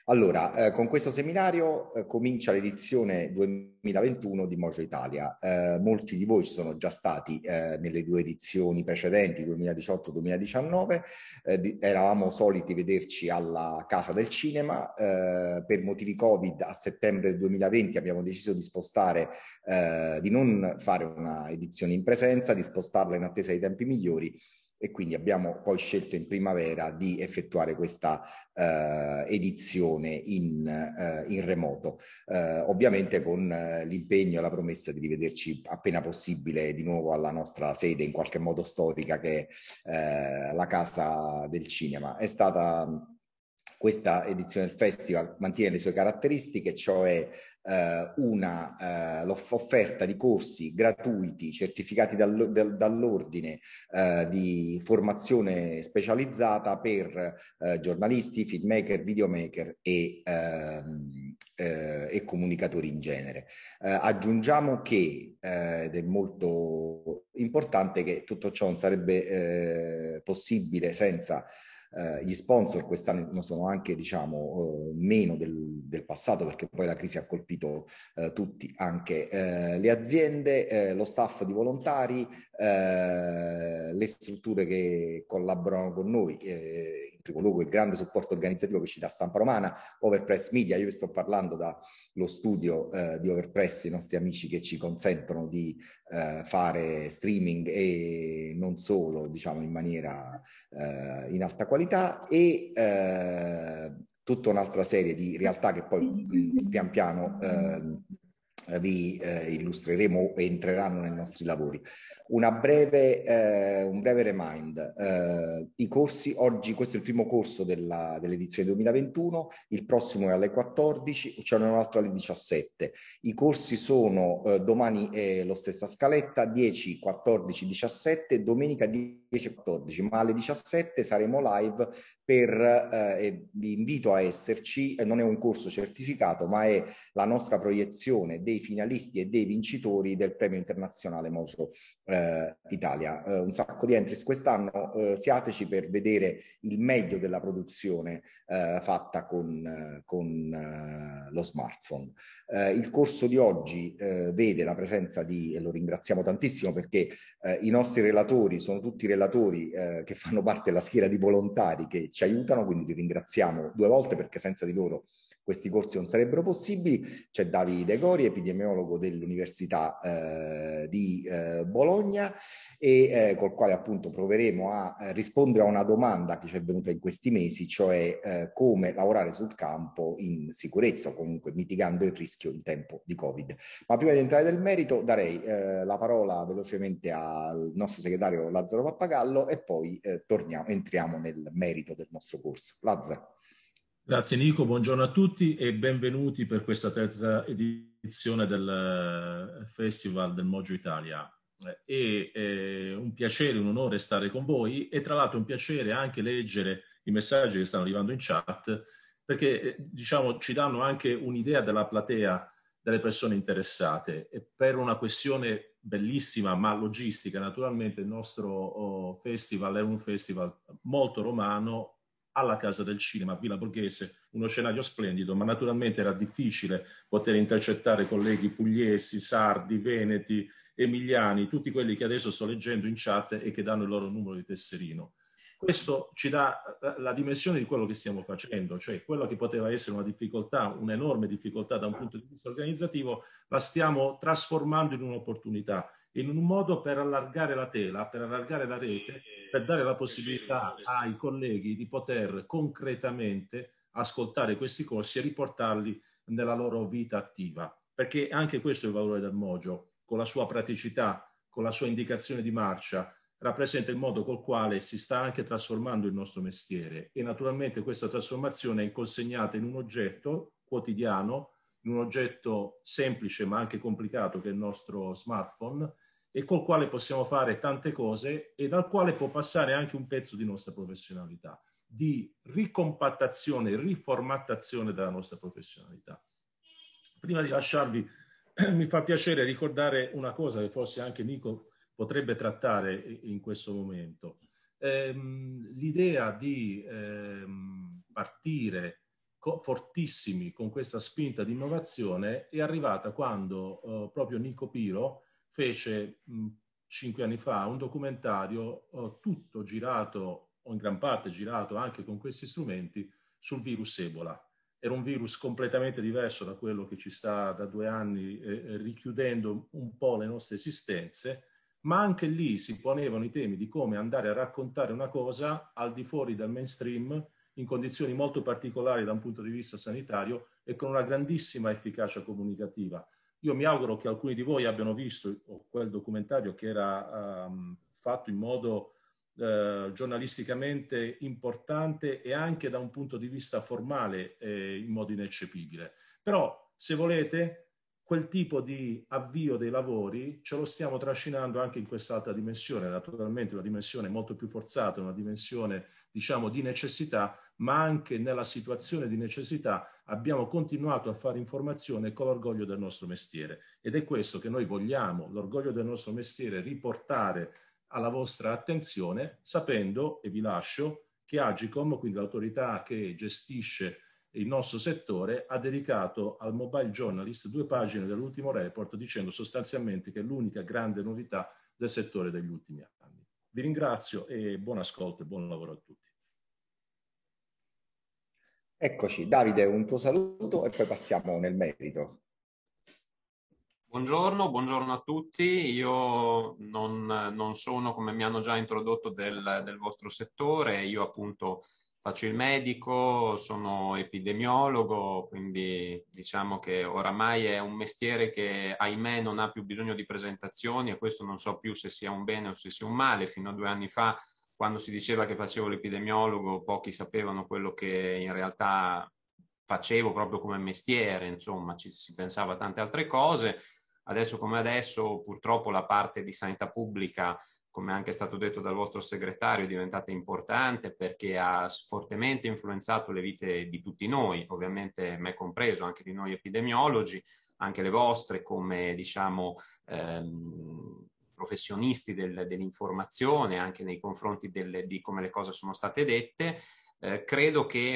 Allora, con questo seminario comincia l'edizione 2021 di Mojo Italia. Molti di voi ci sono già stati nelle due edizioni precedenti, 2018-2019. Eravamo soliti vederci alla Casa del Cinema. Per motivi Covid a settembre del 2020 abbiamo deciso di spostare, di non fare una edizione in presenza, di spostarla in attesa dei tempi migliori, e quindi abbiamo poi scelto in primavera di effettuare questa edizione in remoto, ovviamente con l'impegno e la promessa di rivederci appena possibile di nuovo alla nostra sede in qualche modo storica, che è la Casa del Cinema. È stata questa edizione del festival mantiene le sue caratteristiche, cioè l'offerta di corsi gratuiti certificati dall'ordine di formazione specializzata per giornalisti, filmmaker, videomaker e comunicatori in genere. Aggiungiamo che, ed è molto importante, che tutto ciò non sarebbe possibile senza gli sponsor. Quest'anno sono anche, diciamo, meno del passato, perché poi la crisi ha colpito tutti, anche le aziende, lo staff di volontari, le strutture che collaborano con noi, in primo luogo il grande supporto organizzativo che ci dà Stampa Romana, Overpress Media. Io vi sto parlando dallo studio di Overpress, i nostri amici che ci consentono di fare streaming e non solo, diciamo, in maniera in alta qualità, e tutta un'altra serie di realtà che poi pian piano vi illustreremo e entreranno nei nostri lavori. Un breve remind. I corsi, oggi questo è il primo corso dell'edizione 2021, il prossimo è alle 14, c'è un altro alle 17. I corsi sono domani lo stessa scaletta, 10, 14, 17, domenica 10 e 14, ma alle 17 saremo live e vi invito a esserci. Non è un corso certificato, ma è la nostra proiezione dei finalisti e dei vincitori del premio internazionale Mojo Italia. Un sacco di entries quest'anno, siateci per vedere il meglio della produzione fatta con lo smartphone. Il corso di oggi vede la presenza e lo ringraziamo tantissimo, perché i nostri relatori sono tutti relatori che fanno parte della schiera di volontari che ci aiutano, quindi li ringraziamo due volte, perché senza di loro questi corsi non sarebbero possibili. C'è Davide Gori, epidemiologo dell'Università di Bologna, e col quale appunto proveremo a rispondere a una domanda che ci è venuta in questi mesi, cioè come lavorare sul campo in sicurezza, o comunque mitigando il rischio in tempo di Covid. Ma prima di entrare nel merito darei la parola velocemente al nostro segretario Lazzaro Pappagallo, e poi entriamo nel merito del nostro corso. Lazzaro. Grazie Nico, buongiorno a tutti e benvenuti per questa terza edizione del Festival del Mojo Italia. È un piacere, un onore stare con voi, e tra l'altro un piacere anche leggere i messaggi che stanno arrivando in chat, perché diciamo ci danno anche un'idea della platea delle persone interessate. E per una questione bellissima ma logistica, naturalmente il nostro festival è un festival molto romano, alla Casa del Cinema a Villa Borghese, uno scenario splendido, ma naturalmente era difficile poter intercettare colleghi pugliesi, sardi, veneti, emiliani, tutti quelli che adesso sto leggendo in chat e che danno il loro numero di tesserino. Questo ci dà la dimensione di quello che stiamo facendo, cioè quello che poteva essere una difficoltà, un'enorme difficoltà da un punto di vista organizzativo, la stiamo trasformando in un'opportunità, in un modo per allargare la tela, per allargare la rete, per dare la possibilità ai colleghi di poter concretamente ascoltare questi corsi e riportarli nella loro vita attiva. Perché anche questo è il valore del Mojo, con la sua praticità, con la sua indicazione di marcia, rappresenta il modo col quale si sta anche trasformando il nostro mestiere, e naturalmente questa trasformazione è consegnata in un oggetto quotidiano, in un oggetto semplice ma anche complicato, che è il nostro smartphone, e col quale possiamo fare tante cose e dal quale può passare anche un pezzo di nostra professionalità, di ricompattazione, riformattazione della nostra professionalità. Prima di lasciarvi, mi fa piacere ricordare una cosa che forse anche Nico potrebbe trattare in questo momento. L'idea di partire fortissimi con questa spinta di innovazione è arrivata quando proprio Nico Piro fece 5 anni fa un documentario tutto girato, o in gran parte girato anche con questi strumenti, sul virus Ebola. Era un virus completamente diverso da quello che ci sta da 2 anni richiudendo un po' le nostre esistenze, ma anche lì si ponevano i temi di come andare a raccontare una cosa al di fuori del mainstream, in condizioni molto particolari da un punto di vista sanitario e con una grandissima efficacia comunicativa. Io mi auguro che alcuni di voi abbiano visto quel documentario che era fatto in modo giornalisticamente importante e anche da un punto di vista formale in modo ineccepibile. Però, se volete, quel tipo di avvio dei lavori ce lo stiamo trascinando anche in quest'altra dimensione, naturalmente una dimensione molto più forzata, una dimensione, diciamo, di necessità, ma anche nella situazione di necessità abbiamo continuato a fare informazione con l'orgoglio del nostro mestiere. Ed è questo che noi vogliamo, l'orgoglio del nostro mestiere, riportare alla vostra attenzione, sapendo, e vi lascio, che Agicom, quindi l'autorità che gestisce il nostro settore, ha dedicato al Mobile Journalist 2 pagine dell'ultimo report dicendo sostanzialmente che è l'unica grande novità del settore degli ultimi anni. Vi ringrazio e buon ascolto e buon lavoro a tutti. Eccoci, Davide, un tuo saluto e poi passiamo nel merito. Buongiorno a tutti. Io non sono, come mi hanno già introdotto, del vostro settore. Io appunto faccio il medico, sono epidemiologo, quindi diciamo che oramai è un mestiere che, ahimè, non ha più bisogno di presentazioni, e questo non so più se sia un bene o se sia un male. Fino a 2 anni fa, quando si diceva che facevo l'epidemiologo, pochi sapevano quello che in realtà facevo proprio come mestiere, insomma, si pensava a tante altre cose. Adesso come adesso, purtroppo la parte di sanità pubblica, come anche è stato detto dal vostro segretario, è diventata importante perché ha fortemente influenzato le vite di tutti noi, ovviamente me compreso, anche di noi epidemiologi, anche le vostre come, diciamo, professionisti dell'informazione, anche nei confronti di come le cose sono state dette. Credo che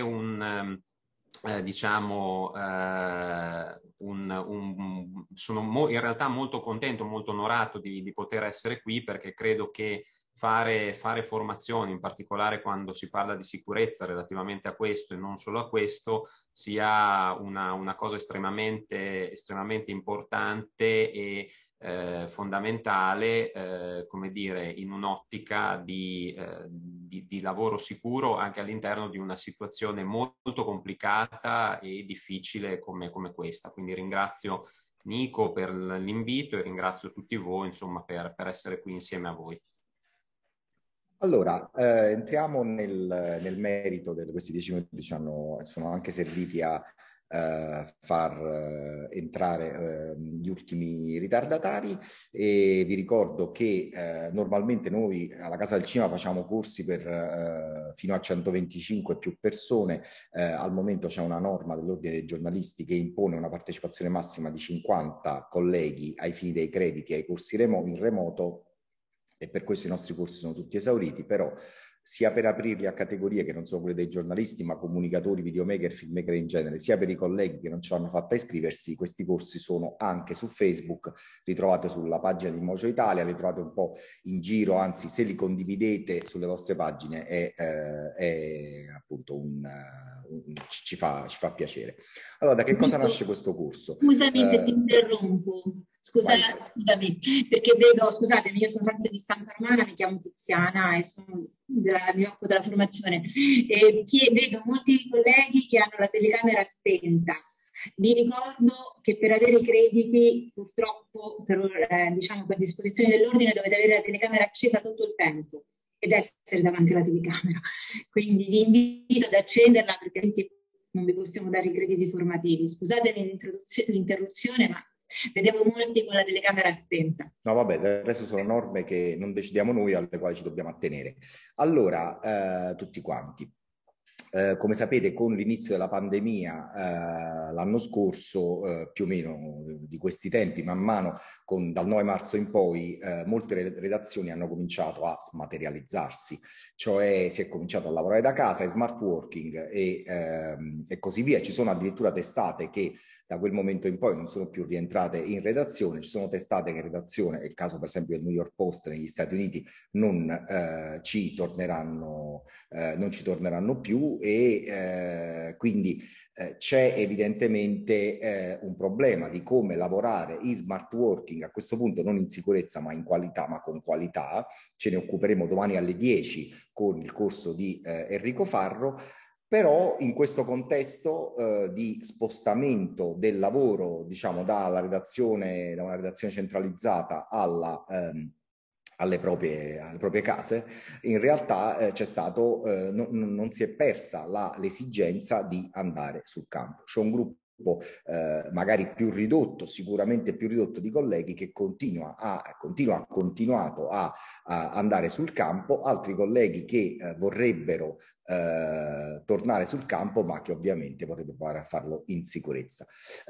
sono in realtà molto contento, molto onorato di poter essere qui, perché credo che fare formazioni, in particolare quando si parla di sicurezza relativamente a questo e non solo a questo, sia una cosa estremamente importante e fondamentale, come dire, in un'ottica di lavoro sicuro anche all'interno di una situazione molto complicata e difficile come questa. Quindi ringrazio Nico per l'invito e ringrazio tutti voi, insomma, per essere qui insieme a voi. Allora, entriamo nel merito di questi 10 minuti, sono anche serviti a far entrare gli ultimi ritardatari, e vi ricordo che normalmente noi alla Casa del Cinema facciamo corsi per fino a 125 più persone. Al momento c'è una norma dell'Ordine dei giornalisti che impone una partecipazione massima di 50 colleghi ai fini dei crediti ai corsi in remoto, e per questo i nostri corsi sono tutti esauriti. Però sia per aprirli a categorie che non sono quelle dei giornalisti, ma comunicatori, videomaker, filmmaker in genere, sia per i colleghi che non ce l'hanno fatta a iscriversi, questi corsi sono anche su Facebook, li trovate sulla pagina di Mojo Italia, li trovate un po' in giro, anzi se li condividete sulle vostre pagine è appunto ci fa piacere. Allora, da che cosa nasce questo corso? Scusami se ti interrompo. Scusami, perché vedo, scusatemi, io sono sempre di stampa romana, mi chiamo Tiziana e mi occupo della formazione, e vedo molti colleghi che hanno la telecamera spenta. Vi ricordo che per avere i crediti, purtroppo, diciamo, per disposizione dell'ordine, dovete avere la telecamera accesa tutto il tempo ed essere davanti alla telecamera. Quindi vi invito ad accenderla, perché altrimenti non vi possiamo dare i crediti formativi. Scusatemi l'interruzione, ma vedevo molti con la telecamera spenta. No, vabbè, adesso sono norme che non decidiamo noi, alle quali ci dobbiamo attenere. Allora, tutti quanti. Come sapete, con l'inizio della pandemia l'anno scorso, più o meno di questi tempi, man mano, dal 9 marzo in poi, molte redazioni hanno cominciato a smaterializzarsi, cioè si è cominciato a lavorare da casa, e smart working e così via. Ci sono addirittura testate che da quel momento in poi non sono più rientrate in redazione, ci sono testate che in redazione, è il caso per esempio del New York Post negli Stati Uniti, non ci torneranno più, e quindi c'è evidentemente un problema di come lavorare in smart working, a questo punto non in sicurezza ma in qualità, ma con qualità. Ce ne occuperemo domani alle 10 con il corso di Enrico Farro. Però in questo contesto di spostamento del lavoro, diciamo, da una redazione centralizzata alle proprie case, in realtà c'è stato, non si è persa l'esigenza di andare sul campo. C'è un gruppo magari più ridotto, sicuramente più ridotto di colleghi che ha continuato a andare sul campo, altri colleghi che vorrebbero tornare sul campo, ma che ovviamente vorrebbero provare a farlo in sicurezza.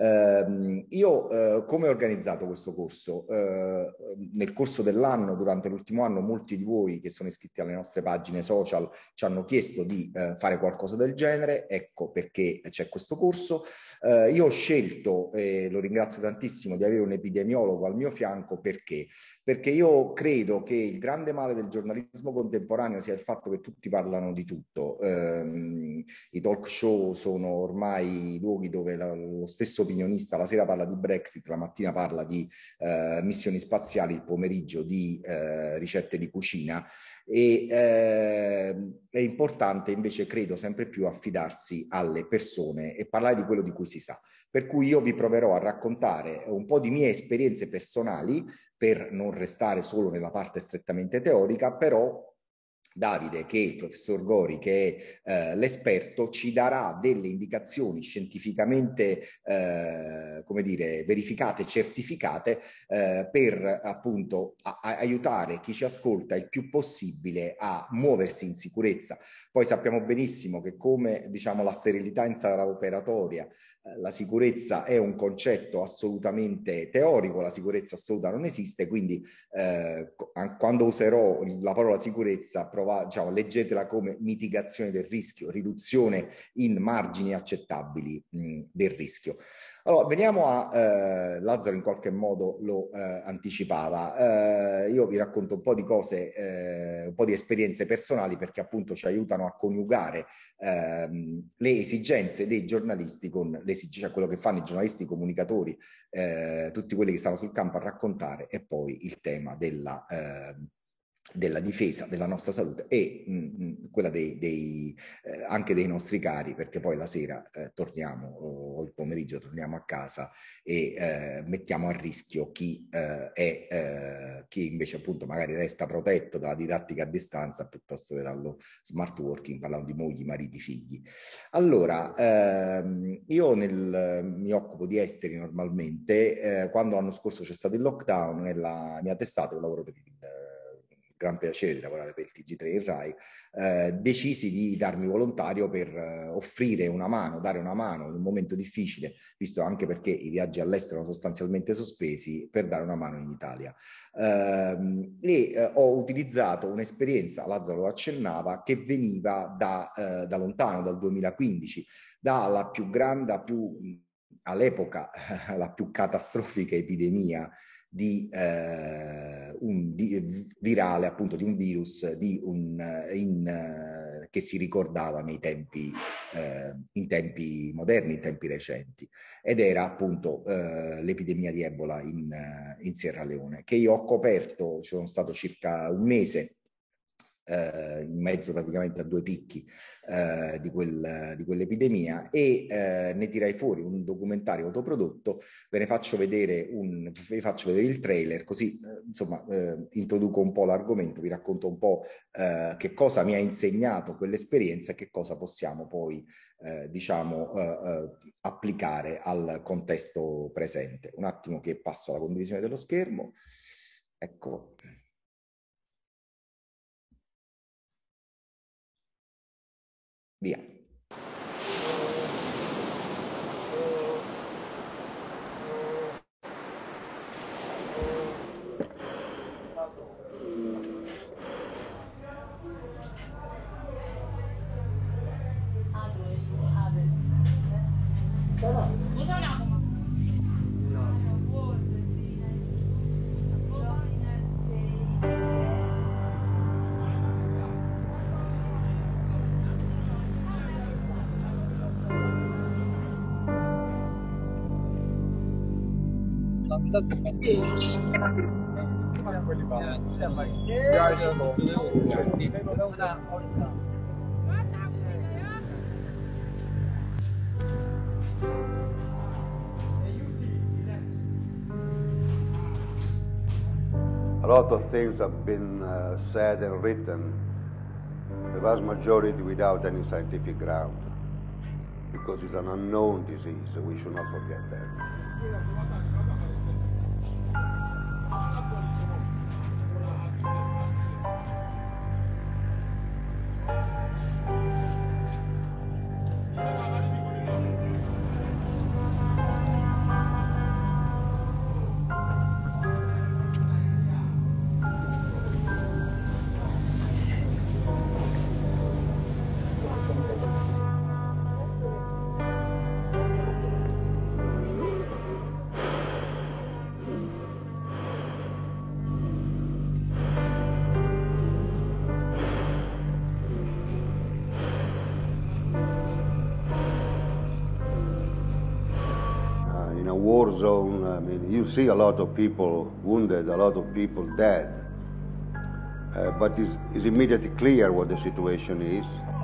Io come ho organizzato questo corso? Nel corso dell'anno, durante l'ultimo anno, molti di voi che sono iscritti alle nostre pagine social ci hanno chiesto di fare qualcosa del genere, ecco perché c'è questo corso. Io ho scelto, lo ringrazio tantissimo, di avere un epidemiologo al mio fianco. Perché io credo che il grande male del giornalismo contemporaneo sia il fatto che tutti parlano di tutto. I talk show sono ormai luoghi dove lo stesso opinionista la sera parla di Brexit, la mattina parla di missioni spaziali, il pomeriggio di ricette di cucina. E è importante invece, credo, sempre più affidarsi alle persone e parlare di quello di cui si sa. Per cui io vi proverò a raccontare un po' di mie esperienze personali, per non restare solo nella parte strettamente teorica, però Davide, che è il professor Gori, che è l'esperto, ci darà delle indicazioni scientificamente come dire, verificate, certificate, per appunto aiutare chi ci ascolta il più possibile a muoversi in sicurezza. Poi sappiamo benissimo che, come diciamo la sterilità in sala operatoria, la sicurezza è un concetto assolutamente teorico, la sicurezza assoluta non esiste, quindi quando userò la parola sicurezza, diciamo, leggetela come mitigazione del rischio, riduzione in margini accettabili del rischio. Allora, veniamo a Lazzaro, in qualche modo lo anticipava. Io vi racconto un po' di cose, un po' di esperienze personali, perché appunto ci aiutano a coniugare le esigenze dei giornalisti con cioè quello che fanno i giornalisti, i comunicatori, tutti quelli che stanno sul campo a raccontare, e poi il tema della difesa della nostra salute e quella anche dei nostri cari, perché poi la sera torniamo, o il pomeriggio torniamo a casa e mettiamo a rischio chi invece appunto magari resta protetto dalla didattica a distanza piuttosto che dallo smart working, parlando di mogli, mariti, figli. Allora, io mi occupo di esteri normalmente. Quando l'anno scorso c'è stato il lockdown, nella mia testata, io lavoro per il gran piacere di lavorare per il TG3 e il RAI, decisi di darmi volontario per offrire una mano, dare una mano in un momento difficile, visto anche perché i viaggi all'estero sono sostanzialmente sospesi, per dare una mano in Italia. Ho utilizzato un'esperienza, Lazzaro lo accennava, che veniva da lontano, dal 2015, dalla più grande, all'epoca la più catastrofica epidemia virale, appunto, di un virus che si ricordava in tempi moderni, in tempi recenti, ed era appunto l'epidemia di Ebola in Sierra Leone, che io ho coperto. Ci sono stato circa un mese in mezzo praticamente a due picchi di quell'epidemia, e ne tirai fuori un documentario autoprodotto. Vi faccio vedere il trailer, così insomma introduco un po' l'argomento, vi racconto un po' che cosa mi ha insegnato quell'esperienza e che cosa possiamo poi diciamo applicare al contesto presente. Un attimo che passo alla condivisione dello schermo. Ecco. Via. A lot of things have been said and written, the vast majority without any scientific ground, because it's an unknown disease, we should not forget that. In a war zone, I mean, you see a lot of people wounded, a lot of people dead, but it's immediately clear what the situation is.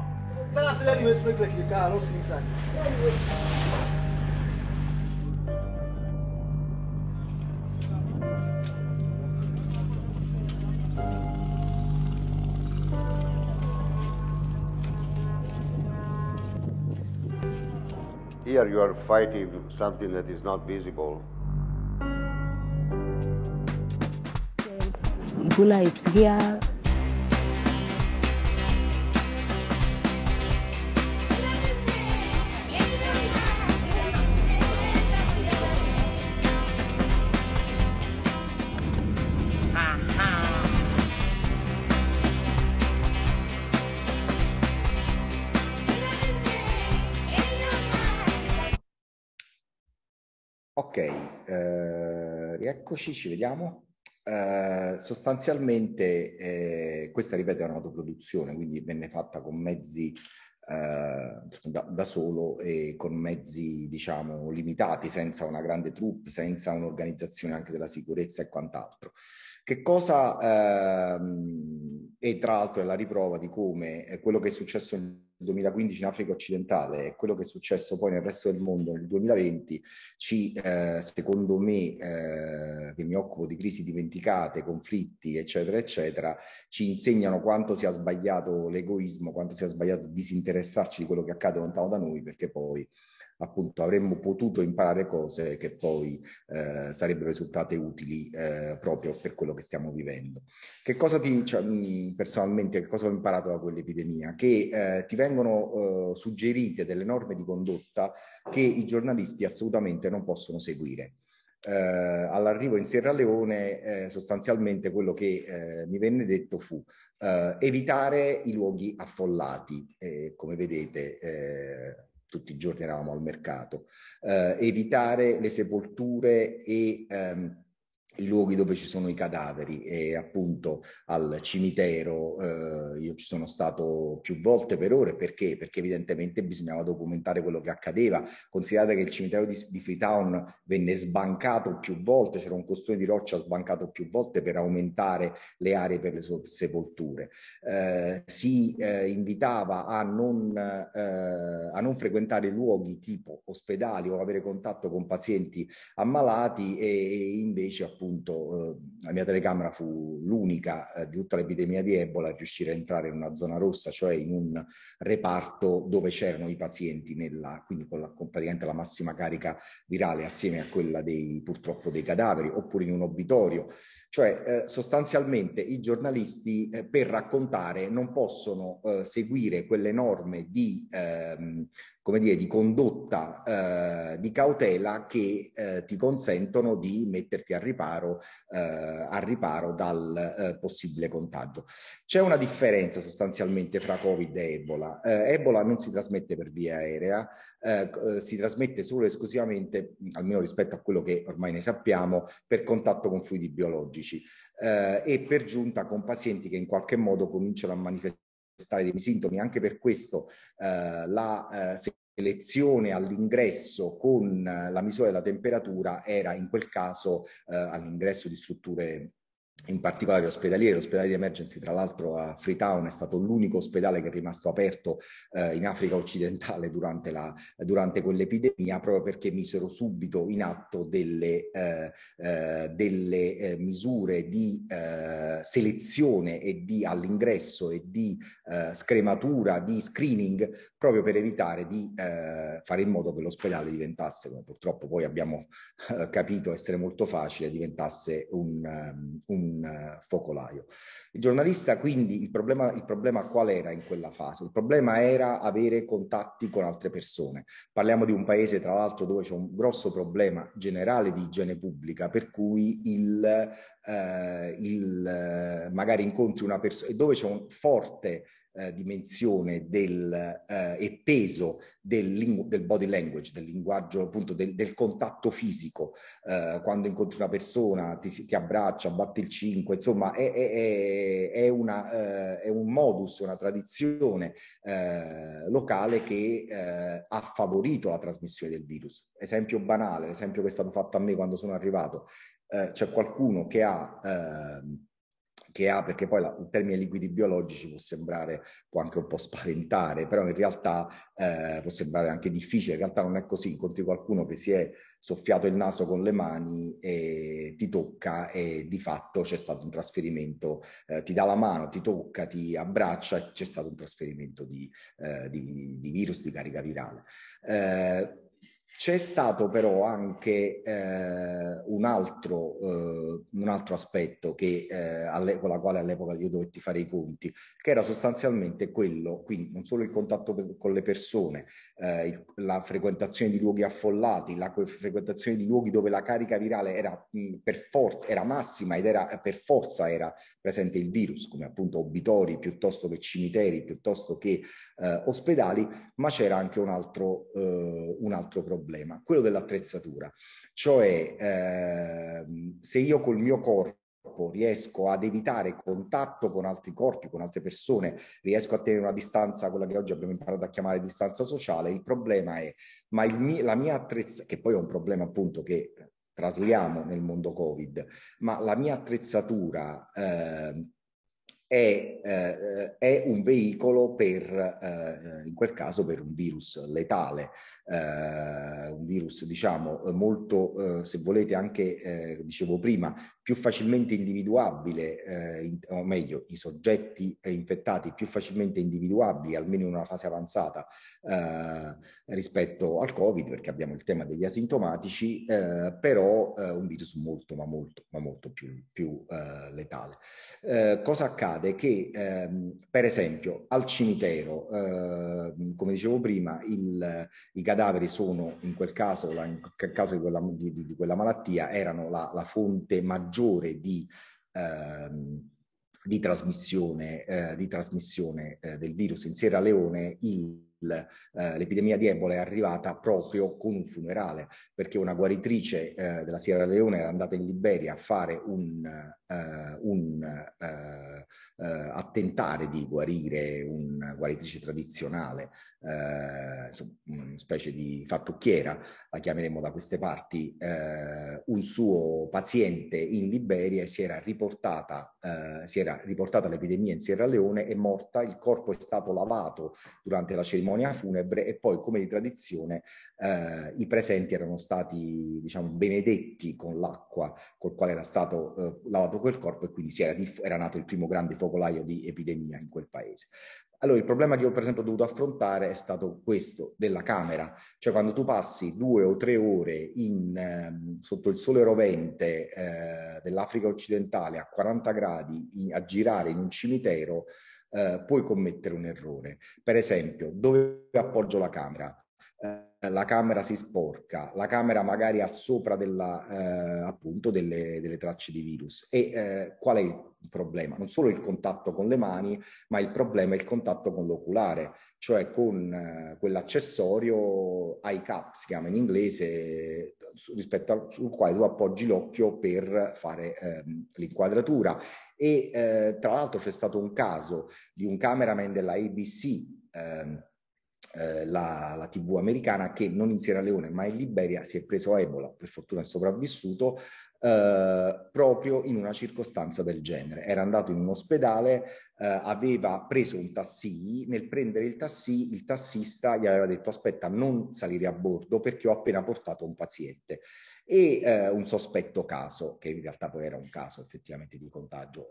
Here you are fighting something that is not visible. Ebola is here. Ok, rieccoci, ci vediamo. Sostanzialmente questa, ripeto, è un'autoproduzione, quindi venne fatta con mezzi da solo e con mezzi, diciamo, limitati, senza una grande troupe, senza un'organizzazione anche della sicurezza e quant'altro. Che cosa, e tra l'altro è la riprova di come quello che è successo nel 2015 in Africa occidentale e quello che è successo poi nel resto del mondo nel 2020 secondo me, che mi occupo di crisi dimenticate, conflitti, eccetera, eccetera, ci insegnano quanto sia sbagliato l'egoismo, quanto sia sbagliato disinteressarci di quello che accade lontano da noi, perché poi appunto avremmo potuto imparare cose che poi sarebbero risultate utili proprio per quello che stiamo vivendo. Che cosa personalmente, che cosa ho imparato da quell'epidemia? Che ti vengono suggerite delle norme di condotta che i giornalisti assolutamente non possono seguire. All'arrivo in Sierra Leone sostanzialmente quello che mi venne detto fu evitare i luoghi affollati, come vedete tutti i giorni eravamo al mercato, evitare le sepolture e i luoghi dove ci sono i cadaveri, e appunto al cimitero io ci sono stato più volte per ore. Perché? Perché evidentemente bisognava documentare quello che accadeva. Considerate che il cimitero di Freetown venne sbancato più volte, c'era un costone di roccia sbancato più volte per aumentare le aree per le sepolture. Si invitava a non frequentare luoghi tipo ospedali o avere contatto con pazienti ammalati, e invece appunto la mia telecamera fu l'unica di tutta l'epidemia di Ebola a riuscire a entrare in una zona rossa, cioè in un reparto dove c'erano i pazienti, quindi con praticamente la massima carica virale assieme a quella purtroppo dei cadaveri, oppure in un obitorio. Cioè sostanzialmente i giornalisti per raccontare non possono seguire quelle norme come dire, di condotta, di cautela, che ti consentono di metterti al riparo al riparo dal possibile contagio. C'è una differenza sostanzialmente fra Covid e Ebola. Ebola non si trasmette per via aerea, si trasmette solo e esclusivamente, almeno rispetto a quello che ormai ne sappiamo, per contatto con fluidi biologici e per giunta con pazienti che in qualche modo cominciano a manifestare dei sintomi. Anche per questo la selezione all'ingresso con la misura della temperatura era in quel caso all'ingresso di strutture in particolare ospedaliere. L'ospedale di emergency, tra l'altro a Freetown, è stato l'unico ospedale che è rimasto aperto in Africa occidentale durante quell'epidemia, proprio perché misero subito in atto delle misure di selezione e di all'ingresso e di scrematura, di screening, proprio per evitare di fare in modo che l'ospedale diventasse, come purtroppo poi abbiamo capito essere molto facile, diventasse un focolaio. Il giornalista quindi, il problema qual era in quella fase? Il problema era avere contatti con altre persone. Parliamo di un paese, tra l'altro, dove c'è un grosso problema generale di igiene pubblica, per cui magari incontri una persona, dove c'è un forte dimensione e peso del body language, del linguaggio, appunto del contatto fisico, quando incontri una persona ti abbraccia, batte il 5, insomma è un modus, una tradizione locale che ha favorito la trasmissione del virus. Esempio banale, l'esempio che è stato fatto a me quando sono arrivato, c'è qualcuno che ha perché poi il termine liquidi biologici può anche un po' spaventare, però in realtà può sembrare anche difficile. In realtà non è così. Incontri qualcuno che si è soffiato il naso con le mani e ti tocca e di fatto c'è stato un trasferimento, ti dà la mano, ti tocca, ti abbraccia e c'è stato un trasferimento di virus, di carica virale. C'è stato però anche un altro aspetto con la quale all'epoca io dovetti fare i conti, che era sostanzialmente quello, quindi non solo il contatto con le persone, la frequentazione di luoghi affollati, la frequentazione di luoghi dove la carica virale era per forza, era massima ed era per forza era presente il virus, come appunto obitori piuttosto che cimiteri, piuttosto che ospedali, ma c'era anche un altro problema, quello dell'attrezzatura, cioè se io col mio corpo riesco ad evitare contatto con altri corpi, con altre persone, riesco a tenere una distanza, quella che oggi abbiamo imparato a chiamare distanza sociale, il problema è, la mia attrezzatura, che poi è un problema appunto che trasliamo nel mondo Covid, ma la mia attrezzatura è un veicolo in quel caso per un virus letale, un virus diciamo molto, se volete anche, dicevo prima, più facilmente individuabile, o meglio, i soggetti infettati più facilmente individuabili, almeno in una fase avanzata, rispetto al Covid, perché abbiamo il tema degli asintomatici, però un virus molto, ma molto più letale. Cosa accade? Che per esempio al cimitero, come dicevo prima, i cadaveri sono in quel caso, in caso di quella malattia, erano la fonte maggiore di trasmissione del virus. In Sierra Leone l'epidemia di Ebola è arrivata proprio con un funerale, perché una guaritrice della Sierra Leone era andata in Liberia a fare a tentare di guarire una guaritrice tradizionale, insomma, una specie di fattucchiera, la chiameremo da queste parti, un suo paziente in Liberia e si era riportata l'epidemia in Sierra Leone, è morta, il corpo è stato lavato durante la cerimonia funebre e poi, come di tradizione, i presenti erano stati, diciamo, benedetti con l'acqua col quale era stato lavato quel corpo e quindi era nato il primo grande focolaio di epidemia in quel paese. Allora, il problema che io per esempio ho dovuto affrontare è stato questo della camera, cioè quando tu passi 2 o 3 ore sotto il sole rovente dell'Africa occidentale a 40 gradi a girare in un cimitero, puoi commettere un errore. Per esempio, dove appoggio la camera? la camera si sporca, la camera magari ha sopra appunto delle tracce di virus. E qual è il problema? Non solo il contatto con le mani, ma il problema è il contatto con l'oculare, cioè con quell'accessorio eye cap, si chiama in inglese, sul quale tu appoggi l'occhio per fare l'inquadratura. E tra l'altro c'è stato un caso di un cameraman della ABC, la TV americana, che non in Sierra Leone ma in Liberia si è preso Ebola, per fortuna è sopravvissuto, proprio in una circostanza del genere. Era andato in un ospedale, aveva preso un taxi, nel prendere il taxi il tassista gli aveva detto: aspetta, non salire a bordo perché ho appena portato un paziente. E un sospetto caso, che in realtà poi era un caso effettivamente di contagio.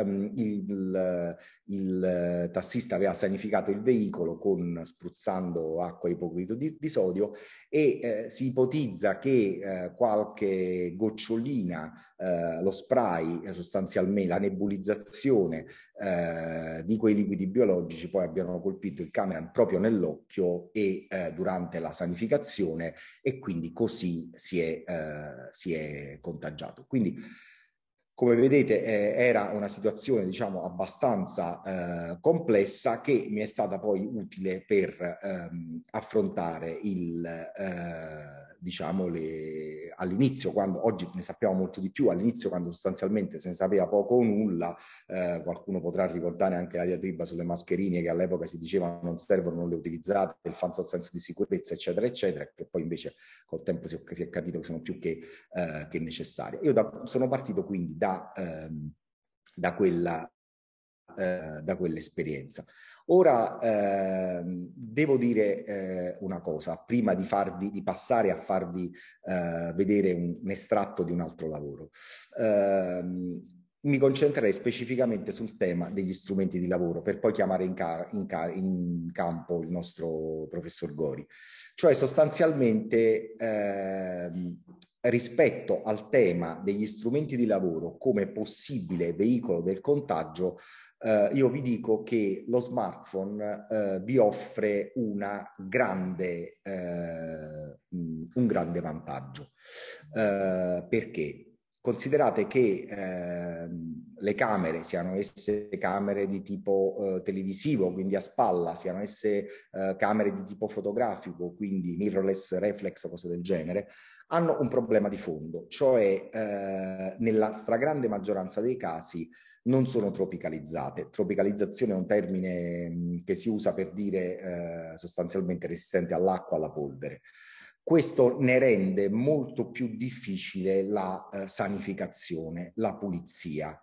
Il tassista aveva sanificato il veicolo spruzzando acqua ipoclorito di sodio, e si ipotizza che qualche gocciolina, lo spray, sostanzialmente la nebulizzazione di quei liquidi biologici poi abbiano colpito il cameraman proprio nell'occhio e durante la sanificazione, e quindi così si è contagiato. Quindi, come vedete, era una situazione, diciamo, abbastanza complessa, che mi è stata poi utile per affrontare diciamo, all'inizio, quando oggi ne sappiamo molto di più, all'inizio quando sostanzialmente se ne sapeva poco o nulla. Qualcuno potrà ricordare anche la diatriba sulle mascherine, che all'epoca si diceva non servono, non le utilizzate, il falso senso di sicurezza, eccetera, eccetera, che poi invece col tempo si è capito che sono più che necessarie. Io sono partito quindi da quell'esperienza. Ora devo dire una cosa, prima di passare a farvi vedere un estratto di un altro lavoro. Mi concentrerei specificamente sul tema degli strumenti di lavoro, per poi chiamare in campo il nostro professor Gori. Cioè, sostanzialmente, rispetto al tema degli strumenti di lavoro come possibile veicolo del contagio, io vi dico che lo smartphone vi offre un grande vantaggio. Perché? Considerate che le camere, siano esse camere di tipo televisivo, quindi a spalla, siano esse camere di tipo fotografico, quindi mirrorless, reflex o cose del genere, hanno un problema di fondo, cioè nella stragrande maggioranza dei casi non sono tropicalizzate. Tropicalizzazione è un termine che si usa per dire sostanzialmente resistente all'acqua, alla polvere. Questo ne rende molto più difficile la sanificazione, la pulizia,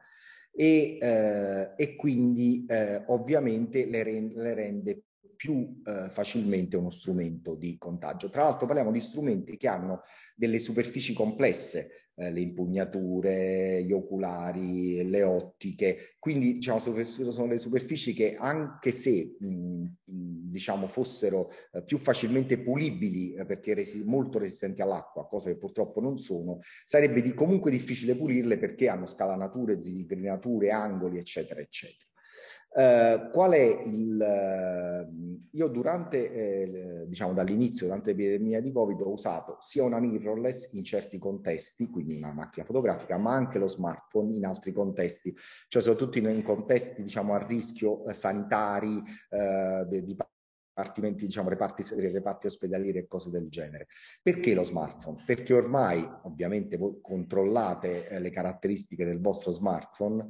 e quindi ovviamente le rende più facilmente uno strumento di contagio. Tra l'altro parliamo di strumenti che hanno delle superfici complesse, le impugnature, gli oculari, le ottiche, quindi diciamo, sono le superfici che, anche se diciamo fossero più facilmente pulibili perché molto resistenti all'acqua, cosa che purtroppo non sono, sarebbe comunque difficile pulirle perché hanno scalanature, zingrinature, angoli, eccetera, eccetera. Qual è io durante, diciamo dall'inizio, durante l'epidemia di Covid, ho usato sia una mirrorless in certi contesti, quindi una macchina fotografica, ma anche lo smartphone in altri contesti, cioè soprattutto in contesti, diciamo, a rischio sanitari, di dipartimenti, diciamo, reparti ospedalieri e cose del genere. Perché lo smartphone? Perché ormai, ovviamente, voi controllate le caratteristiche del vostro smartphone.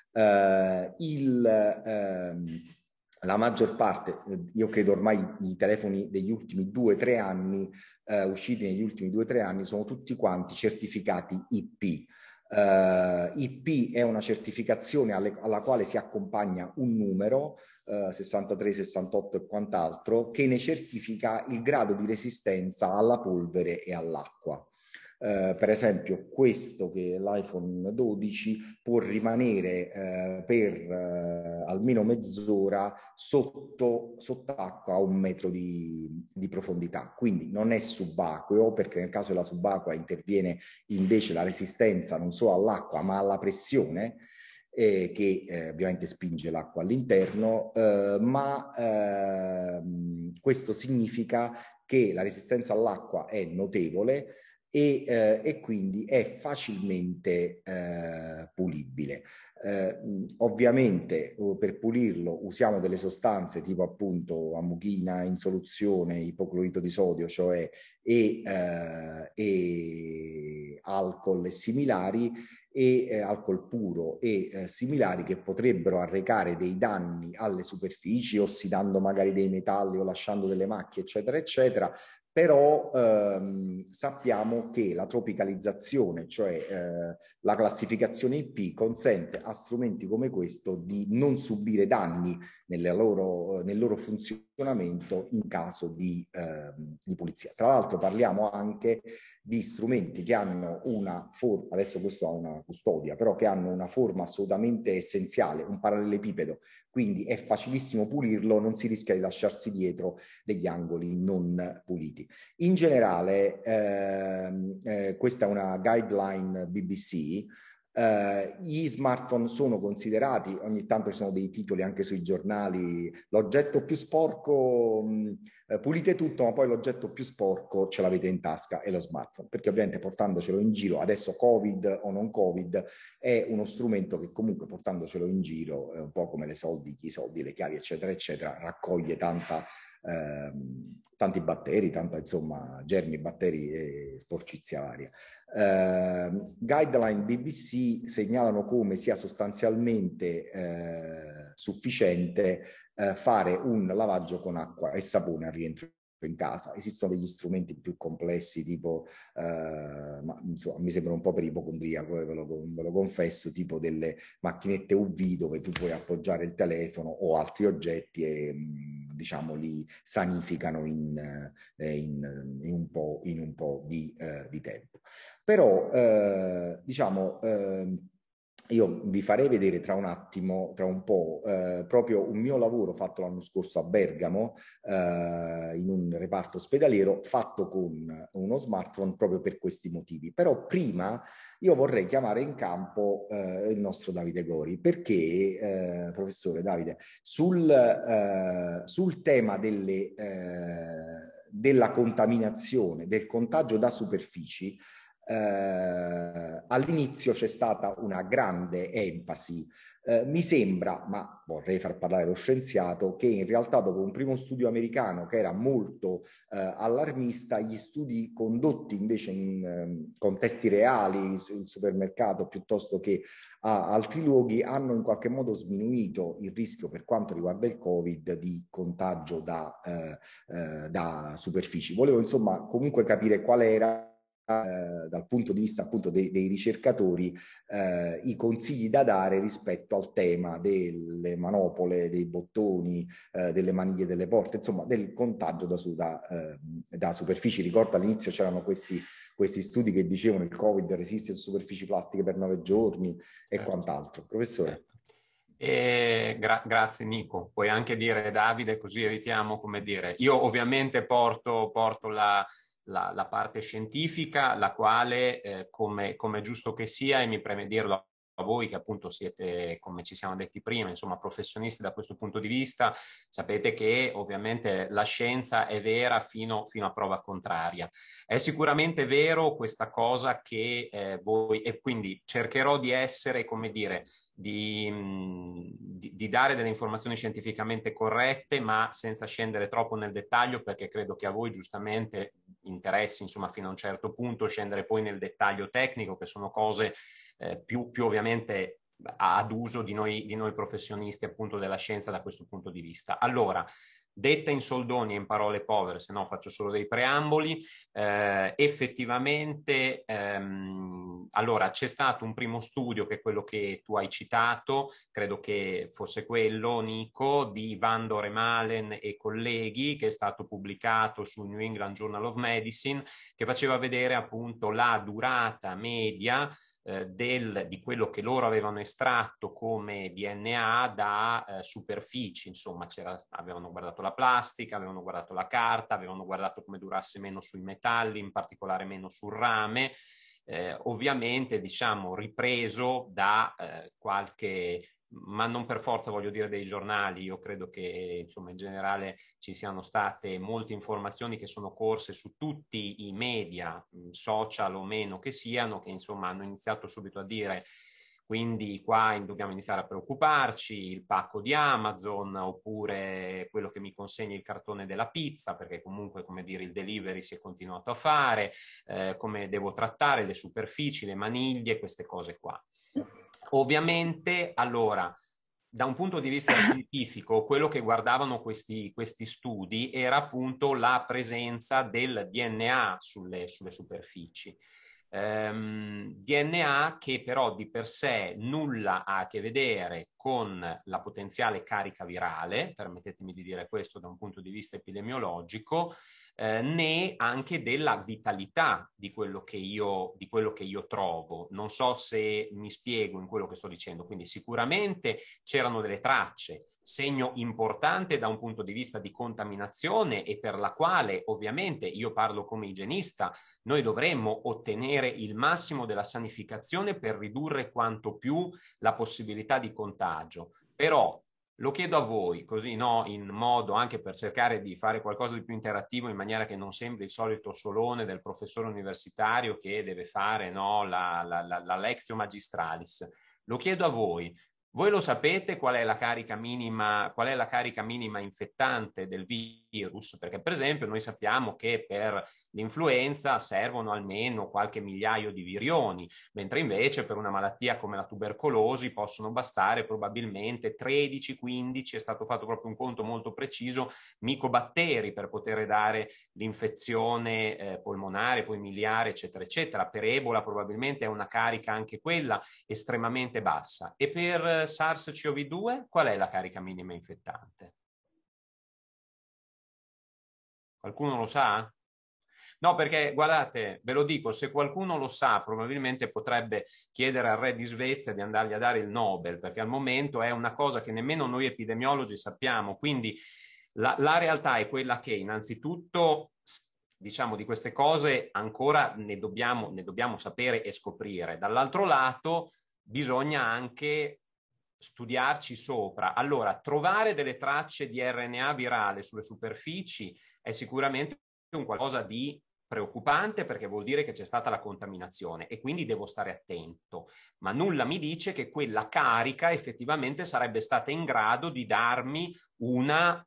La maggior parte, io credo ormai i telefoni degli ultimi 2-3 anni, usciti negli ultimi 2-3 anni, sono tutti quanti certificati IP. IP è una certificazione alla quale si accompagna un numero, 63, 68 e quant'altro, che ne certifica il grado di resistenza alla polvere e all'acqua. Per esempio, questo che è l'iPhone 12 può rimanere per almeno mezz'ora sott'acqua a 1 metro di profondità, quindi non è subacqueo, perché nel caso della subacquea interviene invece la resistenza non solo all'acqua ma alla pressione, che ovviamente spinge l'acqua all'interno, ma questo significa che la resistenza all'acqua è notevole e quindi è facilmente pulibile. Ovviamente per pulirlo usiamo delle sostanze tipo appunto amuchina in soluzione, ipoclorito di sodio, cioè e alcol e similari, e alcol puro e similari, che potrebbero arrecare dei danni alle superfici, ossidando magari dei metalli o lasciando delle macchie, eccetera, eccetera. Però sappiamo che la tropicalizzazione, cioè la classificazione IP, consente a strumenti come questo di non subire danni nel loro funzionamento in caso di pulizia. Tra l'altro parliamo anche di strumenti che hanno una forma, adesso questo ha una custodia, però che hanno una forma assolutamente essenziale, un parallelepipedo, quindi è facilissimo pulirlo, non si rischia di lasciarsi dietro degli angoli non puliti. In generale, questa è una guideline BBC. Gli smartphone sono considerati, ogni tanto ci sono dei titoli anche sui giornali, l'oggetto più sporco, pulite tutto, ma poi l'oggetto più sporco ce l'avete in tasca, è lo smartphone, perché ovviamente portandocelo in giro, adesso Covid o non Covid, è uno strumento che comunque portandocelo in giro, un po' come i soldi, le chiavi, eccetera, eccetera, raccoglie tanti batteri, tanta insomma germi, batteri e sporcizia varia. Guideline BBC segnalano come sia sostanzialmente sufficiente fare un lavaggio con acqua e sapone al rientro in casa. Esistono degli strumenti più complessi tipo, ma insomma, mi sembra un po' per ipocondriaco, ve lo confesso, tipo delle macchinette UV dove tu puoi appoggiare il telefono o altri oggetti e diciamo li sanificano in un po' di tempo. Però diciamo io vi farei vedere tra un po', proprio un mio lavoro fatto l'anno scorso a Bergamo, in un reparto ospedaliero, fatto con uno smartphone proprio per questi motivi. Però prima io vorrei chiamare in campo il nostro Davide Gori, perché, professore Davide, sul tema della contaminazione, del contagio da superfici, all'inizio c'è stata una grande enfasi. Mi sembra, ma vorrei far parlare lo scienziato, che in realtà dopo un primo studio americano che era molto allarmista, gli studi condotti invece in contesti reali, sul supermercato piuttosto che a altri luoghi, hanno in qualche modo sminuito il rischio per quanto riguarda il Covid di contagio da superfici. Volevo insomma comunque capire qual era dal punto di vista appunto dei ricercatori i consigli da dare rispetto al tema delle manopole, dei bottoni, delle maniglie delle porte, insomma del contagio da superfici. Ricordo all'inizio c'erano questi studi che dicevano il Covid resiste su superfici plastiche per 9 giorni e quant'altro. Professore. Grazie Nico, puoi anche dire Davide, così evitiamo, come dire, io ovviamente porto la parte scientifica, la quale, come è giusto che sia, e mi preme dirlo a voi che appunto siete, come ci siamo detti prima, insomma professionisti da questo punto di vista, sapete che ovviamente la scienza è vera fino a prova contraria. È sicuramente vero questa cosa che voi, e quindi cercherò di essere, come dire, di dare delle informazioni scientificamente corrette, ma senza scendere troppo nel dettaglio, perché credo che a voi giustamente interessi, insomma, fino a un certo punto scendere poi nel dettaglio tecnico, che sono cose più ovviamente ad uso di noi professionisti appunto della scienza da questo punto di vista. Allora, detta in soldoni e in parole povere, se no faccio solo dei preamboli, effettivamente allora c'è stato un primo studio che è quello che tu hai citato, credo che fosse quello, Nico, di Vando Remalen e colleghi, che è stato pubblicato sul New England Journal of Medicine, che faceva vedere appunto la durata media di quello che loro avevano estratto come DNA da superfici, insomma avevano guardato la plastica, avevano guardato la carta, avevano guardato come durasse meno sui metalli, in particolare meno sul rame, ovviamente diciamo ripreso da qualche ma non per forza voglio dire dei giornali. Io credo che insomma in generale ci siano state molte informazioni che sono corse su tutti i media, social o meno che siano, che insomma hanno iniziato subito a dire: quindi qua dobbiamo iniziare a preoccuparci, il pacco di Amazon, oppure quello che mi consegna il cartone della pizza, perché comunque, come dire, il delivery si è continuato a fare, come devo trattare le superfici, le maniglie, queste cose qua. Ovviamente, allora, da un punto di vista scientifico, quello che guardavano questi studi era appunto la presenza del DNA sulle superfici. DNA che però di per sé nulla ha a che vedere con la potenziale carica virale, permettetemi di dire questo da un punto di vista epidemiologico, né anche della vitalità di quello che io trovo. Non so se mi spiego in quello che sto dicendo. Quindi sicuramente c'erano delle tracce, segno importante da un punto di vista di contaminazione, e per la quale ovviamente, io parlo come igienista, noi dovremmo ottenere il massimo della sanificazione per ridurre quanto più la possibilità di contagio. Però lo chiedo a voi, così, no, in modo anche per cercare di fare qualcosa di più interattivo, in maniera che non sembri il solito solone del professore universitario che deve fare, no, la lectio magistralis. Lo chiedo a voi. Voi lo sapete qual è la carica minima infettante del virus? Perché per esempio noi sappiamo che per l'influenza servono almeno qualche migliaio di virioni, mentre invece per una malattia come la tubercolosi possono bastare probabilmente 13-15, è stato fatto proprio un conto molto preciso, micobatteri per poter dare l'infezione polmonare, poi miliare, eccetera, eccetera. Per Ebola probabilmente è una carica anche quella estremamente bassa. E per SARS-CoV-2 qual è la carica minima infettante? Qualcuno lo sa? No, perché guardate, ve lo dico, se qualcuno lo sa, probabilmente potrebbe chiedere al re di Svezia di andargli a dare il Nobel, perché al momento è una cosa che nemmeno noi epidemiologi sappiamo. Quindi la realtà è quella che innanzitutto, diciamo, di queste cose ancora ne dobbiamo sapere e scoprire. Dall'altro lato bisogna anche studiarci sopra. Allora, trovare delle tracce di RNA virale sulle superfici è sicuramente un qualcosa di preoccupante, perché vuol dire che c'è stata la contaminazione e quindi devo stare attento, ma nulla mi dice che quella carica effettivamente sarebbe stata in grado di darmi un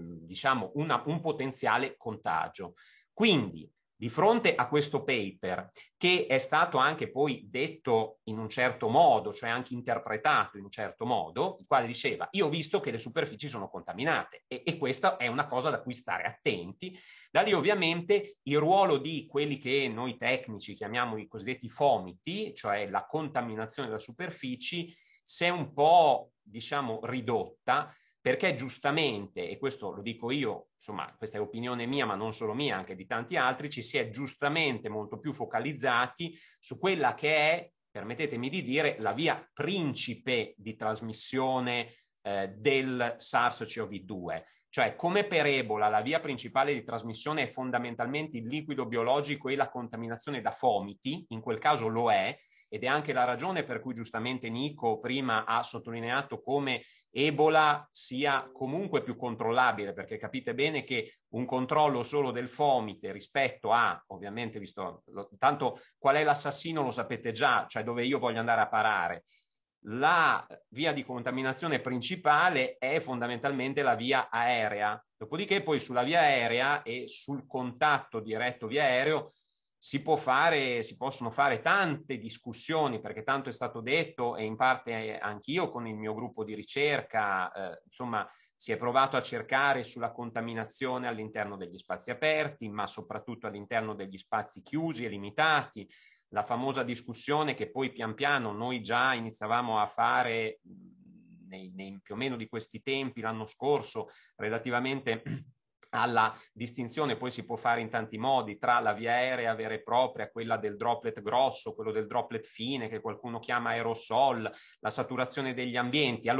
potenziale contagio. Quindi, di fronte a questo paper, che è stato anche poi detto in un certo modo, cioè anche interpretato in un certo modo, il quale diceva: io ho visto che le superfici sono contaminate, e questa è una cosa da cui stare attenti. Da lì ovviamente il ruolo di quelli che noi tecnici chiamiamo i cosiddetti fomiti, cioè la contaminazione delle superfici, si è un po', diciamo, ridotta, perché giustamente, e questo lo dico io, insomma, questa è opinione mia, ma non solo mia, anche di tanti altri, ci si è giustamente molto più focalizzati su quella che è, permettetemi di dire, la via principe di trasmissione del SARS-CoV-2. Cioè, come per Ebola, la via principale di trasmissione è fondamentalmente il liquido biologico e la contaminazione da fomiti, in quel caso lo è, ed è anche la ragione per cui giustamente Nico prima ha sottolineato come Ebola sia comunque più controllabile, perché capite bene che un controllo solo del fomite rispetto a, ovviamente, visto tanto qual è l'assassino lo sapete già, cioè dove io voglio andare a parare. La via di contaminazione principale è fondamentalmente la via aerea. Dopodiché poi sulla via aerea e sul contatto diretto via aereo si possono fare tante discussioni, perché tanto è stato detto, e in parte anch'io con il mio gruppo di ricerca, insomma, si è provato a cercare sulla contaminazione all'interno degli spazi aperti, ma soprattutto all'interno degli spazi chiusi e limitati. La famosa discussione che poi pian piano noi già iniziavamo a fare più o meno di questi tempi l'anno scorso, relativamente alla distinzione, poi si può fare in tanti modi, tra la via aerea vera e propria, quella del droplet grosso, quello del droplet fine, che qualcuno chiama aerosol, la saturazione degli ambienti. Allora,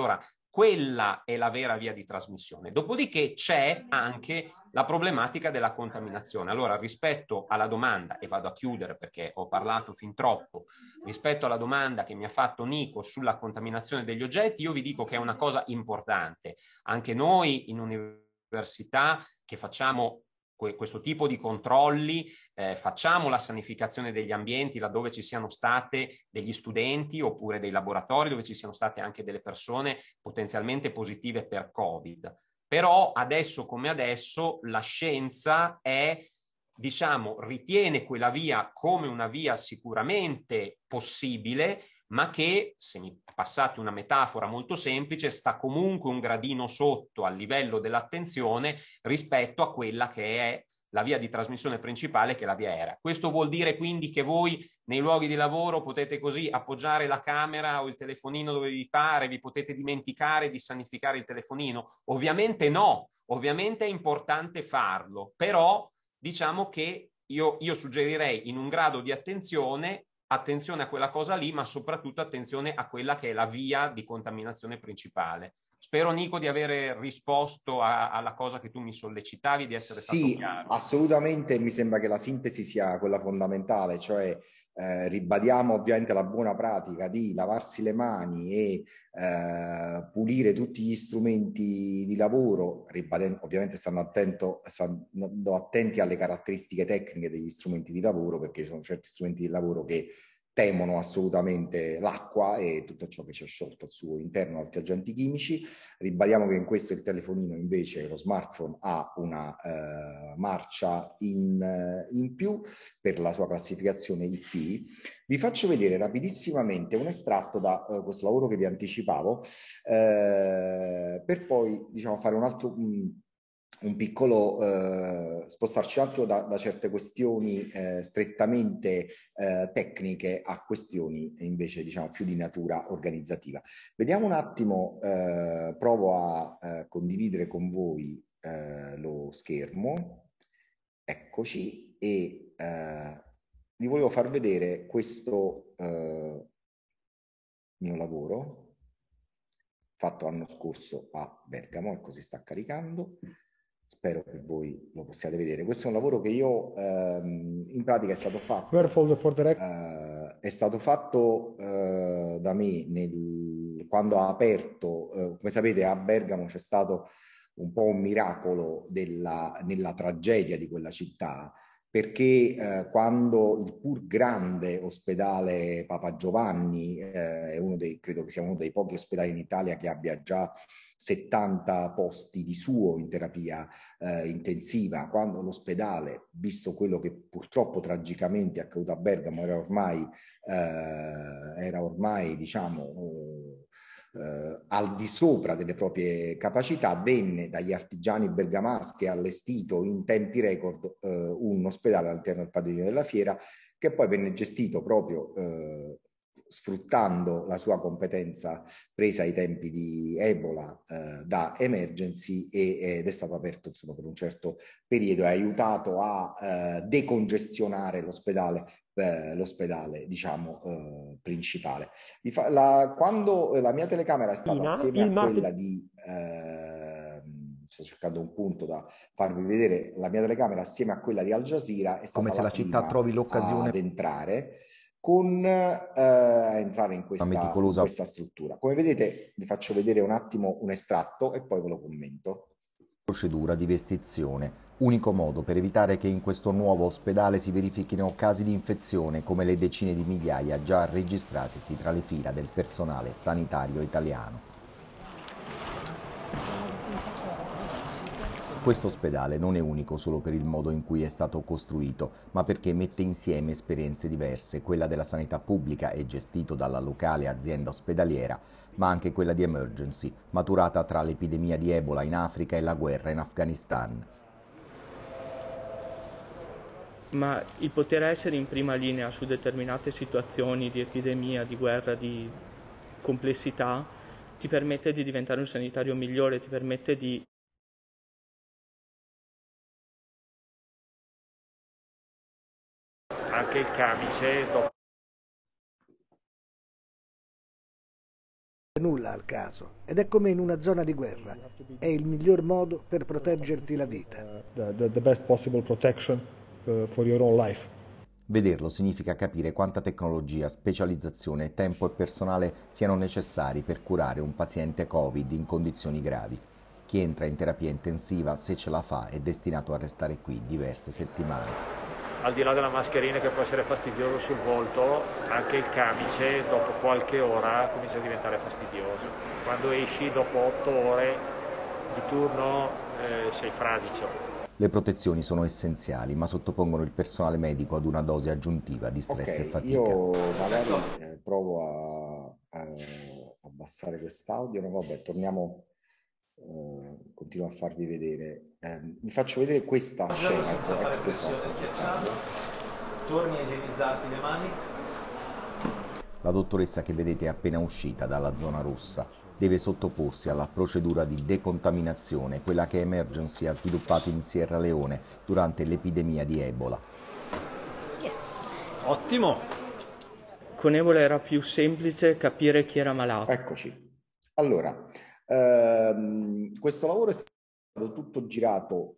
Quella è la vera via di trasmissione. Dopodiché c'è anche la problematica della contaminazione. Allora, rispetto alla domanda, e vado a chiudere perché ho parlato fin troppo, rispetto alla domanda che mi ha fatto Nico sulla contaminazione degli oggetti, io vi dico che è una cosa importante. Anche noi in università che facciamo questo tipo di controlli, facciamo la sanificazione degli ambienti laddove ci siano state degli studenti oppure dei laboratori dove ci siano state anche delle persone potenzialmente positive per Covid. Però adesso come adesso la scienza è, diciamo, ritiene quella via come una via sicuramente possibile, ma che, se mi passate una metafora molto semplice, sta comunque un gradino sotto al livello dell'attenzione rispetto a quella che è la via di trasmissione principale, che è la via aerea. Questo vuol dire quindi che voi nei luoghi di lavoro potete così appoggiare la camera o il telefonino dove vi pare, vi potete dimenticare di sanificare il telefonino? Ovviamente no, ovviamente è importante farlo, però diciamo che io suggerirei in un grado di attenzione a quella cosa lì, ma soprattutto attenzione a quella che è la via di contaminazione principale. Spero, Nico, di avere risposto alla cosa che tu mi sollecitavi, di essere stato chiaro. Sì, assolutamente, mi sembra che la sintesi sia quella fondamentale, cioè ribadiamo ovviamente la buona pratica di lavarsi le mani e pulire tutti gli strumenti di lavoro, ovviamente stando attenti alle caratteristiche tecniche degli strumenti di lavoro, perché ci sono certi strumenti di lavoro che temono assolutamente l'acqua e tutto ciò che c'è sciolto al suo interno, altri agenti chimici. Ribadiamo che in questo il telefonino invece, lo smartphone, ha una marcia in più per la sua classificazione IP. Vi faccio vedere rapidissimamente un estratto da questo lavoro che vi anticipavo, per poi diciamo fare un altro un piccolo spostarci un attimo da certe questioni strettamente tecniche a questioni invece diciamo più di natura organizzativa. Vediamo un attimo, provo a condividere con voi lo schermo, eccoci, e vi volevo far vedere questo mio lavoro fatto l'anno scorso a Bergamo, ecco si sta caricando. Spero che voi lo possiate vedere. Questo è un lavoro che io in pratica è stato fatto da me quando ha aperto, come sapete a Bergamo c'è stato un po' un miracolo nella tragedia di quella città, perché quando il pur grande ospedale Papa Giovanni, credo che sia uno dei pochi ospedali in Italia che abbia già 70 posti di suo in terapia intensiva, quando l'ospedale, visto quello che purtroppo tragicamente è accaduto a Bergamo, era ormai diciamo al di sopra delle proprie capacità, venne dagli artigiani bergamaschi allestito in tempi record un ospedale all'interno del padiglione della fiera, che poi venne gestito proprio sfruttando la sua competenza presa ai tempi di Ebola da Emergency ed è stato aperto insomma per un certo periodo e ha aiutato a decongestionare l'ospedale diciamo principale. Quando la mia telecamera è stata assieme a quella di sto cercando un punto da farvi vedere, la mia telecamera assieme a quella di Al Jazeera è stata come se la città trovi l'occasione ad entrare in questa struttura. Come vedete vi faccio vedere un attimo un estratto e poi ve lo commento. Procedura di vestizione, unico modo per evitare che in questo nuovo ospedale si verifichino casi di infezione come le decine di migliaia già registratisi tra le fila del personale sanitario italiano. Questo ospedale non è unico solo per il modo in cui è stato costruito, ma perché mette insieme esperienze diverse, quella della sanità pubblica e gestito dalla locale azienda ospedaliera, ma anche quella di Emergency, maturata tra l'epidemia di Ebola in Africa e la guerra in Afghanistan. Ma il poter essere in prima linea su determinate situazioni di epidemia, di guerra, di complessità, ti permette di diventare un sanitario migliore, ti permette di anche il camice dopo nulla al caso ed è come in una zona di guerra. È il miglior modo per proteggerti la vita. The best possible protection for your own life. Vederlo significa capire quanta tecnologia, specializzazione, tempo e personale siano necessari per curare un paziente Covid in condizioni gravi. Chi entra in terapia intensiva, se ce la fa, è destinato a restare qui diverse settimane. Al di là della mascherina che può essere fastidioso sul volto, anche il camice dopo qualche ora comincia a diventare fastidioso. Quando esci dopo 8 ore di turno sei fradicio. Le protezioni sono essenziali, ma sottopongono il personale medico ad una dose aggiuntiva di stress e fatica. Io magari provo a abbassare quest'audio, no, vabbè, torniamo, continuo a farvi vedere. Vi faccio vedere questa scena. Torni a igienizzarti le mani. La dottoressa che vedete è appena uscita dalla zona rossa. Deve sottoporsi alla procedura di decontaminazione, quella che Emergency ha sviluppato in Sierra Leone durante l'epidemia di Ebola. Yes. Ottimo! Con Ebola era più semplice capire chi era malato. Eccoci. Allora, questo lavoro è stato tutto girato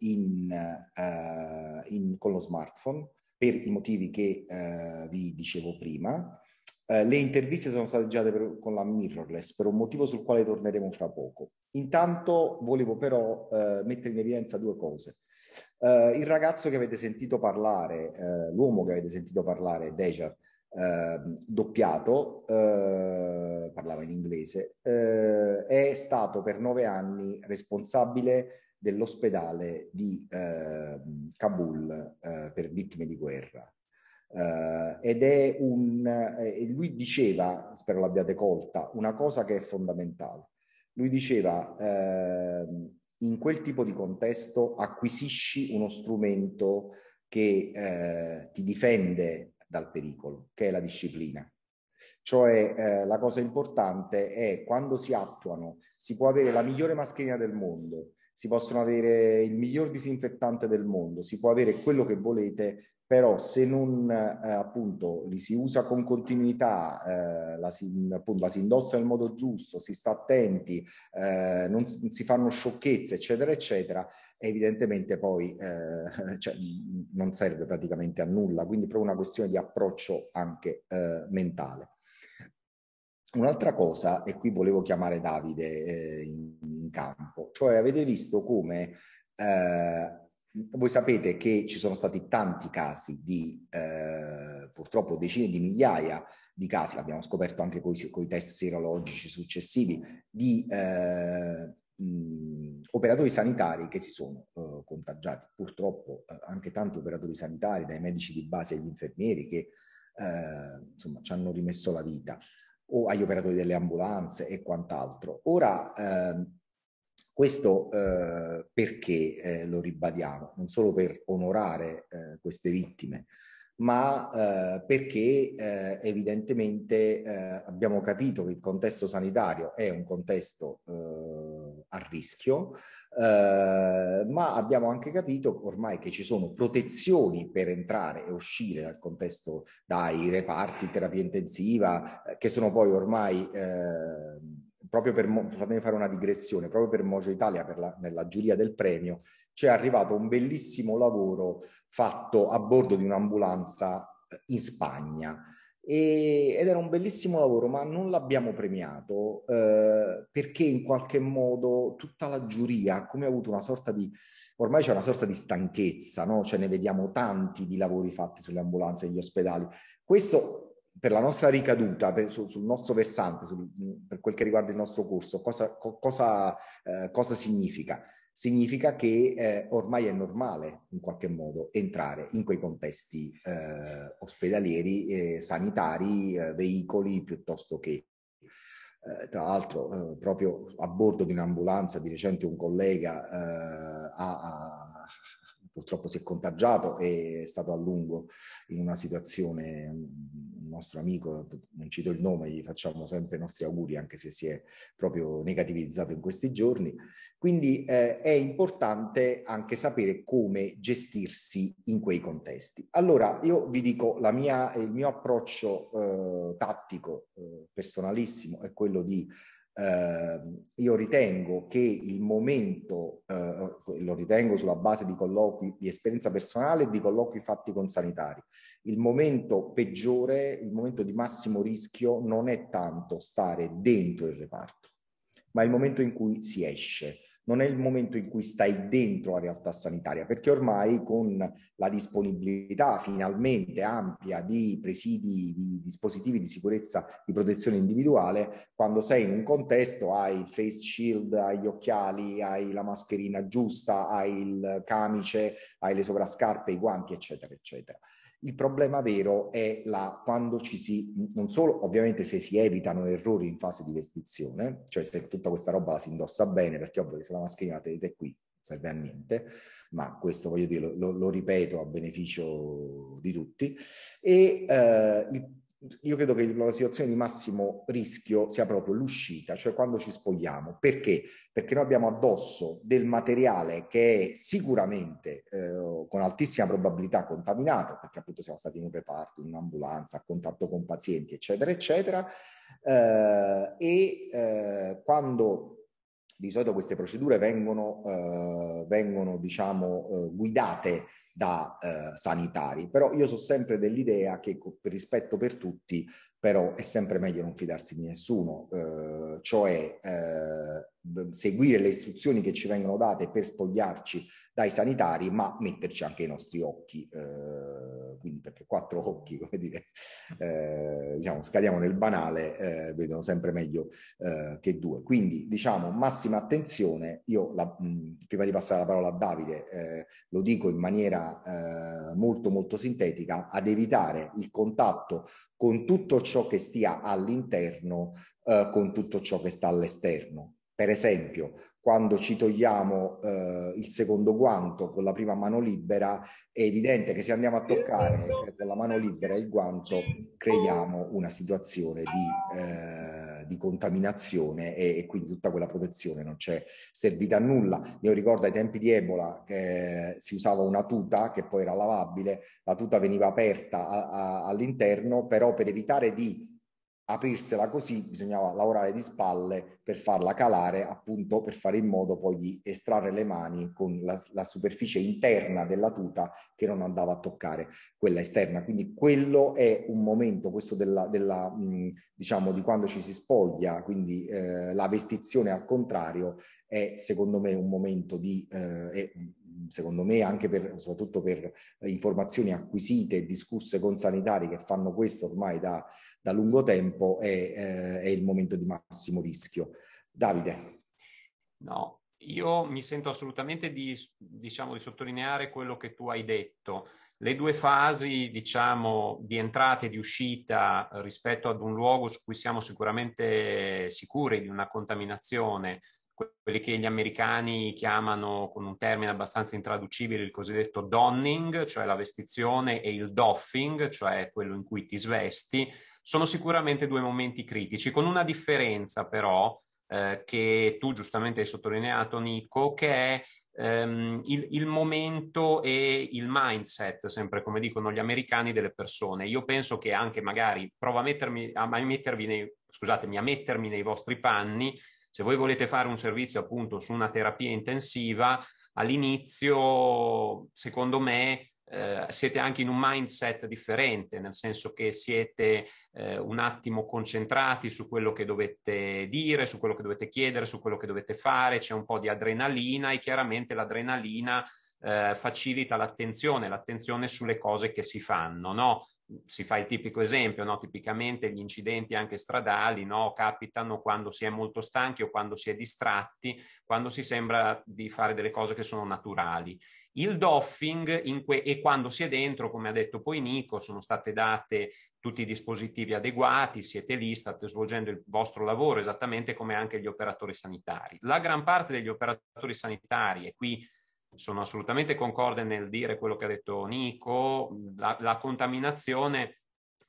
con lo smartphone per i motivi che vi dicevo prima. Le interviste sono state girate con la mirrorless per un motivo sul quale torneremo fra poco. Intanto volevo però mettere in evidenza due cose. Il ragazzo che avete sentito parlare, l'uomo che avete sentito parlare, Dejar, doppiato, parlava in inglese, è stato per 9 anni responsabile dell'ospedale di Kabul per vittime di guerra. Ed è lui diceva, spero l'abbiate colta, una cosa che è fondamentale. Lui diceva, in quel tipo di contesto acquisisci uno strumento che ti difende dal pericolo, che è la disciplina. Cioè la cosa importante è quando si attuano, si può avere la migliore mascherina del mondo, si possono avere il miglior disinfettante del mondo, si può avere quello che volete, però se non appunto li si usa con continuità, la si indossa nel modo giusto, si sta attenti, non si fanno sciocchezze, eccetera, eccetera, evidentemente poi cioè, non serve praticamente a nulla, quindi è proprio una questione di approccio anche mentale. Un'altra cosa, e qui volevo chiamare Davide in campo, cioè avete visto come voi sapete che ci sono stati tanti casi di, purtroppo decine di migliaia di casi, l'abbiamo scoperto anche con i test serologici successivi, di operatori sanitari che si sono contagiati. Purtroppo anche tanti operatori sanitari, dai medici di base agli infermieri, che insomma ci hanno rimesso la vita, o agli operatori delle ambulanze e quant'altro. Ora, questo perché lo ribadiamo? Non solo per onorare queste vittime, ma perché evidentemente abbiamo capito che il contesto sanitario è un contesto a rischio, ma abbiamo anche capito ormai che ci sono protezioni per entrare e uscire dal contesto, dai reparti terapia intensiva, che sono poi ormai proprio per, fatemi fare una digressione, proprio per Mojo Italia, nella giuria del premio, c'è arrivato un bellissimo lavoro fatto a bordo di un'ambulanza in Spagna. Ed era un bellissimo lavoro, ma non l'abbiamo premiato perché in qualche modo tutta la giuria, come ha avuto una sorta di, ormai c'è una sorta di stanchezza, no? Cioè ne vediamo tanti di lavori fatti sulle ambulanze e gli ospedali. Questo per la nostra ricaduta, sul nostro versante, per quel che riguarda il nostro corso, cosa significa? Significa che ormai è normale in qualche modo entrare in quei contesti ospedalieri, sanitari, veicoli, piuttosto che tra l'altro proprio a bordo di un'ambulanza di recente un collega purtroppo si è contagiato e è stato a lungo in una situazione, un nostro amico, non cito il nome, gli facciamo sempre i nostri auguri anche se si è proprio negativizzato in questi giorni. Quindi è importante anche sapere come gestirsi in quei contesti. Allora io vi dico il mio approccio tattico personalissimo è quello di Io ritengo che il momento, lo ritengo sulla base di colloqui di esperienza personale e di colloqui fatti con sanitari, il momento peggiore, il momento di massimo rischio non è tanto stare dentro il reparto, ma è il momento in cui si esce. Non è il momento in cui stai dentro la realtà sanitaria, perché ormai con la disponibilità finalmente ampia di presidi, di dispositivi di sicurezza, di protezione individuale, quando sei in un contesto hai il face shield, hai gli occhiali, hai la mascherina giusta, hai il camice, hai le sovrascarpe, i guanti, eccetera, eccetera. Il problema vero è quando non solo ovviamente se si evitano errori in fase di vestizione, cioè se tutta questa roba la si indossa bene, perché ovvio che se la mascherina la tenete qui non serve a niente, ma questo voglio dire, lo ripeto a beneficio di tutti, e io credo che la situazione di massimo rischio sia proprio l'uscita, cioè quando ci spogliamo. Perché? Perché noi abbiamo addosso del materiale che è sicuramente con altissima probabilità contaminato, perché appunto siamo stati in un reparto, in un'ambulanza, a contatto con pazienti, eccetera, eccetera, quando di solito queste procedure vengono diciamo, guidate da sanitari, però io sono sempre dell'idea che per rispetto per tutti però è sempre meglio non fidarsi di nessuno, cioè seguire le istruzioni che ci vengono date per spogliarci dai sanitari, ma metterci anche i nostri occhi, quindi perché 4 occhi, come dire, diciamo, scadiamo nel banale, vedono sempre meglio che 2. Quindi diciamo massima attenzione. Io prima di passare la parola a Davide lo dico in maniera molto molto sintetica, ad evitare il contatto con tutto ciò che stia all'interno, con tutto ciò che sta all'esterno. Per esempio, quando ci togliamo il secondo guanto con la prima mano libera, è evidente che se andiamo a toccare con la mano libera il guanto, creiamo una situazione di contaminazione e quindi tutta quella protezione non c'è servita a nulla. Io ricordo ai tempi di Ebola che si usava una tuta che poi era lavabile, la tuta veniva aperta all'interno, però per evitare di aprirsela così bisognava lavorare di spalle per farla calare, appunto per fare in modo poi di estrarre le mani con la superficie interna della tuta che non andava a toccare quella esterna. Quindi quello è un momento, questo diciamo di quando ci si spoglia, quindi la vestizione al contrario è secondo me un momento secondo me anche soprattutto per informazioni acquisite e discusse con sanitari che fanno questo ormai da lungo tempo, è il momento di massimo rischio. Davide. No, io mi sento assolutamente di sottolineare quello che tu hai detto. Le 2 fasi, diciamo, di entrata e di uscita rispetto ad un luogo su cui siamo sicuramente sicuri di una contaminazione, quelli che gli americani chiamano con un termine abbastanza intraducibile il cosiddetto donning, cioè la vestizione, e il doffing, cioè quello in cui ti svesti, sono sicuramente 2 momenti critici, con una differenza però che tu giustamente hai sottolineato, Nico, che è il momento e il mindset, sempre come dicono gli americani, delle persone. Io penso che anche magari provo a mettermi nei vostri panni. Se voi volete fare un servizio appunto su una terapia intensiva, all'inizio, secondo me, siete anche in un mindset differente, nel senso che siete un attimo concentrati su quello che dovete dire, su quello che dovete chiedere, su quello che dovete fare, c'è un po' di adrenalina e chiaramente l'adrenalina facilita l'attenzione sulle cose che si fanno, no? Si fa il tipico esempio, no? Tipicamente gli incidenti anche stradali, no? Capitano quando si è molto stanchi o quando si è distratti, quando si sembra di fare delle cose che sono naturali. Il doffing e quando si è dentro, come ha detto poi Nico, sono state date tutti i dispositivi adeguati, siete lì, state svolgendo il vostro lavoro esattamente come anche gli operatori sanitari. La gran parte degli operatori sanitari, e qui sono assolutamente concorde nel dire quello che ha detto Nico, la contaminazione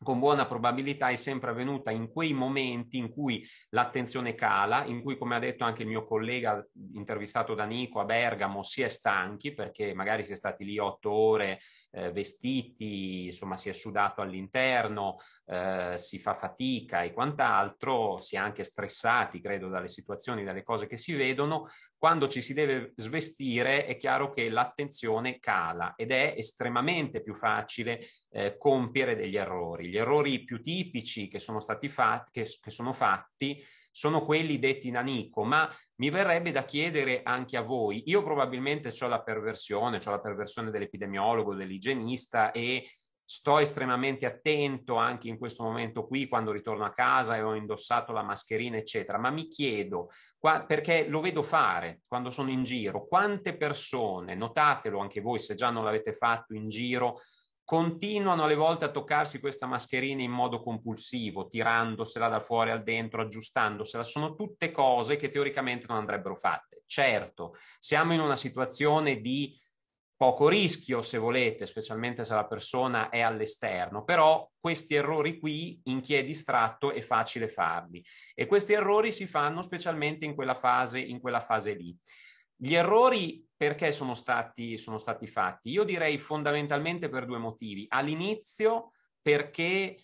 con buona probabilità è sempre avvenuta in quei momenti in cui l'attenzione cala, in cui, come ha detto anche il mio collega intervistato da Nico a Bergamo, si è stanchi perché magari si è stati lì 8 ore vestiti, insomma si è sudato all'interno, si fa fatica e quant'altro, si è anche stressati, credo, dalle situazioni, dalle cose che si vedono. Quando ci si deve svestire è chiaro che l'attenzione cala ed è estremamente più facile compiere degli errori. Gli errori più tipici che sono stati fatti, che sono fatti, sono quelli detti da Nico, ma mi verrebbe da chiedere anche a voi. Io probabilmente ho la perversione dell'epidemiologo, dell'igienista e sto estremamente attento anche in questo momento qui quando ritorno a casa e ho indossato la mascherina, eccetera, ma mi chiedo, perché lo vedo fare quando sono in giro, quante persone, notatelo anche voi se già non l'avete fatto in giro, continuano alle volte a toccarsi questa mascherina in modo compulsivo, tirandosela da fuori al dentro, aggiustandosela. Sono tutte cose che teoricamente non andrebbero fatte. Certo, siamo in una situazione di poco rischio, se volete, specialmente se la persona è all'esterno, però questi errori qui, in chi è distratto, è facile farli. E questi errori si fanno specialmente in quella fase lì. Gli errori perché sono stati fatti? Io direi fondamentalmente per 2 motivi. All'inizio perché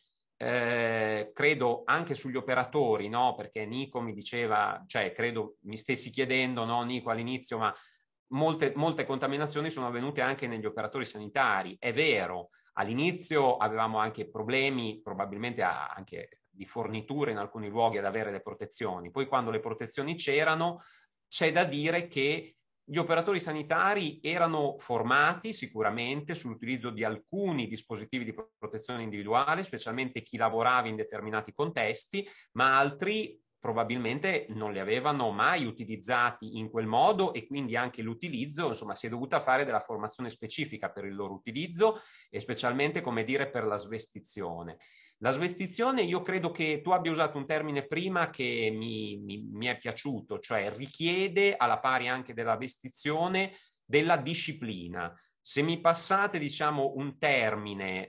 credo anche sugli operatori, no? Perché Nico mi diceva, cioè credo mi stessi chiedendo, no Nico, all'inizio, ma molte contaminazioni sono avvenute anche negli operatori sanitari. È vero, all'inizio avevamo anche problemi, probabilmente anche di forniture in alcuni luoghi ad avere le protezioni. Poi quando le protezioni c'erano, c'è da dire che gli operatori sanitari erano formati sicuramente sull'utilizzo di alcuni dispositivi di protezione individuale, specialmente chi lavorava in determinati contesti, ma altri probabilmente non li avevano mai utilizzati in quel modo e quindi anche l'utilizzo, insomma, si è dovuta fare della formazione specifica per il loro utilizzo e specialmente, come dire, per la svestizione. La svestizione, io credo che tu abbia usato un termine prima che mi è piaciuto, cioè richiede, alla pari anche della vestizione, della disciplina. Se mi passate, diciamo, un termine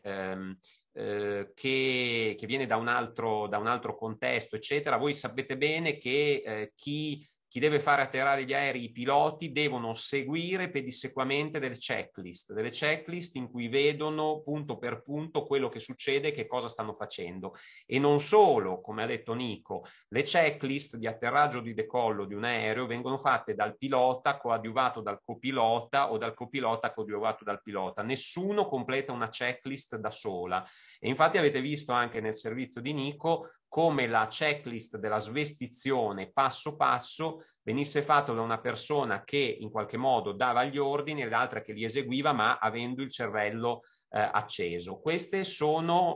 che viene da un altro contesto, eccetera, voi sapete bene che chi deve fare atterrare gli aerei, i piloti, devono seguire pedissequamente delle checklist in cui vedono punto per punto quello che succede e che cosa stanno facendo. E non solo, come ha detto Nico, le checklist di atterraggio o di decollo di un aereo vengono fatte dal pilota coadiuvato dal copilota o dal copilota coadiuvato dal pilota. Nessuno completa una checklist da sola. E infatti avete visto anche nel servizio di Nico come la checklist della svestizione passo passo venisse fatto da una persona che in qualche modo dava gli ordini e l'altra che li eseguiva, ma avendo il cervello acceso. Queste sono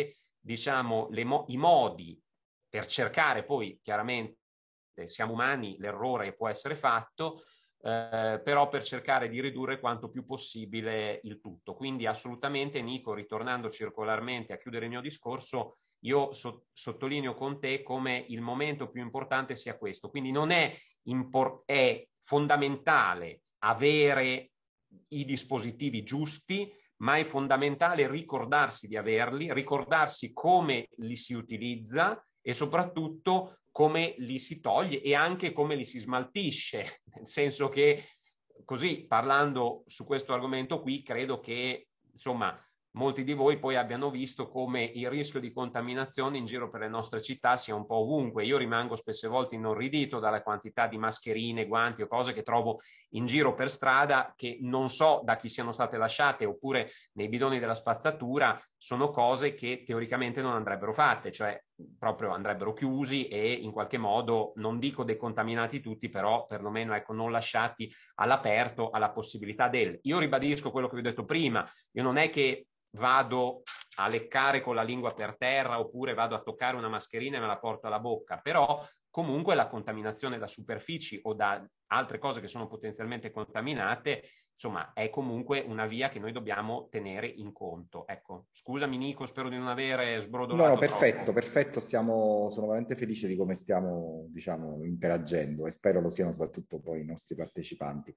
i modi per cercare, poi chiaramente siamo umani, l'errore può essere fatto, però per cercare di ridurre quanto più possibile il tutto. Quindi assolutamente, Nico, ritornando circolarmente a chiudere il mio discorso, io sottolineo con te come il momento più importante sia questo. Quindi non è fondamentale avere i dispositivi giusti, ma è fondamentale ricordarsi di averli, ricordarsi come li si utilizza e soprattutto come li si toglie e anche come li si smaltisce, nel senso che così, parlando su questo argomento qui, credo che insomma molti di voi poi abbiano visto come il rischio di contaminazione in giro per le nostre città sia un po' ovunque. Io rimango spesse volte inorridito dalla quantità di mascherine, guanti o cose che trovo in giro per strada che non so da chi siano state lasciate, oppure nei bidoni della spazzatura. Sono cose che teoricamente non andrebbero fatte, cioè proprio andrebbero chiusi e in qualche modo, non dico decontaminati tutti, però perlomeno ecco, non lasciati all'aperto alla possibilità Io ribadisco quello che vi ho detto prima, io non è che vado a leccare con la lingua per terra oppure vado a toccare una mascherina e me la porto alla bocca, però comunque la contaminazione da superfici o da altre cose che sono potenzialmente contaminate, insomma, è comunque una via che noi dobbiamo tenere in conto. Ecco, scusami Nico, spero di non avere sbrodolato. No, perfetto, sono veramente felice di come stiamo, diciamo, interagendo e spero lo siano soprattutto poi i nostri partecipanti.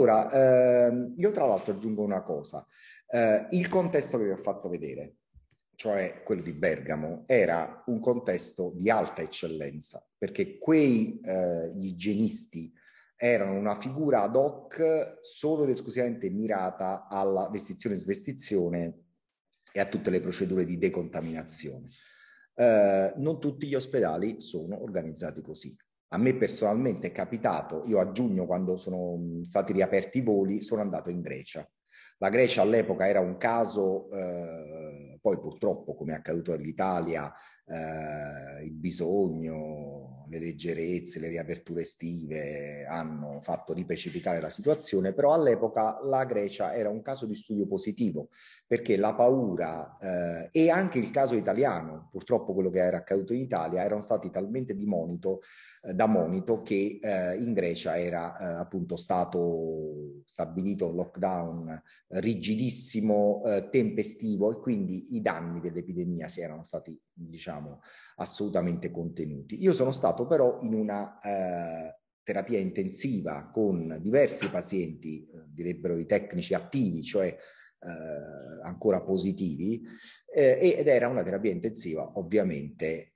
Allora, io tra l'altro aggiungo una cosa, il contesto che vi ho fatto vedere. cioè quello di Bergamo, era un contesto di alta eccellenza, perché quei gli igienisti erano una figura ad hoc solo ed esclusivamente mirata alla vestizione e svestizione e a tutte le procedure di decontaminazione. Non tutti gli ospedali sono organizzati così. A me personalmente è capitato, io a giugno, quando sono stati riaperti i voli, sono andato in Grecia. La Grecia all'epoca era un caso, poi purtroppo, come è accaduto all'Italia, il bisogno, le leggerezze, le riaperture estive hanno fatto riprecipitare la situazione, però all'epoca la Grecia era un caso di studio positivo, perché la paura e anche il caso italiano, purtroppo quello che era accaduto in Italia, erano stati talmente da monito che in Grecia era appunto stato stabilito un lockdown rigidissimo, tempestivo, e quindi i danni dell'epidemia si erano stati, diciamo, assolutamente contenuti. Io sono stato però in una terapia intensiva con diversi pazienti, direbbero i tecnici attivi, cioè ancora positivi, ed era una terapia intensiva ovviamente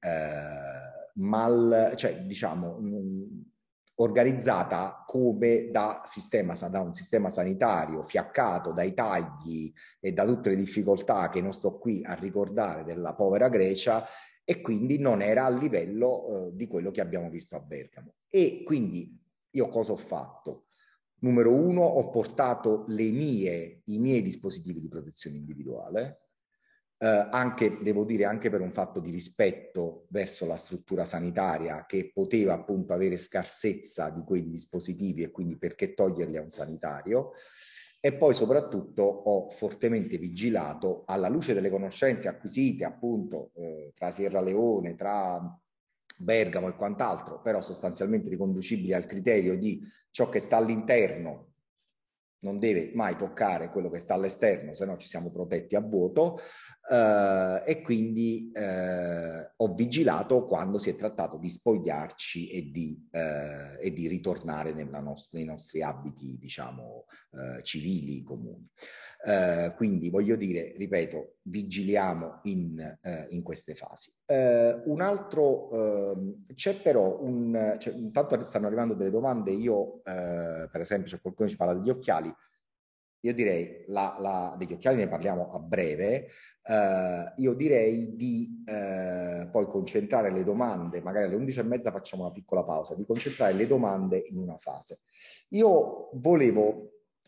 cioè diciamo organizzata come da un sistema sanitario fiaccato dai tagli e da tutte le difficoltà che non sto qui a ricordare della povera Grecia, e quindi non era a livello di quello che abbiamo visto a Bergamo. E quindi io cosa ho fatto? Numero uno, ho portato i miei dispositivi di protezione individuale, anche, devo dire, anche per un fatto di rispetto verso la struttura sanitaria, che poteva appunto avere scarsezza di quei dispositivi, e quindi perché toglierli a un sanitario. E poi soprattutto ho fortemente vigilato, alla luce delle conoscenze acquisite appunto tra Sierra Leone, tra Bergamo e quant'altro, però sostanzialmente riconducibili al criterio di ciò che sta all'interno non deve mai toccare quello che sta all'esterno, se no ci siamo protetti a vuoto, e quindi ho vigilato quando si è trattato di spogliarci e di ritornare nei nostri abiti, diciamo, civili comuni. Quindi voglio dire, ripeto, vigiliamo in queste fasi. Un altro, c'è però intanto stanno arrivando delle domande. Io per esempio, c'è qualcuno che ci parla degli occhiali. Io direi, degli occhiali ne parliamo a breve. Io direi di poi concentrare le domande, magari alle 11:30 facciamo una piccola pausa, di concentrare le domande in una fase. Io volevo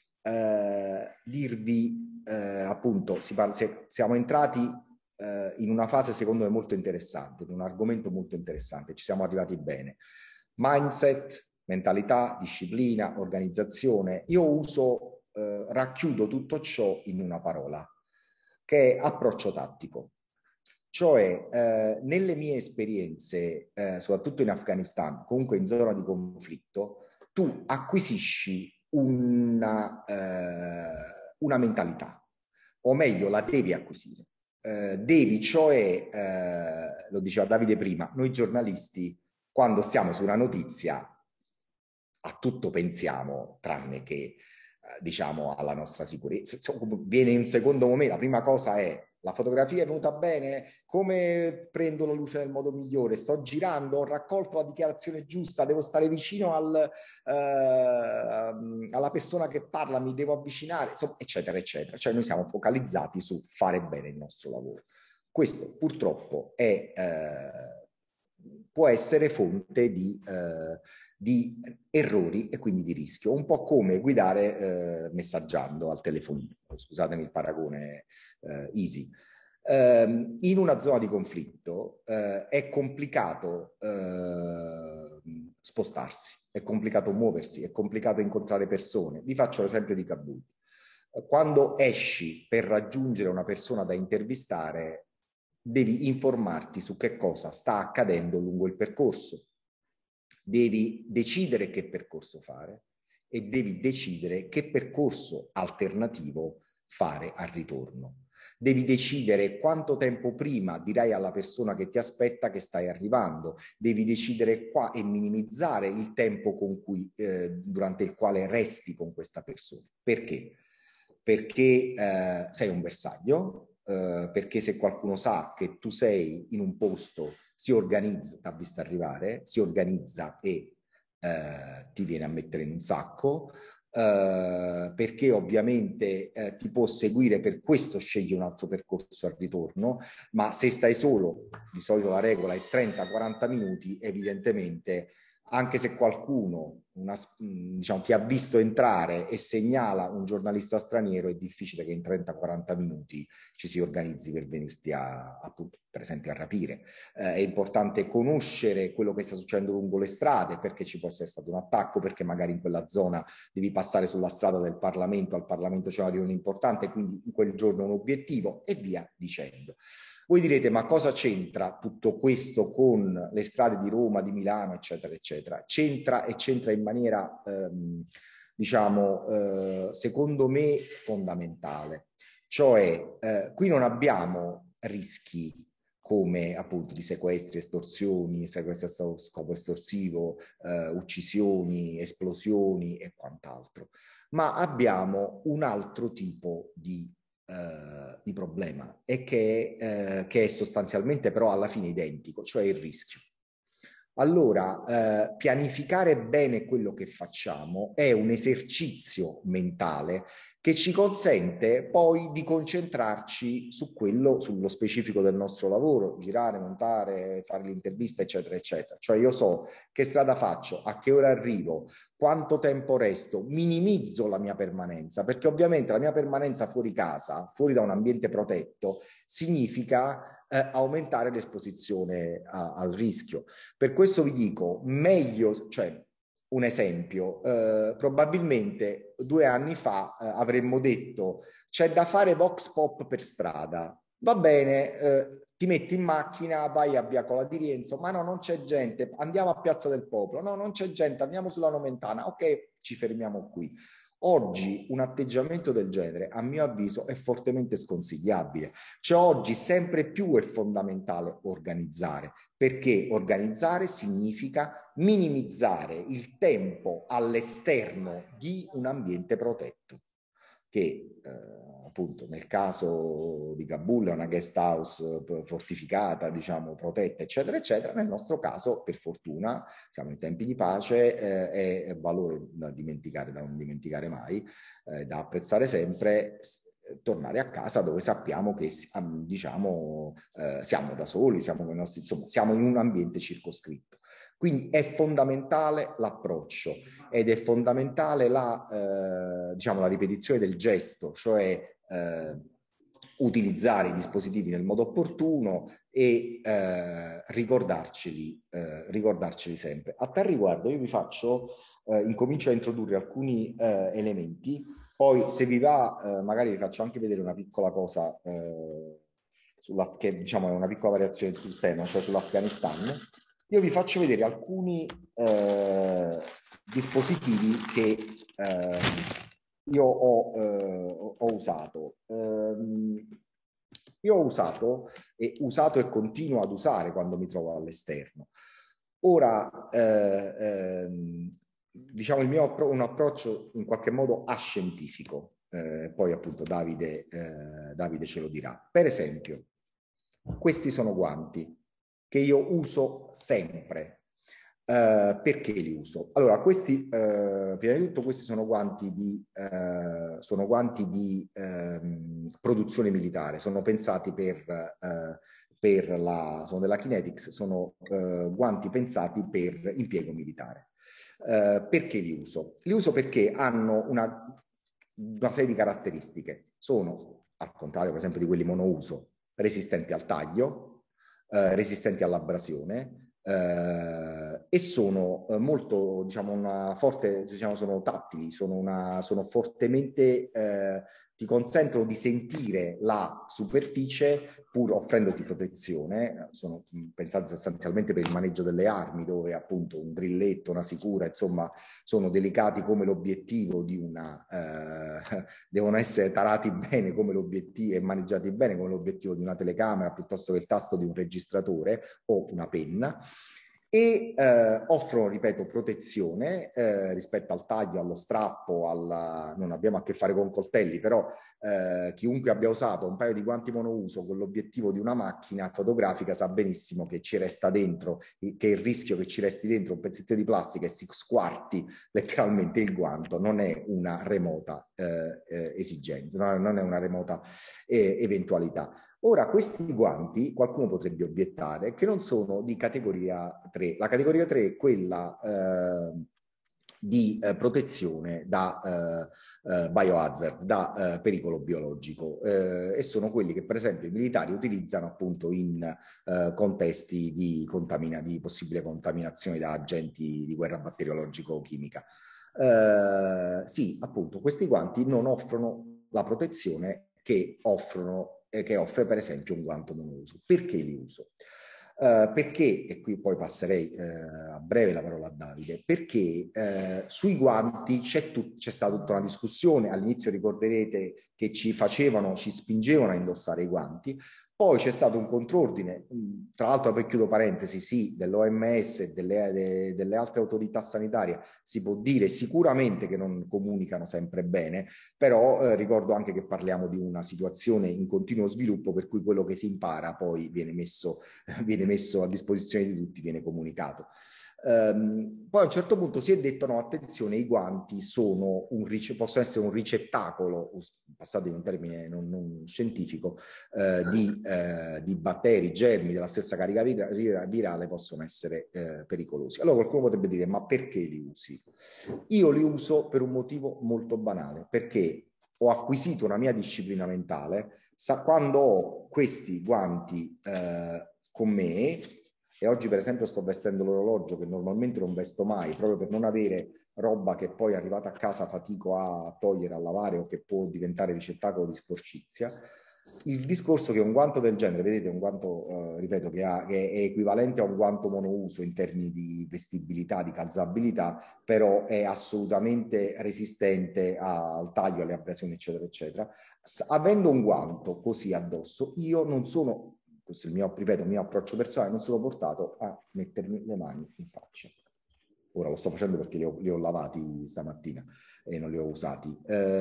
dirvi, appunto, siamo entrati in una fase secondo me molto interessante, in un argomento molto interessante, ci siamo arrivati bene. Mindset, mentalità, disciplina, organizzazione. Io racchiudo tutto ciò in una parola, che è approccio tattico. Cioè, nelle mie esperienze, soprattutto in Afghanistan, comunque in zona di conflitto, tu acquisisci una mentalità, o meglio, la devi acquisire. Devi, cioè, lo diceva Davide prima, noi giornalisti, quando stiamo su una notizia, a tutto pensiamo, tranne che diciamo alla nostra sicurezza. Viene in secondo momento, la prima cosa è: la fotografia è venuta bene, come prendo la luce nel modo migliore, sto girando, ho raccolto la dichiarazione giusta, devo stare vicino alla persona che parla, mi devo avvicinare, insomma, eccetera, eccetera. Cioè noi siamo focalizzati su fare bene il nostro lavoro. Questo purtroppo può essere fonte di errori e quindi di rischio, un po' come guidare messaggiando al telefonino, scusatemi il paragone easy. In una zona di conflitto è complicato spostarsi, è complicato muoversi, è complicato incontrare persone. Vi faccio l'esempio di Kabul. Quando esci per raggiungere una persona da intervistare, devi informarti su che cosa sta accadendo lungo il percorso. Devi decidere che percorso fare e devi decidere che percorso alternativo fare al ritorno. Devi decidere quanto tempo prima dirai alla persona che ti aspetta che stai arrivando. Devi decidere qua e minimizzare il tempo durante il quale resti con questa persona. Perché? Perché sei un bersaglio, perché se qualcuno sa che tu sei in un posto, si organizza, t'ha visto arrivare, si organizza e ti viene a mettere in un sacco, perché ovviamente ti può seguire, per questo scegli un altro percorso al ritorno, ma se stai solo, di solito la regola è 30-40 minuti, evidentemente anche se qualcuno diciamo, ti ha visto entrare e segnala un giornalista straniero, è difficile che in 30-40 minuti ci si organizzi per venirti appunto, per esempio, a rapire. È importante conoscere quello che sta succedendo lungo le strade, perché ci può essere stato un attacco, perché magari in quella zona devi passare sulla strada del Parlamento, al Parlamento c'è una riunione importante, quindi in quel giorno un obiettivo, e via dicendo. Voi direte, ma cosa c'entra tutto questo con le strade di Roma, di Milano, eccetera, eccetera? C'entra, e c'entra in maniera, diciamo, secondo me fondamentale. Cioè, qui non abbiamo rischi come appunto di sequestri, estorsioni, sequestri a scopo estorsivo, uccisioni, esplosioni e quant'altro, ma abbiamo un altro tipo di problema, e che è sostanzialmente però alla fine identico, cioè il rischio. Allora, pianificare bene quello che facciamo è un esercizio mentale che ci consente poi di concentrarci su quello, sullo specifico del nostro lavoro, girare, montare, fare l'intervista, eccetera, eccetera. Cioè io so che strada faccio, a che ora arrivo, quanto tempo resto, minimizzo la mia permanenza, perché ovviamente la mia permanenza fuori casa, fuori da un ambiente protetto, significa aumentare l'esposizione al rischio. Per questo vi dico, meglio, cioè un esempio, probabilmente 2 anni fa avremmo detto c'è da fare vox pop per strada, va bene, ti metti in macchina, vai a Via Cola di Rienzo, ma no, non c'è gente, andiamo a Piazza del Popolo, no, non c'è gente, andiamo sulla Nomentana, ok, ci fermiamo qui. Oggi un atteggiamento del genere, a mio avviso, è fortemente sconsigliabile. Cioè oggi sempre più è fondamentale organizzare, perché organizzare significa minimizzare il tempo all'esterno di un ambiente protetto, che appunto nel caso di Kabul è una guest house fortificata, diciamo, protetta, eccetera, eccetera. Nel nostro caso, per fortuna, siamo in tempi di pace, è valore da non dimenticare mai, da apprezzare sempre, tornare a casa dove sappiamo che diciamo, siamo da soli, siamo con i nostri, insomma, siamo in un ambiente circoscritto. Quindi è fondamentale l'approccio ed è fondamentale diciamo, la ripetizione del gesto, cioè utilizzare i dispositivi nel modo opportuno e ricordarceli sempre. A tal riguardo io vi faccio, incomincio a introdurre alcuni elementi, poi se vi va magari vi faccio anche vedere una piccola cosa che diciamo è una piccola variazione sul tema, cioè sull'Afghanistan. Io vi faccio vedere alcuni dispositivi che io ho usato. Io ho usato e continuo ad usare quando mi trovo all'esterno. Ora, diciamo il mio un approccio in qualche modo ascientifico, poi appunto Davide ce lo dirà. Per esempio, questi sono guanti che io uso sempre. Perché li uso? Allora, questi, prima di tutto, questi sono guanti di produzione militare, sono pensati sono della Kinetics, sono guanti pensati per impiego militare. Perché li uso? Li uso perché hanno una serie di caratteristiche. Sono, al contrario per esempio di quelli monouso, resistenti al taglio, resistenti all'abrasione, e sono molto, diciamo, sono tattili, sono fortemente, ti consentono di sentire la superficie pur offrendoti protezione. Sono pensati sostanzialmente per il maneggio delle armi, dove appunto un grilletto, una sicura, insomma, sono delicati come l'obiettivo di devono essere tarati bene come l'obiettivo e maneggiati bene come l'obiettivo di una telecamera piuttosto che il tasto di un registratore o una penna. e offrono, ripeto, protezione rispetto al taglio, allo strappo, non abbiamo a che fare con coltelli, però chiunque abbia usato un paio di guanti monouso con l'obiettivo di una macchina fotografica sa benissimo che ci resta dentro, che il rischio che ci resti dentro un pezzettino di plastica e si squarti letteralmente il guanto non è una remota esigenza, non è una remota eventualità. Ora, questi guanti, qualcuno potrebbe obiettare, che non sono di categoria 3. La categoria 3 è quella di protezione da biohazard, da pericolo biologico, e sono quelli che per esempio i militari utilizzano appunto in contesti di possibile contaminazione da agenti di guerra batteriologico-chimica. Sì, appunto, questi guanti non offrono la protezione che offre per esempio un guanto monouso. Perché li uso? Perché, e qui poi passerei a breve la parola a Davide, perché sui guanti c'è stata tutta una discussione. All'inizio ricorderete che ci spingevano a indossare i guanti, poi c'è stato un contrordine, tra l'altro, per chiudo parentesi, sì, dell'OMS e delle altre autorità sanitarie, si può dire sicuramente che non comunicano sempre bene, però ricordo anche che parliamo di una situazione in continuo sviluppo, per cui quello che si impara poi viene messo a disposizione di tutti, viene comunicato. Poi a un certo punto si è detto no, attenzione, i guanti possono essere un ricettacolo, passatemi un termine non scientifico, di batteri, germi della stessa carica virale, possono essere pericolosi. Allora qualcuno potrebbe dire ma perché li usi? Io li uso per un motivo molto banale, perché ho acquisito una mia disciplina mentale, quando ho questi guanti con me, e oggi per esempio sto vestendo l'orologio che normalmente non vesto mai, proprio per non avere roba che poi arrivata a casa fatico a togliere, a lavare, o che può diventare ricettacolo di sporcizia. Il discorso che un guanto del genere, vedete, un guanto, ripeto, che è equivalente a un guanto monouso in termini di vestibilità, di calzabilità, però è assolutamente resistente al taglio, alle abrasioni, eccetera, eccetera. Avendo un guanto così addosso, io non sono, questo è il mio approccio personale, non sono portato a mettermi le mani in faccia. Ora lo sto facendo perché li ho lavati stamattina e non li ho usati.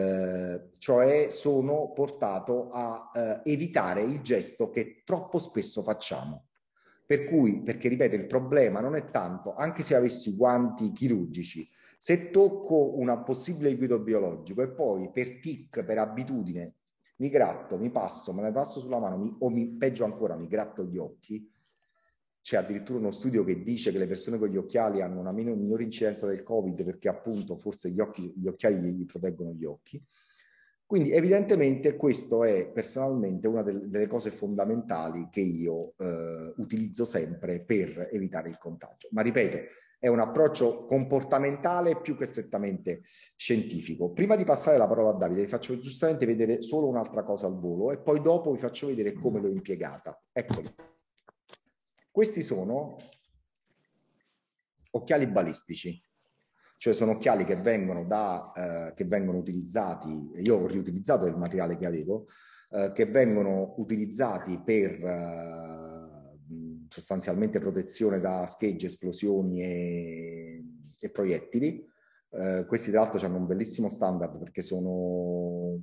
Cioè sono portato a evitare il gesto che troppo spesso facciamo. Perché ripeto, il problema non è tanto, anche se avessi guanti chirurgici, se tocco un possibile liquido biologico e poi per tic, per abitudine, mi gratto, me ne passo sulla mano, peggio ancora, mi gratto gli occhi. C'è addirittura uno studio che dice che le persone con gli occhiali hanno una minore incidenza del Covid, perché appunto forse gli occhiali gli proteggono gli occhi. Quindi evidentemente questo è personalmente una delle cose fondamentali che io utilizzo sempre per evitare il contagio. Ma ripeto, è un approccio comportamentale più che strettamente scientifico. Prima di passare la parola a Davide, vi faccio giustamente vedere solo un'altra cosa al volo e poi dopo vi faccio vedere come l'ho impiegata. Eccoli. Questi sono occhiali balistici, cioè sono occhiali che vengono utilizzati, io ho riutilizzato il materiale che avevo, che vengono utilizzati per sostanzialmente protezione da schegge, esplosioni e proiettili. Questi tra l'altro hanno un bellissimo standard perché sono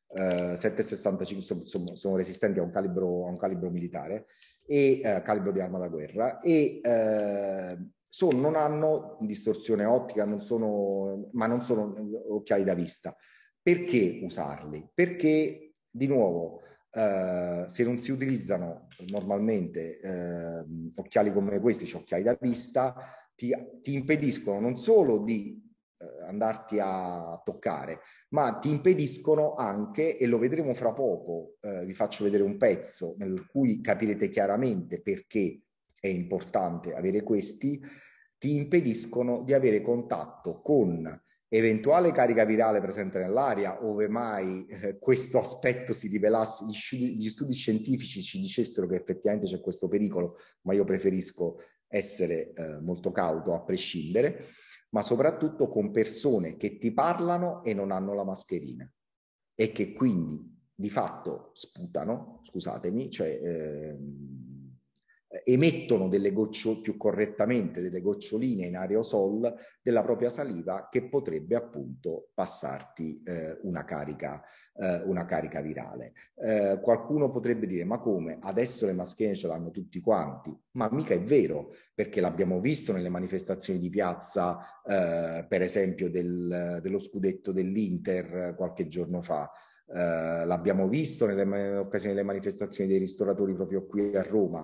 7,65, sono resistenti a un calibro militare e calibro di arma da guerra, e non hanno distorsione ottica, ma non sono occhiali da vista. Perché usarli? Perché di nuovo se non si utilizzano normalmente occhiali come questi, cioè occhiali da vista, ti impediscono non solo di andarti a toccare, ma ti impediscono anche, e lo vedremo fra poco, vi faccio vedere un pezzo nel cui capirete chiaramente perché è importante avere questi, ti impediscono di avere contatto con eventuale carica virale presente nell'aria, ove mai questo aspetto si rivelasse, gli studi scientifici ci dicessero che effettivamente c'è questo pericolo, ma io preferisco essere molto cauto a prescindere, ma soprattutto con persone che ti parlano e non hanno la mascherina e che quindi di fatto sputano, scusatemi, cioè emettono più correttamente delle goccioline in aerosol della propria saliva, che potrebbe appunto passarti una carica virale. Qualcuno potrebbe dire: ma come? Adesso le mascherine ce l'hanno tutti quanti. Ma mica è vero, perché l'abbiamo visto nelle manifestazioni di piazza, per esempio dello scudetto dell'Inter qualche giorno fa. L'abbiamo visto nelle occasioni delle manifestazioni dei ristoratori proprio qui a Roma.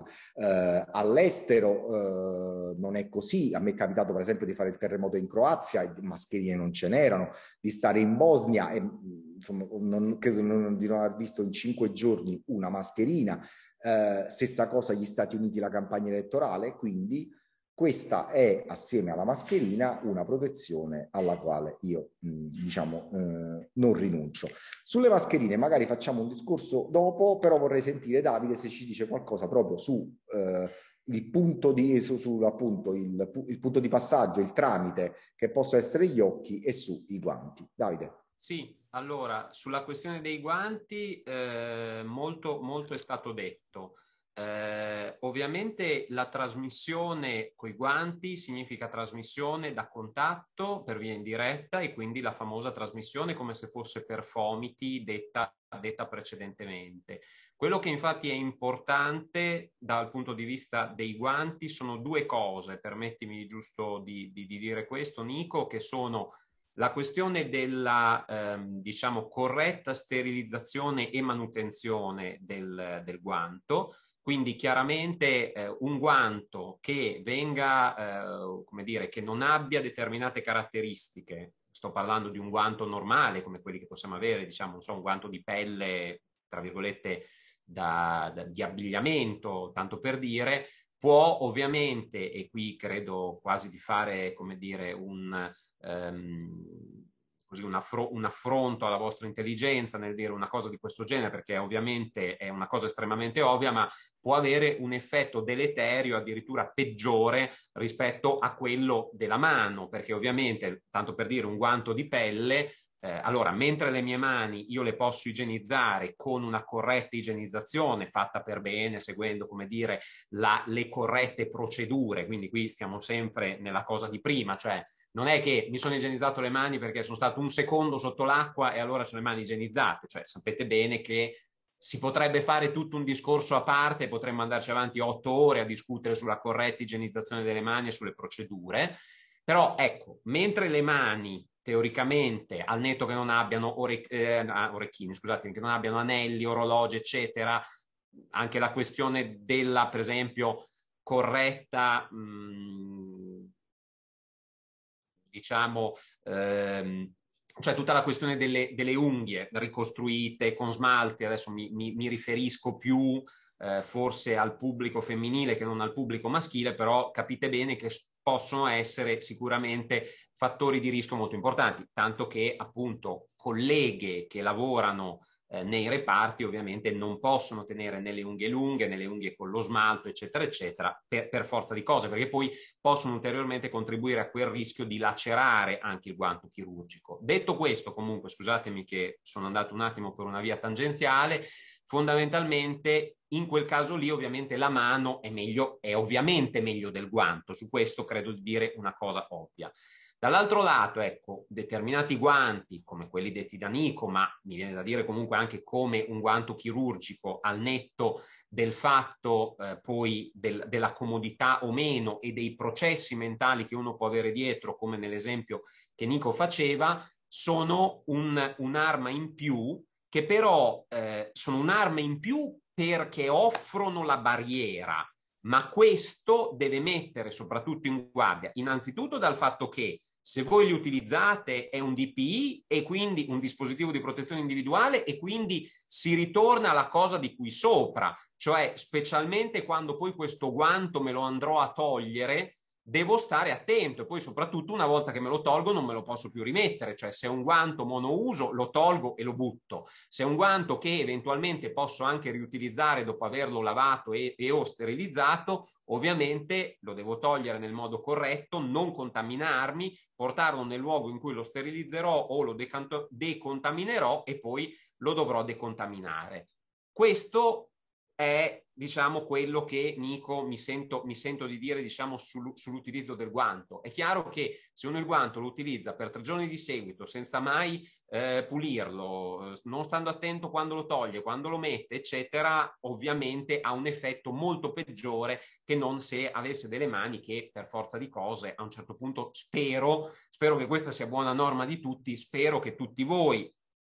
All'estero non è così. A me è capitato per esempio di fare il terremoto in Croazia e mascherine non ce n'erano, di stare in Bosnia e insomma credo di non aver visto in 5 giorni una mascherina. Stessa cosa agli Stati Uniti, la campagna elettorale. Quindi questa è, assieme alla mascherina, una protezione alla quale io non rinuncio. Sulle mascherine magari facciamo un discorso dopo, però vorrei sentire Davide se ci dice qualcosa proprio su il punto di passaggio, il tramite che possa essere gli occhi, e sui guanti. Davide. Sì, allora, sulla questione dei guanti molto è stato detto. Ovviamente la trasmissione coi guanti significa trasmissione da contatto per via indiretta, e quindi la famosa trasmissione come se fosse per fomiti detta precedentemente. Quello che infatti è importante dal punto di vista dei guanti sono due cose, permettimi giusto di dire questo, Nico, che sono la questione della corretta sterilizzazione e manutenzione del guanto. Quindi chiaramente un guanto che venga, che non abbia determinate caratteristiche, sto parlando di un guanto normale come quelli che possiamo avere, un guanto di pelle, tra virgolette, di abbigliamento, tanto per dire, può ovviamente, e qui credo quasi di fare, un affronto alla vostra intelligenza nel dire una cosa di questo genere, perché ovviamente è una cosa estremamente ovvia, ma può avere un effetto deleterio, addirittura peggiore rispetto a quello della mano, perché ovviamente, tanto per dire, un guanto di pelle, allora, mentre le mie mani io le posso igienizzare con una corretta igienizzazione fatta per bene, seguendo, le corrette procedure, quindi qui stiamo sempre nella cosa di prima, cioè non è che mi sono igienizzato le mani perché sono stato un secondo sotto l'acqua e allora ho le mani igienizzate, cioè sapete bene che si potrebbe fare tutto un discorso a parte, potremmo andarci avanti 8 ore a discutere sulla corretta igienizzazione delle mani e sulle procedure, però ecco, mentre le mani teoricamente, al netto che non abbiano orecchini, scusate, che non abbiano anelli, orologi, eccetera, anche la questione della, per esempio, corretta cioè tutta la questione delle unghie ricostruite con smalti, adesso mi riferisco più forse al pubblico femminile che non al pubblico maschile, però capite bene che possono essere sicuramente fattori di rischio molto importanti, tanto che appunto colleghe che lavorano nei reparti ovviamente non possono tenere né le unghie lunghe né le unghie con lo smalto, eccetera, eccetera, per forza di cose, perché poi possono ulteriormente contribuire a quel rischio di lacerare anche il guanto chirurgico. Detto questo, comunque, scusatemi che sono andato un attimo per una via tangenziale, fondamentalmente in quel caso lì ovviamente la mano è ovviamente meglio del guanto, su questo credo di dire una cosa ovvia. Dall'altro lato, ecco, determinati guanti, come quelli detti da Nico, ma mi viene da dire comunque anche come un guanto chirurgico, al netto del fatto poi della comodità o meno e dei processi mentali che uno può avere dietro, come nell'esempio che Nico faceva, sono un'arma in più, che però sono un'arma in più perché offrono la barriera, ma questo deve mettere soprattutto in guardia innanzitutto dal fatto che se voi li utilizzate è un DPI e quindi un dispositivo di protezione individuale, e quindi si ritorna alla cosa di qui sopra, cioè specialmente quando poi questo guanto me lo andrò a togliere, devo stare attento, e poi soprattutto una volta che me lo tolgo non me lo posso più rimettere, cioè se è un guanto monouso lo tolgo e lo butto, se è un guanto che eventualmente posso anche riutilizzare dopo averlo lavato e o sterilizzato, ovviamente lo devo togliere nel modo corretto, non contaminarmi, portarlo nel luogo in cui lo sterilizzerò o lo decontaminerò e poi lo dovrò decontaminare. Questo è, diciamo, quello che, Nico, mi sento di dire, diciamo, sull'utilizzo del guanto. È chiaro che se uno il guanto lo utilizza per 3 giorni di seguito senza mai pulirlo, non stando attento quando lo toglie, quando lo mette, eccetera, ovviamente ha un effetto molto peggiore che non se avesse delle mani che, per forza di cose, a un certo punto spero che questa sia buona norma di tutti, spero che tutti voi,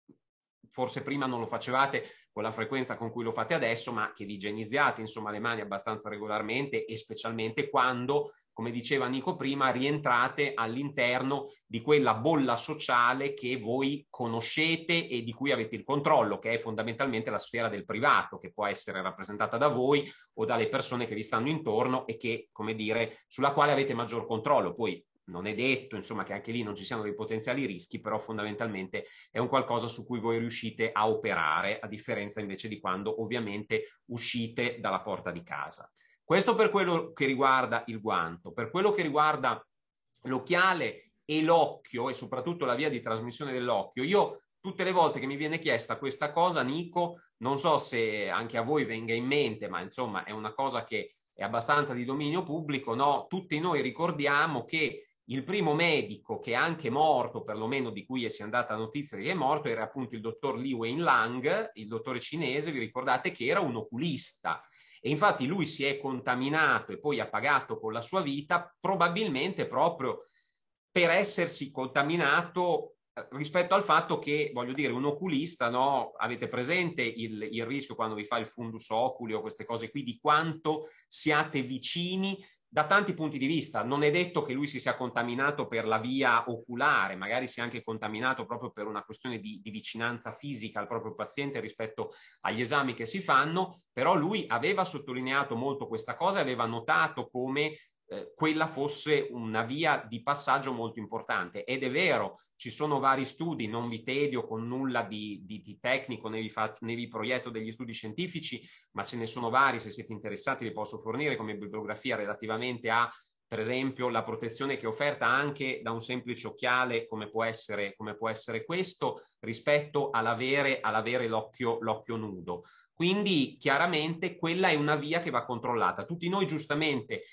forse prima non lo facevate con la frequenza con cui lo fate adesso, ma che vi igienizziate, insomma, le mani abbastanza regolarmente, e specialmente quando, come diceva Nico prima, rientrate all'interno di quella bolla sociale che voi conoscete e di cui avete il controllo, che è fondamentalmente la sfera del privato, che può essere rappresentata da voi o dalle persone che vi stanno intorno e che, come dire, sulla quale avete maggior controllo. Poi non è detto, insomma, che anche lì non ci siano dei potenziali rischi, però fondamentalmente è un qualcosa su cui voi riuscite a operare, a differenza invece di quando ovviamente uscite dalla porta di casa. Questo per quello che riguarda il guanto. Per quello che riguarda l'occhiale e l'occhio, e soprattutto la via di trasmissione dell'occhio, io tutte le volte che mi viene chiesta questa cosa, Nico, non so se anche a voi venga in mente, ma insomma è una cosa che è abbastanza di dominio pubblico, no? Tutti noi ricordiamo che il primo medico che è anche morto, perlomeno di cui si è andata notizia che è morto, era appunto il dottor Li Wenlang, il dottore cinese, vi ricordate, che era un oculista. E infatti lui si è contaminato e poi ha pagato con la sua vita, probabilmente proprio per essersi contaminato rispetto al fatto che, voglio dire, un oculista, no? Avete presente il rischio quando vi fa il fundus oculi o queste cose qui, di quanto siate vicini da tanti punti di vista. Non è detto che lui si sia contaminato per la via oculare, magari si è anche contaminato proprio per una questione di vicinanza fisica al proprio paziente rispetto agli esami che si fanno, però lui aveva sottolineato molto questa cosa e aveva notato come quella fosse una via di passaggio molto importante. Ed è vero, ci sono vari studi, non vi tedio con nulla di tecnico, né vi proietto degli studi scientifici, ma ce ne sono vari, se siete interessati li posso fornire come bibliografia relativamente a, per esempio, la protezione che è offerta anche da un semplice occhiale come può essere questo, rispetto all'avere l'occhio nudo. Quindi chiaramente quella è una via che va controllata. Tutti noi giustamente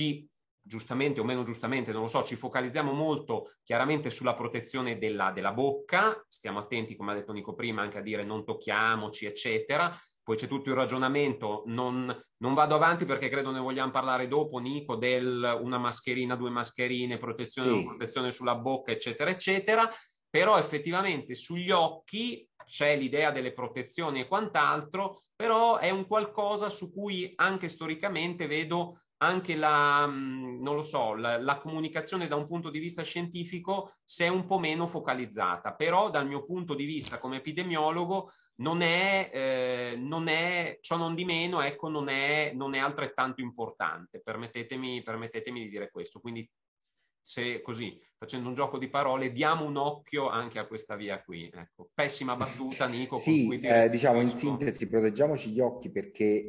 o meno giustamente, non lo so, ci focalizziamo molto chiaramente sulla protezione della bocca, stiamo attenti, come ha detto Nico prima, anche a dire non tocchiamoci, eccetera. Poi c'è tutto il ragionamento, non vado avanti perché credo ne vogliamo parlare dopo, Nico, una mascherina, 2 mascherine, protezione sulla bocca, eccetera, eccetera. Però effettivamente sugli occhi c'è l'idea delle protezioni e quant'altro, però è un qualcosa su cui anche storicamente vedo anche non lo so, la comunicazione da un punto di vista scientifico si è un po' meno focalizzata, però dal mio punto di vista come epidemiologo non è ciò non di meno, ecco, non è altrettanto importante, permettetemi di dire questo. Quindi, se così, facendo un gioco di parole, diamo un occhio anche a questa via qui. Ecco. Pessima battuta, Nico. Sì, diciamo in sintesi, proteggiamoci gli occhi perché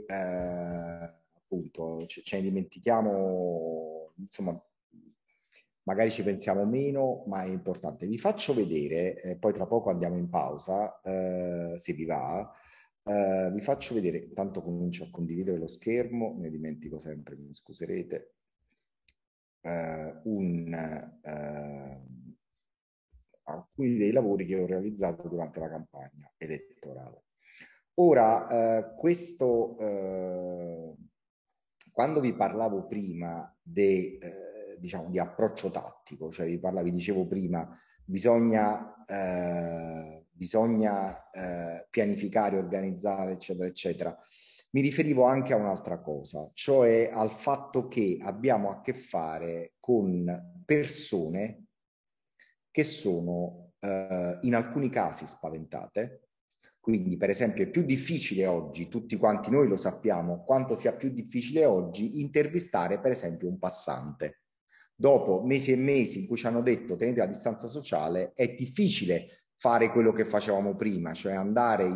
appunto ce ne dimentichiamo, insomma, magari ci pensiamo meno, ma è importante. Vi faccio vedere, poi tra poco andiamo in pausa, se vi va. Vi faccio vedere, intanto comincio a condividere lo schermo, ne dimentico sempre, mi scuserete. Alcuni dei lavori che ho realizzato durante la campagna elettorale. Ora, quando vi parlavo prima diciamo, di approccio tattico, cioè vi dicevo prima, bisogna pianificare, organizzare, eccetera, eccetera. Mi riferivo anche a un'altra cosa, cioè al fatto che abbiamo a che fare con persone che sono in alcuni casi spaventate. Quindi, per esempio, è più difficile oggi, tutti quanti noi lo sappiamo, quanto sia più difficile oggi intervistare, per esempio, un passante. Dopo mesi e mesi in cui ci hanno detto tenete la distanza sociale, è difficile fare quello che facevamo prima, cioè andare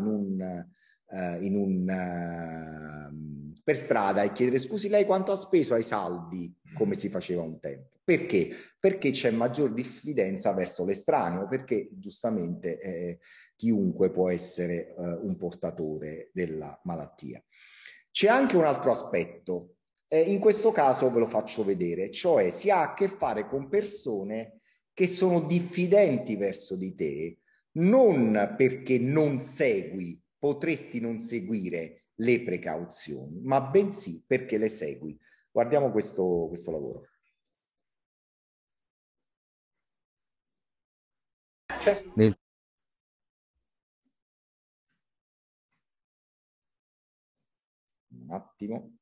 per strada e chiedere scusi lei quanto ha speso ai saldi, come si faceva un tempo. Perché? Perché c'è maggior diffidenza verso l'estraneo, perché giustamente chiunque può essere un portatore della malattia. C'è anche un altro aspetto, in questo caso ve lo faccio vedere, cioè si ha a che fare con persone che sono diffidenti verso di te, non perché non segui, potresti non seguire le precauzioni, ma bensì perché le segui. Guardiamo questo lavoro. Un attimo.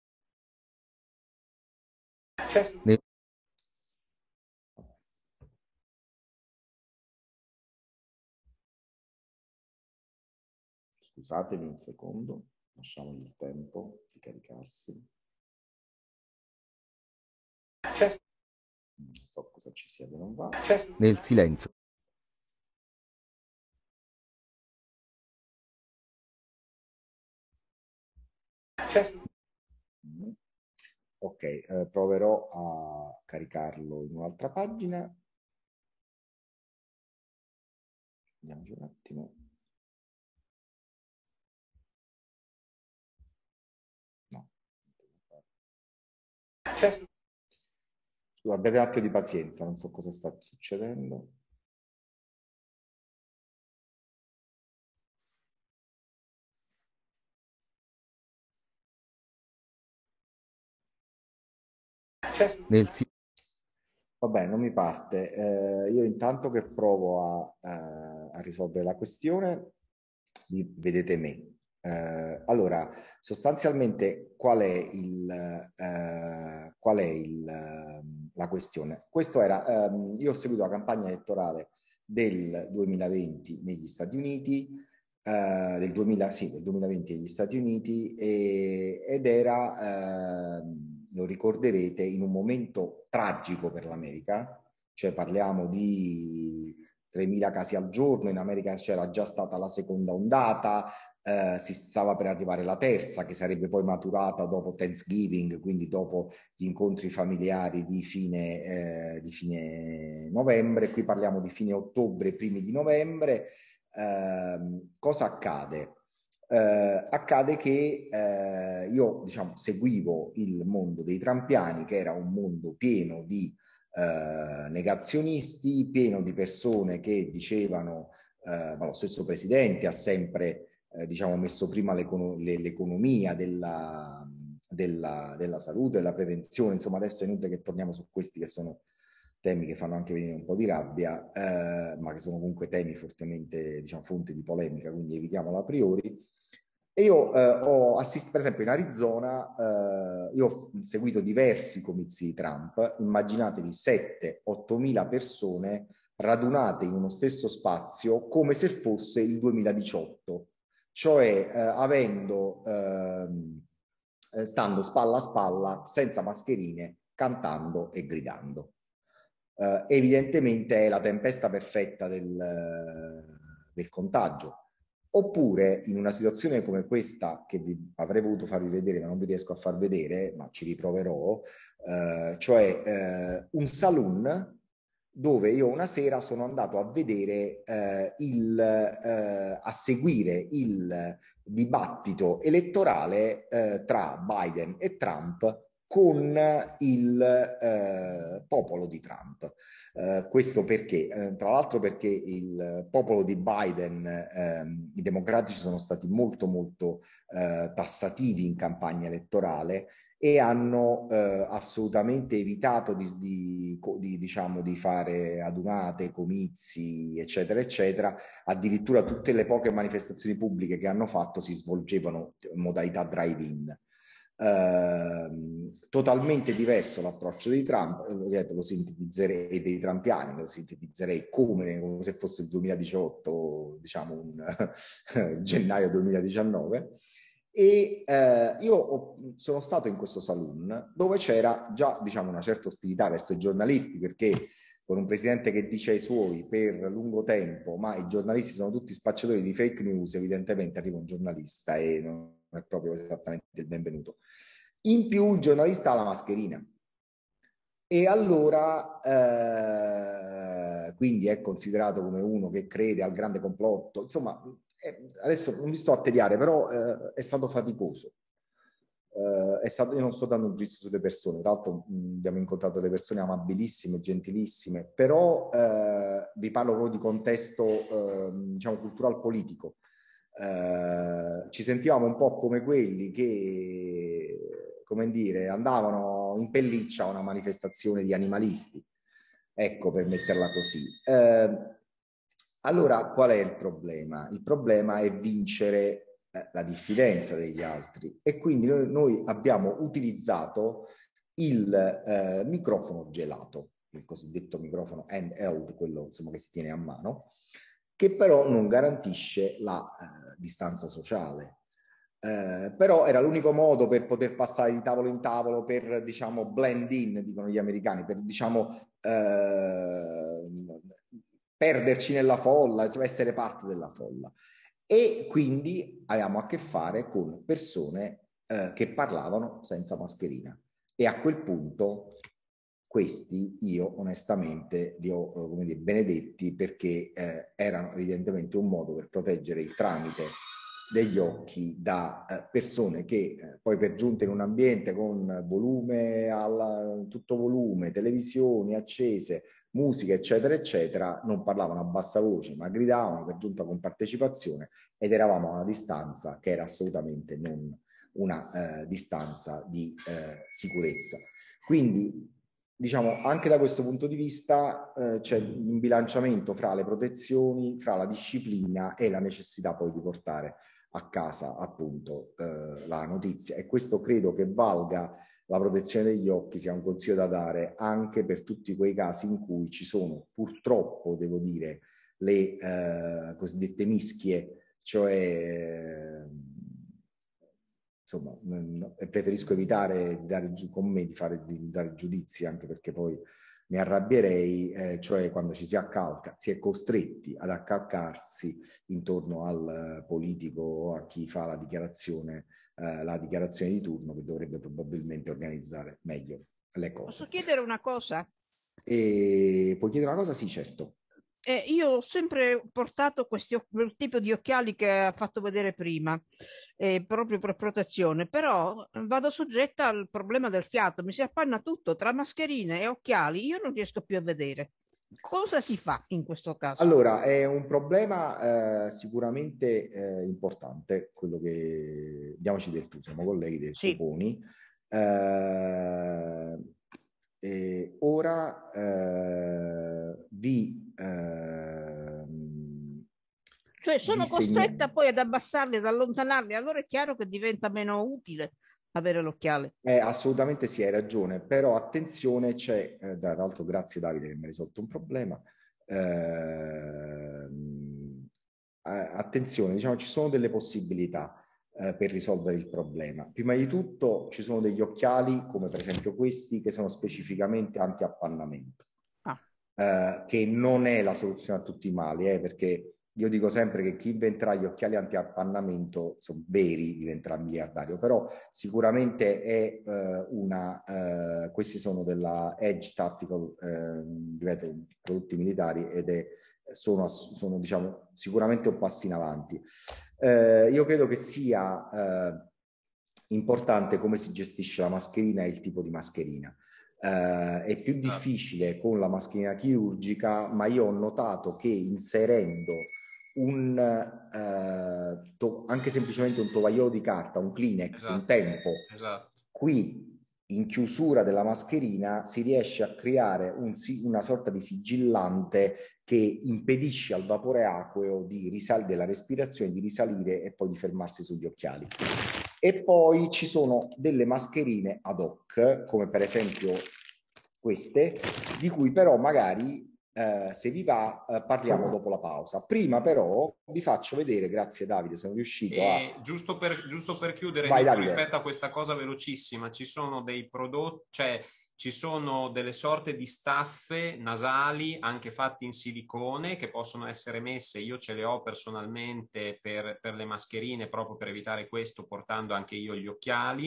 Scusatemi un secondo, lasciamogli il tempo di caricarsi. Non so cosa ci sia che non va. Nel silenzio. Ok, proverò a caricarlo in un'altra pagina. Vediamoci un attimo. No. Scusa, abbiate un attimo di pazienza, non so cosa sta succedendo. Va bene, non mi parte. Io intanto che provo a risolvere la questione, vedete me. Allora, sostanzialmente la questione? Questo era, io ho seguito la campagna elettorale del 2020 negli Stati Uniti, del 2020 negli Stati Uniti, ed era, lo ricorderete, in un momento tragico per l'America, cioè parliamo di 3.000 casi al giorno, in America c'era già stata la seconda ondata, si stava per arrivare la terza, che sarebbe poi maturata dopo Thanksgiving, quindi dopo gli incontri familiari di fine novembre. Qui parliamo di fine ottobre, primi di novembre. Cosa accade? Accade che io, diciamo, seguivo il mondo dei trampiani, che era un mondo pieno di negazionisti, pieno di persone che dicevano, ma lo stesso presidente ha sempre diciamo, messo prima l'economia della salute, della prevenzione. Insomma, adesso è inutile che torniamo su questi che sono temi che fanno anche venire un po' di rabbia, ma che sono comunque temi fortemente, diciamo, fonte di polemica, quindi evitiamolo a priori. E io ho assistito, per esempio in Arizona, io ho seguito diversi comizi di Trump, immaginatevi 7-8 mila persone radunate in uno stesso spazio come se fosse il 2018, cioè stando spalla a spalla, senza mascherine, cantando e gridando. Evidentemente è la tempesta perfetta del contagio. Oppure in una situazione come questa, che vi avrei voluto farvi vedere ma non vi riesco a far vedere, ma ci riproverò, cioè un saloon dove io una sera sono andato a vedere, a seguire il dibattito elettorale tra Biden e Trump con il popolo di Trump. Questo perché? Tra l'altro perché il popolo di Biden, i democratici sono stati molto tassativi in campagna elettorale e hanno assolutamente evitato diciamo, di fare adunate, comizi, eccetera, eccetera. Addirittura tutte le poche manifestazioni pubbliche che hanno fatto si svolgevano in modalità drive-in. Totalmente diverso l'approccio di Trump, lo sintetizzerei, e dei trampiani, lo sintetizzerei come se fosse il 2018, diciamo un gennaio 2019. E io sono stato in questo saloon dove c'era già, diciamo, una certa ostilità verso i giornalisti, perché con un presidente che dice ai suoi per lungo tempo ma i giornalisti sono tutti spacciatori di fake news, evidentemente arriva un giornalista e non è proprio esattamente il benvenuto. In più il giornalista ha la mascherina e allora quindi è considerato come uno che crede al grande complotto. Insomma, adesso non mi sto a tediare, però è stato faticoso. io non sto dando un giudizio sulle persone, tra l'altro abbiamo incontrato delle persone amabilissime, gentilissime, però vi parlo proprio di contesto, diciamo, cultural-politico. Ci sentivamo un po' come quelli che, come dire, andavano in pelliccia a una manifestazione di animalisti, ecco, per metterla così. Allora, qual è il problema? Il problema è vincere la diffidenza degli altri, e quindi noi abbiamo utilizzato il microfono gelato, il cosiddetto microfono handheld, quello insomma che si tiene a mano, che però non garantisce la distanza sociale. Però era l'unico modo per poter passare di tavolo in tavolo, per, diciamo, blend in, dicono gli americani, per, diciamo, perderci nella folla, insomma, essere parte della folla. E quindi avevamo a che fare con persone che parlavano senza mascherina, e a quel punto questi io onestamente li ho, come dire, benedetti, perché erano evidentemente un modo per proteggere il tramite degli occhi da persone che poi, per giunta, in un ambiente con volume tutto volume, televisioni accese, musica eccetera eccetera, non parlavano a bassa voce ma gridavano, per giunta con partecipazione, ed eravamo a una distanza che era assolutamente non una distanza di sicurezza. Quindi, diciamo, anche da questo punto di vista c'è un bilanciamento fra le protezioni, fra la disciplina e la necessità poi di portare a casa appunto la notizia, e questo credo che valga, la protezione degli occhi sia un consiglio da dare anche per tutti quei casi in cui ci sono, purtroppo devo dire, le cosiddette mischie, cioè insomma, preferisco evitare di dare di dare giudizi, anche perché poi mi arrabbierei, cioè quando ci si accalca, si è costretti ad accalcarsi intorno al politico o a chi fa la dichiarazione di turno, che dovrebbe probabilmente organizzare meglio le cose. Posso chiedere una cosa? Puoi chiedere una cosa? Sì, certo. Io ho sempre portato quel tipo di occhiali che ha fatto vedere prima, proprio per protezione, però vado soggetta al problema del fiato, mi si appanna tutto, tra mascherine e occhiali, io non riesco più a vedere. Cosa si fa in questo caso? Allora, è un problema sicuramente importante, quello che, diamoci del tu, siamo colleghi del Toponi. Ora cioè sono costretta poi ad abbassarli, ad allontanarli, allora è chiaro che diventa meno utile avere l'occhiale. Assolutamente sì, hai ragione, però attenzione, c'è, tra l'altro grazie Davide che mi ha risolto un problema, attenzione, diciamo, ci sono delle possibilità per risolvere il problema. Prima di tutto ci sono degli occhiali, come per esempio questi, che sono specificamente anti-appannamento, che non è la soluzione a tutti i mali, perché io dico sempre che chi inventerà gli occhiali anti-appannamento, sono veri, diventerà miliardario, però sicuramente è questi sono della Edge Tactical, ripeto, prodotti militari, ed sono diciamo sicuramente un passo in avanti. Io credo che sia importante come si gestisce la mascherina e il tipo di mascherina. È più difficile con la mascherina chirurgica, ma io ho notato che inserendo anche semplicemente un tovagliolo di carta, un Kleenex, un tempo, qui in chiusura della mascherina si riesce a creare una sorta di sigillante che impedisce al vapore acqueo della respirazione di risalire e poi di fermarsi sugli occhiali. E poi ci sono delle mascherine ad hoc, come per esempio queste, di cui però magari se vi va parliamo dopo la pausa. Prima però vi faccio vedere, grazie Davide, sono riuscito a... Giusto per chiudere, Vai, rispetto a questa cosa velocissima, ci sono dei prodotti, cioè ci sono delle sorte di staffe nasali anche fatte in silicone che possono essere messe, io ce le ho personalmente per le mascherine, proprio per evitare questo, portando anche io gli occhiali.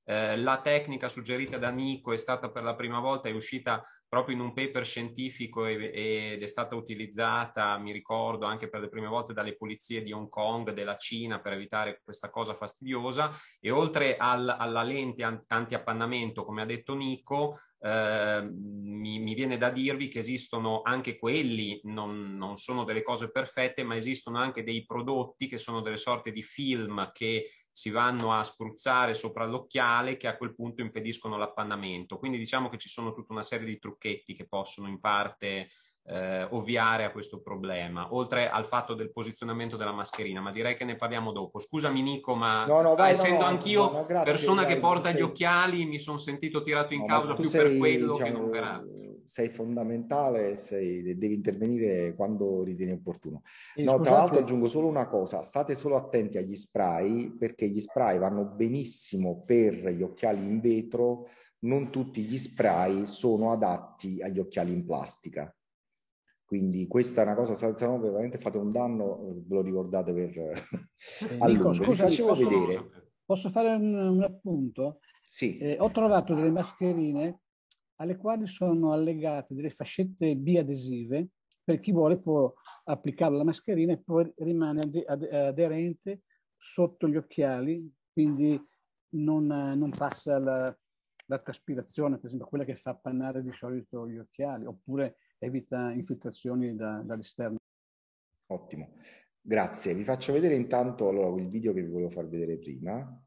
La tecnica suggerita da Nico è stata per la prima volta, è uscita proprio in un paper scientifico ed è stata utilizzata, mi ricordo, anche per le prime volte dalle polizie di Hong Kong, della Cina, per evitare questa cosa fastidiosa. E oltre alla lente anti-appannamento, come ha detto Nico, mi viene da dirvi che esistono anche quelli, non sono delle cose perfette, ma esistono anche dei prodotti che sono delle sorte di film che si vanno a spruzzare sopra l'occhiale, che a quel punto impediscono l'appannamento. Quindi diciamo che ci sono tutta una serie di trucchetti che possono in parte ovviare a questo problema, oltre al fatto del posizionamento della mascherina, ma direi che ne parliamo dopo. Scusami Nico, ma essendo anch'io persona che porta gli occhiali, mi sono sentito tirato in causa più per quello che non per altro. Sei fondamentale, devi intervenire quando ritieni opportuno. Scusate, tra l'altro aggiungo solo una cosa: state solo attenti agli spray, perché gli spray vanno benissimo per gli occhiali in vetro, non tutti gli spray sono adatti agli occhiali in plastica. Quindi questa è una cosa, se no veramente fate un danno, ve lo ricordate per a Nico, lungo. scusa, posso fare un appunto? Sì. Ho trovato delle mascherine alle quali sono allegate delle fascette biadesive, per chi vuole può applicare la mascherina e poi rimane aderente sotto gli occhiali, quindi non passa la traspirazione, per esempio quella che fa appannare di solito gli occhiali, oppure evita infiltrazioni dall'esterno. Ottimo, grazie. Vi faccio vedere intanto il video che vi volevo far vedere prima.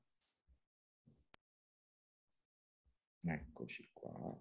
Eccoci qua.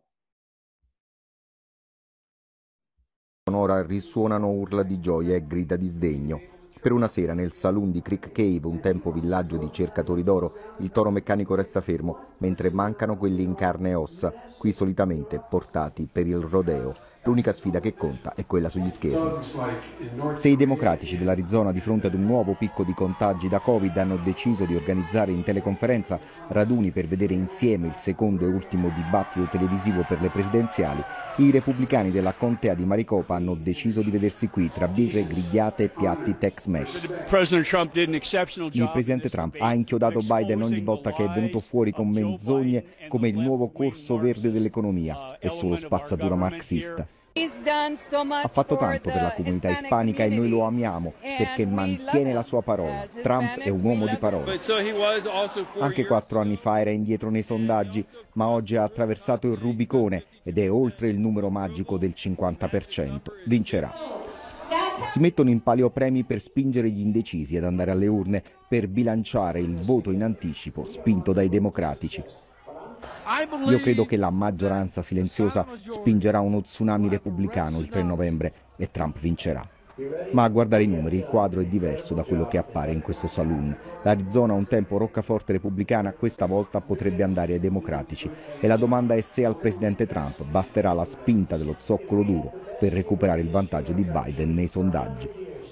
Ora risuonano urla di gioia e grida di sdegno. Per una sera nel saloon di Creek Cave, un tempo villaggio di cercatori d'oro, il toro meccanico resta fermo, mentre mancano quelli in carne e ossa, qui solitamente portati per il rodeo. L'unica sfida che conta è quella sugli schermi. Se i democratici dell'Arizona, di fronte ad un nuovo picco di contagi da Covid, hanno deciso di organizzare in teleconferenza raduni per vedere insieme il secondo e ultimo dibattito televisivo per le presidenziali, i repubblicani della contea di Maricopa hanno deciso di vedersi qui tra birre grigliate e piatti Tex-Mex. Il presidente Trump ha inchiodato Biden ogni volta che è venuto fuori con menzogne come il nuovo corso verde dell'economia e solo spazzatura marxista. Ha fatto tanto per la comunità ispanica e noi lo amiamo perché mantiene la sua parola. Trump è un uomo di parola. Anche 4 anni fa era indietro nei sondaggi, ma oggi ha attraversato il Rubicone ed è oltre il numero magico del 50%. Vincerà. Si mettono in palio premi per spingere gli indecisi ad andare alle urne, per bilanciare il voto in anticipo spinto dai democratici. Io credo che la maggioranza silenziosa spingerà uno tsunami repubblicano il 3 novembre e Trump vincerà. Ma a guardare i numeri il quadro è diverso da quello che appare in questo saloon. L'Arizona, un tempo roccaforte repubblicana, questa volta potrebbe andare ai democratici. E la domanda è se al presidente Trump basterà la spinta dello zoccolo duro per recuperare il vantaggio di Biden nei sondaggi.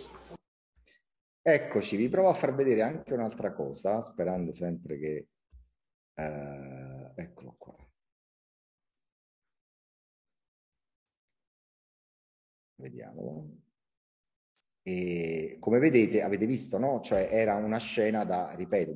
Eccoci, vi provo a far vedere anche un'altra cosa, sperando sempre che... eccolo qua. Vediamo. E come vedete, avete visto, no? Cioè era una scena da, ripeto,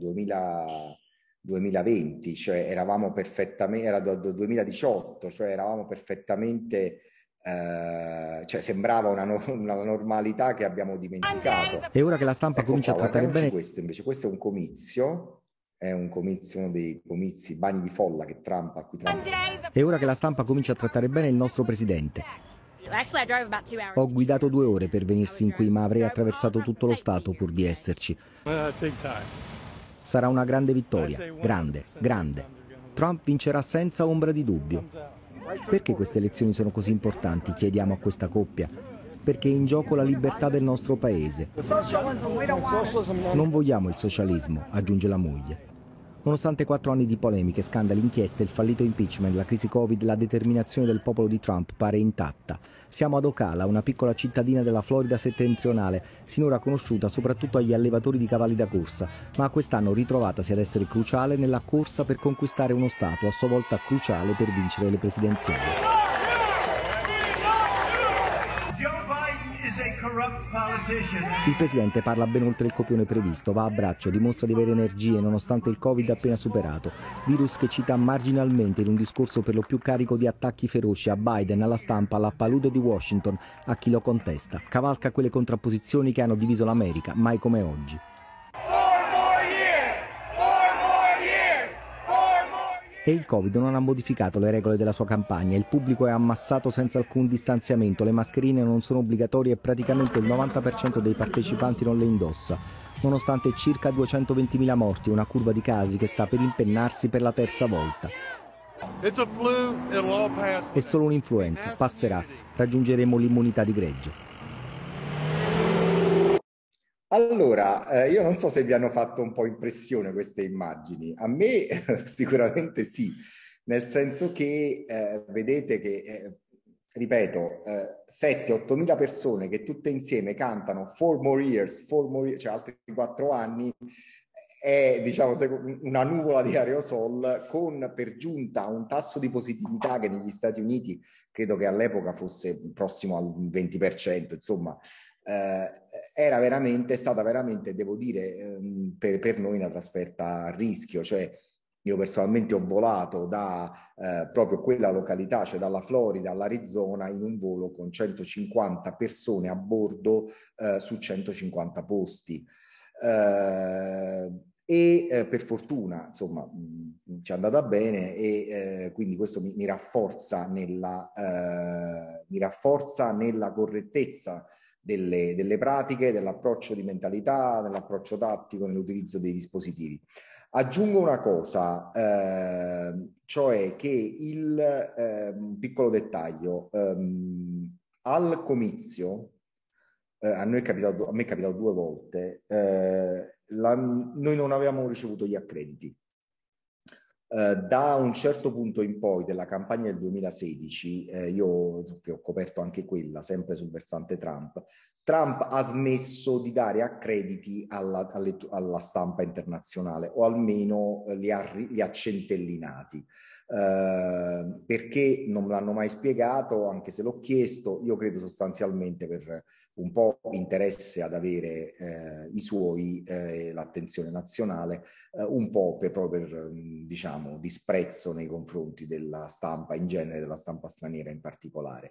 2020, cioè eravamo perfettamente, era 2018, cioè eravamo perfettamente, cioè sembrava una normalità che abbiamo dimenticato. E ora che la stampa comincia a trattare bene... Questo invece, questo è un comizio. È un comizio, uno dei comizi, bagni di folla che Trump, a cui Trump... E ora che la stampa comincia a trattare bene il nostro presidente. Ho guidato 2 ore per venirsi in qui, ma avrei attraversato tutto lo Stato pur di esserci. Sarà una grande vittoria, grande, grande. Trump vincerà senza ombra di dubbio. Perché queste elezioni sono così importanti, chiediamo a questa coppia? Perché è in gioco la libertà del nostro paese. Non vogliamo il socialismo, aggiunge la moglie. Nonostante 4 anni di polemiche, scandali, inchieste, il fallito impeachment, la crisi Covid, la determinazione del popolo di Trump pare intatta. Siamo ad Ocala, una piccola cittadina della Florida settentrionale, sinora conosciuta soprattutto agli allevatori di cavalli da corsa, ma quest'anno ritrovatasi ad essere cruciale nella corsa per conquistare uno stato, a sua volta cruciale per vincere le presidenziali. Joe Biden is a Il presidente parla ben oltre il copione previsto, va a braccio, dimostra di avere energie nonostante il Covid appena superato, virus che cita marginalmente in un discorso per lo più carico di attacchi feroci a Biden, alla stampa, alla palude di Washington, a chi lo contesta. Cavalca quelle contrapposizioni che hanno diviso l'America, mai come oggi. E il Covid non ha modificato le regole della sua campagna, il pubblico è ammassato senza alcun distanziamento, le mascherine non sono obbligatorie e praticamente il 90% dei partecipanti non le indossa, nonostante circa 220.000 morti, una curva di casi che sta per impennarsi per la terza volta. È solo un'influenza, passerà, raggiungeremo l'immunità di gregge. Allora, io non so se vi hanno fatto un po' impressione queste immagini, a me sicuramente sì, nel senso che vedete che, ripeto, 7-8 mila persone che tutte insieme cantano 4 more years, cioè altri 4 anni, è diciamo una nuvola di aerosol con per giunta un tasso di positività che negli Stati Uniti credo che all'epoca fosse prossimo al 20%, insomma. È stata veramente, devo dire, per noi una trasferta a rischio, cioè io personalmente ho volato da proprio quella località, cioè dalla Florida all'Arizona, in un volo con 150 persone a bordo su 150 posti. Per fortuna, insomma, ci è andata bene e quindi questo mi rafforza nella correttezza delle pratiche, dell'approccio di mentalità, dell'approccio tattico nell'utilizzo dei dispositivi. Aggiungo una cosa, cioè che un piccolo dettaglio, al comizio, a me è capitato 2 volte, noi non avevamo ricevuto gli accrediti. Da un certo punto in poi della campagna del 2016, io che ho coperto anche quella, sempre sul versante Trump ha smesso di dare accrediti alla stampa internazionale, o almeno li ha centellinati. Perché non me l'hanno mai spiegato, anche se l'ho chiesto. Io credo sostanzialmente per un po' interesse ad avere i suoi, l'attenzione nazionale, un po' proprio per diciamo disprezzo nei confronti della stampa in genere, della stampa straniera in particolare.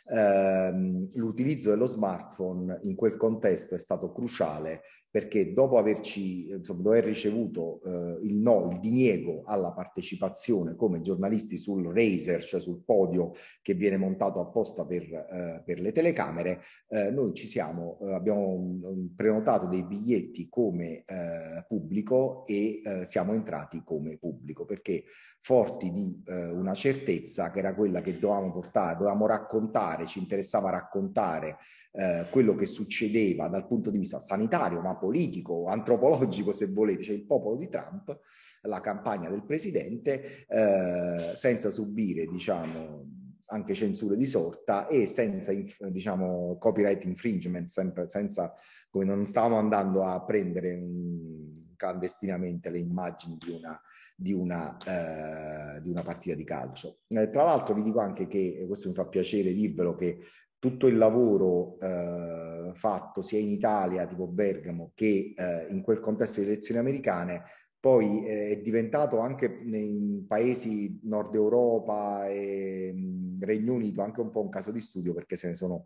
L'utilizzo dello smartphone in quel contesto è stato cruciale, perché dopo aver ricevuto il diniego alla partecipazione come giornalisti sul Razer, cioè sul podio che viene montato apposta per le telecamere, noi abbiamo prenotato dei biglietti come pubblico e siamo entrati come pubblico, perché forti di una certezza che era quella che dovevamo raccontare, ci interessava raccontare quello che succedeva dal punto di vista sanitario, ma politico, antropologico se volete, cioè il popolo di Trump, la campagna del presidente, senza subire anche censure di sorta e senza copyright infringement, senza, come non stavamo andando a prendere clandestinamente le immagini di una partita di calcio. Tra l'altro vi dico anche che, questo mi fa piacere dirvelo, che tutto il lavoro fatto sia in Italia, tipo Bergamo, che in quel contesto di elezioni americane, poi è diventato anche nei paesi Nord Europa e Regno Unito anche un po' un caso di studio, perché se ne sono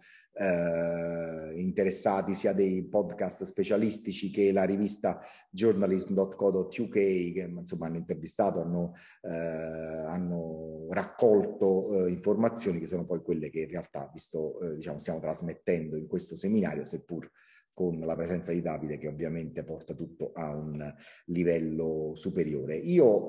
interessati sia dei podcast specialistici che la rivista journalism.co.uk, che insomma hanno intervistato, hanno raccolto informazioni che sono poi quelle che in realtà stiamo trasmettendo in questo seminario, seppur con la presenza di Davide, che ovviamente porta tutto a un livello superiore. Io,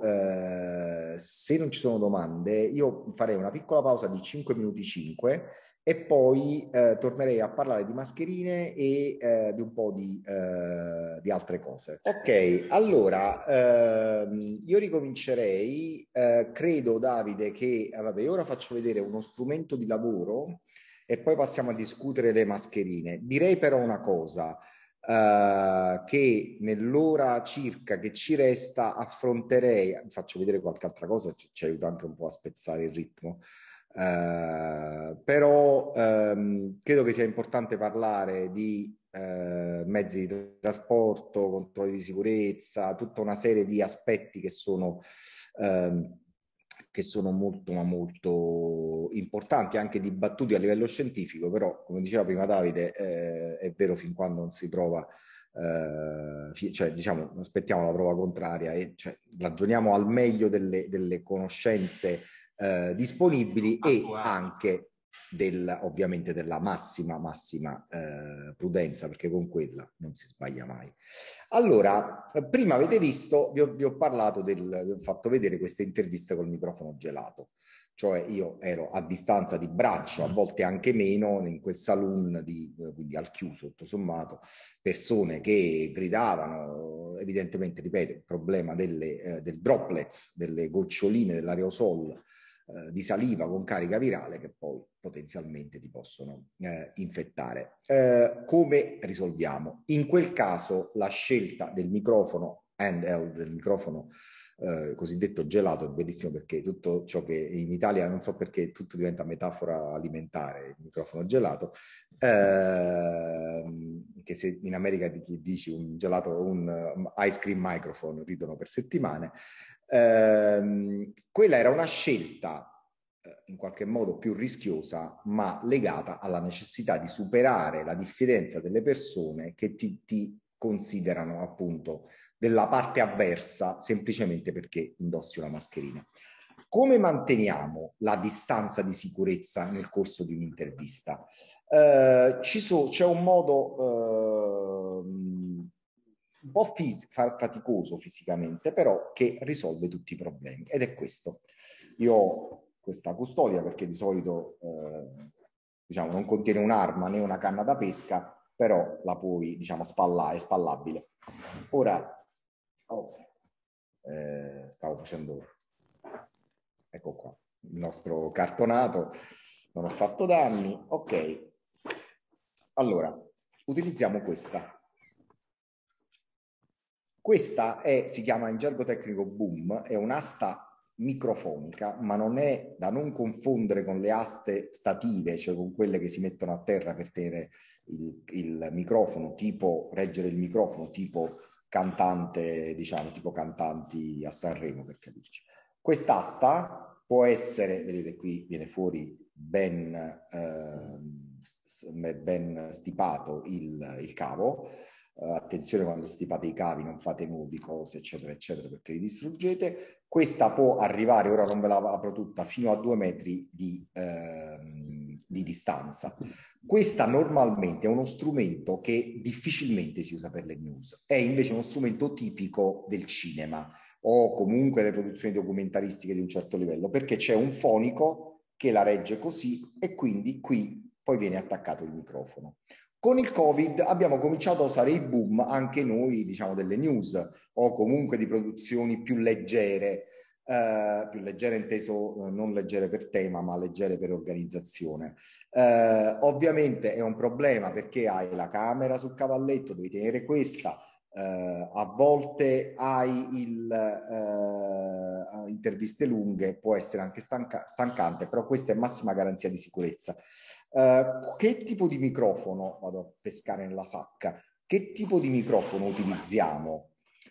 se non ci sono domande, io farei una piccola pausa di 5 minuti e poi tornerei a parlare di mascherine e di un po' di altre cose. Ok, allora io ricomincerei. Credo, Davide, che vabbè, ora faccio vedere uno strumento di lavoro e poi passiamo a discutere le mascherine. Direi però una cosa, che nell'ora circa che ci resta affronterei, faccio vedere qualche altra cosa, ci aiuta anche un po' a spezzare il ritmo, Però credo che sia importante parlare di mezzi di trasporto, controlli di sicurezza, tutta una serie di aspetti che sono molto ma molto importanti, anche dibattuti a livello scientifico, però come diceva prima Davide, è vero fin quando non si prova, cioè diciamo aspettiamo la prova contraria e cioè, ragioniamo al meglio delle conoscenze disponibili e anche ovviamente della massima prudenza, perché con quella non si sbaglia mai. Allora, prima avete visto, vi ho parlato vi ho fatto vedere queste interviste col microfono gelato, cioè io ero a distanza di braccio, a volte anche meno, in quel saloon, quindi al chiuso tutto sommato, persone che gridavano, evidentemente, ripeto, il problema del droplets, delle goccioline dell'aerosol di saliva con carica virale che poi potenzialmente ti possono infettare. Come risolviamo? In quel caso la scelta del microfono handheld, del microfono cosiddetto gelato, è bellissimo perché tutto ciò che in Italia, non so perché, tutto diventa metafora alimentare, il microfono gelato, che se in America dici un gelato, un ice cream microphone, ridono per settimane. Quella era una scelta in qualche modo più rischiosa, ma legata alla necessità di superare la diffidenza delle persone che ti considerano appunto della parte avversa semplicemente perché indossi una mascherina. Come manteniamo la distanza di sicurezza nel corso di un'intervista? C'è un modo un po' faticoso fisicamente, però che risolve tutti i problemi, ed è questo. Io ho questa custodia perché di solito diciamo, non contiene un'arma né una canna da pesca, però la puoi, diciamo, è spallabile. Ora, stavo facendo, ecco qua, il nostro cartonato, non ho fatto danni, ok. Allora, utilizziamo questa. Questa si chiama in gergo tecnico boom, è un'asta microfonica, ma non è da non confondere con le aste stative, cioè con quelle che si mettono a terra per tenere il microfono, tipo reggere il microfono, tipo cantante, diciamo, tipo cantanti a Sanremo, per capirci. Quest'asta può essere, vedete qui viene fuori ben stipato il cavo. Attenzione quando stipate i cavi, non fate nudi, cose eccetera eccetera perché li distruggete. Questa può arrivare, ora non ve la apro tutta, fino a 2 metri di distanza. Questa normalmente è uno strumento che difficilmente si usa per le news, è invece uno strumento tipico del cinema o comunque delle produzioni documentaristiche di un certo livello, perché c'è un fonico che la regge così e quindi qui poi viene attaccato il microfono. Con il Covid abbiamo cominciato a usare i boom anche noi, diciamo, delle news o comunque di produzioni più leggere inteso non leggere per tema, ma leggere per organizzazione. Ovviamente è un problema perché hai la camera sul cavalletto, devi tenere questa, a volte hai interviste lunghe, può essere anche stancante, però questa è massima garanzia di sicurezza. Che tipo di microfono, vado a pescare nella sacca, che tipo di microfono utilizziamo?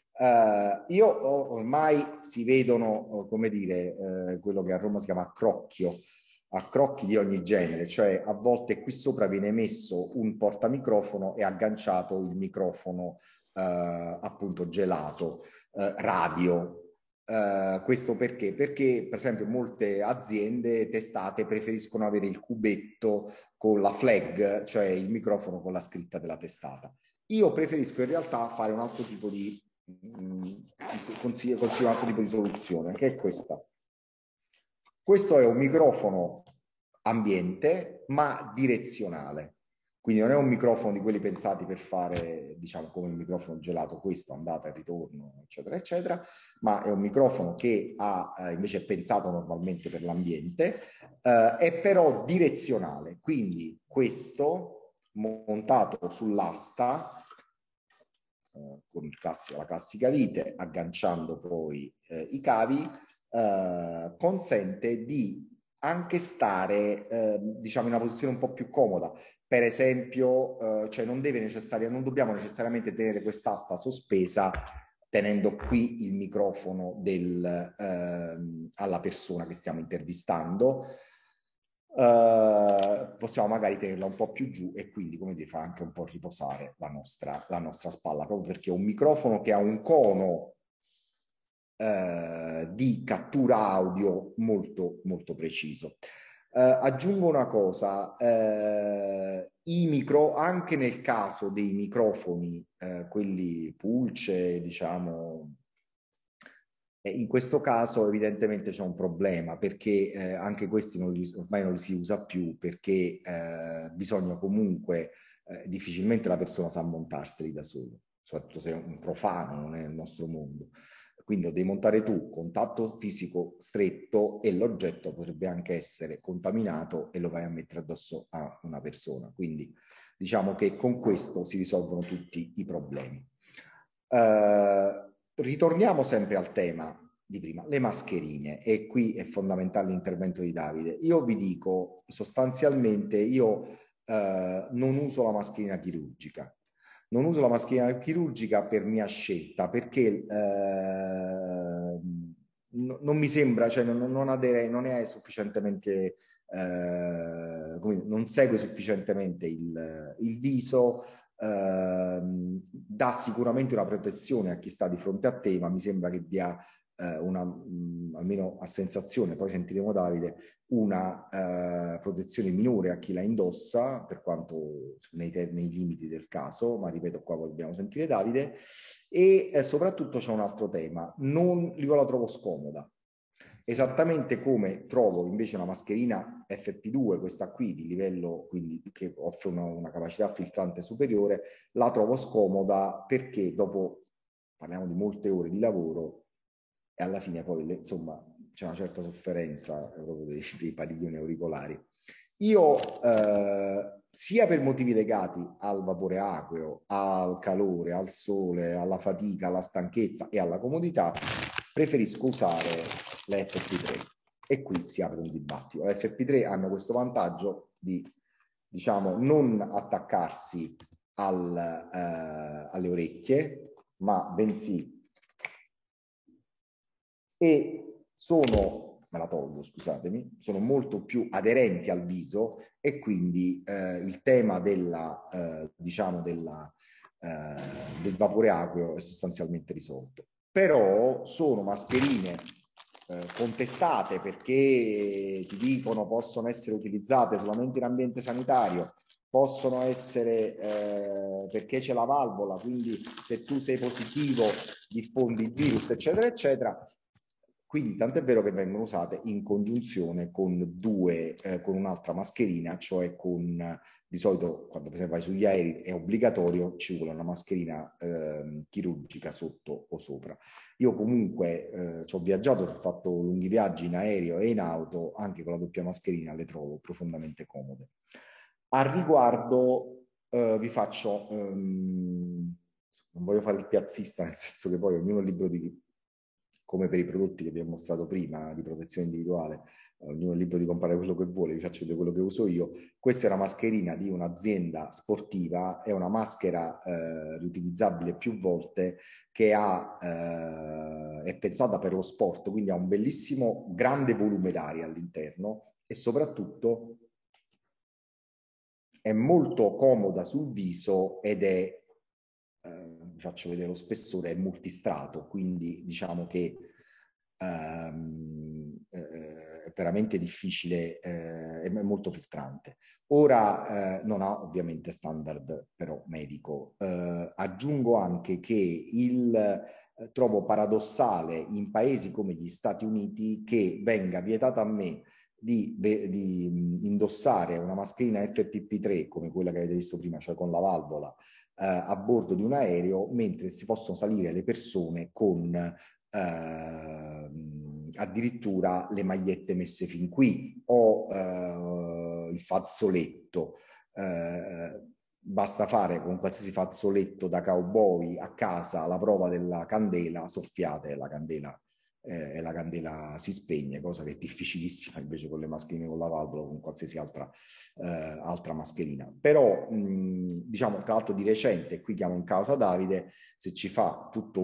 Ormai si vedono, come dire, quello che a Roma si chiama accrocchi di ogni genere, cioè a volte qui sopra viene messo un portamicrofono e agganciato il microfono appunto gelato, radio. Questo perché? Perché per esempio molte aziende testate preferiscono avere il cubetto con la flag, cioè il microfono con la scritta della testata. Io preferisco in realtà fare un altro tipo di consiglio un altro tipo di soluzione, che è questa. Questo è un microfono ambiente ma direzionale, quindi non è un microfono di quelli pensati per fare, diciamo, come il microfono gelato, questo andata e ritorno eccetera eccetera, ma è un microfono che invece è pensato normalmente per l'ambiente, è però direzionale, quindi questo montato sull'asta con la classica vite, agganciando poi i cavi, consente di anche stare diciamo in una posizione un po' più comoda. Per esempio, cioè non dobbiamo necessariamente tenere quest'asta sospesa tenendo qui il microfono alla persona che stiamo intervistando. Possiamo magari tenerla un po' più giù e quindi, come dire, fa anche un po' riposare la nostra spalla, proprio perché un microfono che ha un cono di cattura audio molto molto preciso. Aggiungo una cosa, anche nel caso dei microfoni, quelli pulce, diciamo, in questo caso evidentemente c'è un problema, perché anche questi ormai non li si usa più, perché bisogna comunque, difficilmente la persona sa montarseli da solo, soprattutto se è un profano, non è il nostro mondo. Quindi lo devi montare tu, contatto fisico stretto, e l'oggetto potrebbe anche essere contaminato e lo vai a mettere addosso a una persona. Quindi diciamo che con questo si risolvono tutti i problemi. Ritorniamo sempre al tema di prima, le mascherine, e qui è fondamentale l'intervento di Davide. Io vi dico, sostanzialmente, io non uso la mascherina chirurgica. Non uso la mascherina chirurgica per mia scelta, perché non mi sembra, cioè non è sufficientemente, non segue sufficientemente il viso, dà sicuramente una protezione a chi sta di fronte a te, ma mi sembra che dia almeno a sensazione, poi sentiremo Davide, una protezione minore a chi la indossa, per quanto nei limiti del caso, ma ripeto, qua dobbiamo sentire Davide. E soprattutto c'è un altro tema, io la trovo scomoda, esattamente come trovo invece una mascherina FP2, questa qui di livello, quindi che offre una capacità filtrante superiore, la trovo scomoda perché dopo, parliamo di molte ore di lavoro, e alla fine poi insomma c'è una certa sofferenza proprio dei padiglioni auricolari. Io sia per motivi legati al vapore acqueo, al calore, al sole, alla fatica, alla stanchezza e alla comodità, preferisco usare la FP3, e qui si apre un dibattito. Le FP3 hanno questo vantaggio di, diciamo, non attaccarsi alle orecchie, ma bensì, e sono, me la tolgo, scusatemi, sono molto più aderenti al viso, e quindi il tema diciamo del vapore acqueo è sostanzialmente risolto. Però sono mascherine contestate, perché ti dicono possono essere utilizzate solamente in ambiente sanitario, possono essere perché c'è la valvola, quindi se tu sei positivo diffondi il virus, eccetera eccetera. Quindi tant'è vero che vengono usate in congiunzione con un'altra mascherina, cioè di solito quando per esempio vai sugli aerei è obbligatorio, ci vuole una mascherina chirurgica sotto o sopra. Io comunque ci ho viaggiato, ho fatto lunghi viaggi in aereo e in auto, anche con la doppia mascherina le trovo profondamente comode. Al riguardo vi faccio, non voglio fare il piazzista, nel senso che poi ognuno è libero di, come per i prodotti che vi ho mostrato prima di protezione individuale, ognuno è libero di comprare quello che vuole, vi faccio vedere quello che uso io. Questa è una mascherina di un'azienda sportiva, è una maschera riutilizzabile più volte, che è pensata per lo sport, quindi ha un bellissimo grande volume d'aria all'interno, e soprattutto è molto comoda sul viso, ed è vi faccio vedere lo spessore, è multistrato, quindi diciamo che è veramente difficile, è molto filtrante. Ora non ha ovviamente standard però medico. Aggiungo anche che trovo paradossale in paesi come gli Stati Uniti che venga vietata a me di indossare una mascherina FFP3 come quella che avete visto prima, cioè con la valvola, a bordo di un aereo, mentre si possono salire le persone con addirittura le magliette messe fin qui, o il fazzoletto. Basta fare con qualsiasi fazzoletto da cowboy a casa la prova della candela, soffiate, la candela e la candela si spegne, cosa che è difficilissima invece con le mascherine con la valvola o con qualsiasi altra mascherina. Però diciamo, tra l'altro di recente, qui chiamo in causa Davide, se ci fa tutto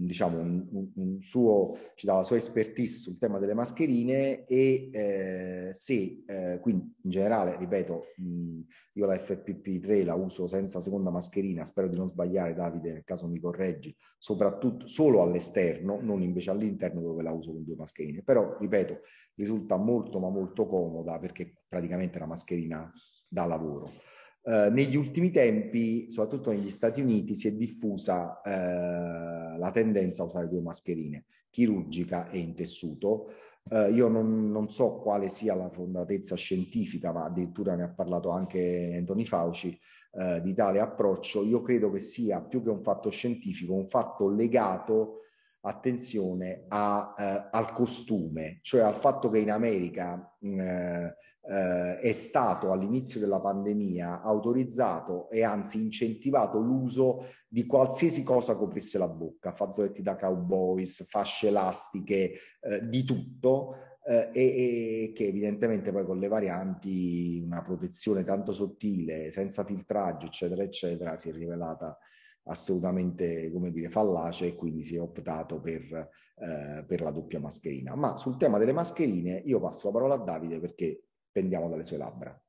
un suo, ci dà la sua expertise sul tema delle mascherine e quindi in generale, ripeto, io la FFP3 la uso senza seconda mascherina, spero di non sbagliare Davide, nel caso mi correggi, soprattutto solo all'esterno, non invece all'interno dove la uso con 2 mascherine, però ripeto, risulta molto ma molto comoda perché praticamente è una mascherina da lavoro. Negli ultimi tempi, soprattutto negli Stati Uniti, si è diffusa la tendenza a usare 2 mascherine, chirurgica e in tessuto. Io non so quale sia la fondatezza scientifica, ma addirittura ne ha parlato anche Anthony Fauci di tale approccio. Io credo che sia più che un fatto scientifico, un fatto legato, attenzione, al costume, cioè al fatto che in America è stato all'inizio della pandemia autorizzato e anzi incentivato l'uso di qualsiasi cosa coprisse la bocca, fazzoletti da cowboys, fasce elastiche, di tutto, e che evidentemente poi con le varianti una protezione tanto sottile, senza filtraggio, eccetera, eccetera, si è rivelata assolutamente, come dire, fallace, e quindi si è optato per la doppia mascherina. Ma sul tema delle mascherine io passo la parola a Davide perché pendiamo dalle sue labbra.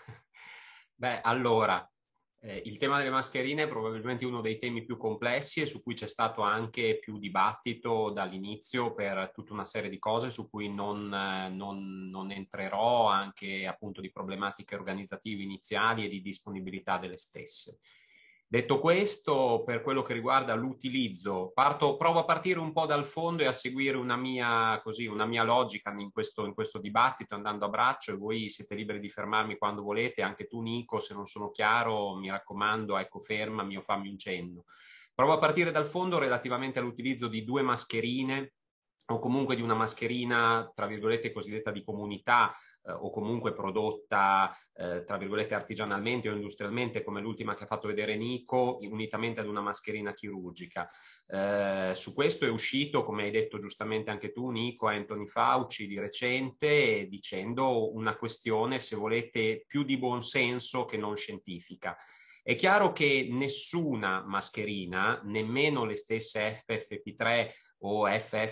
Beh, allora, il tema delle mascherine è probabilmente uno dei temi più complessi e su cui c'è stato anche più dibattito dall'inizio per tutta una serie di cose su cui non entrerò, anche appunto di problematiche organizzative iniziali e di disponibilità delle stesse. Detto questo, per quello che riguarda l'utilizzo, provo a partire un po' dal fondo e a seguire una mia logica in questo dibattito, andando a braccio, e voi siete liberi di fermarmi quando volete, anche tu Nico, se non sono chiaro, mi raccomando, ecco, fermami o fammi un cenno. Provo a partire dal fondo relativamente all'utilizzo di 2 mascherine, o comunque di una mascherina, tra virgolette, cosiddetta di comunità, o comunque prodotta, tra virgolette, artigianalmente o industrialmente, come l'ultima che ha fatto vedere Nico, unitamente ad una mascherina chirurgica. Su questo è uscito, come hai detto giustamente anche tu, Nico, Anthony Fauci di recente, dicendo una questione, se volete, più di buonsenso che non scientifica. È chiaro che nessuna mascherina, nemmeno le stesse FFP3 o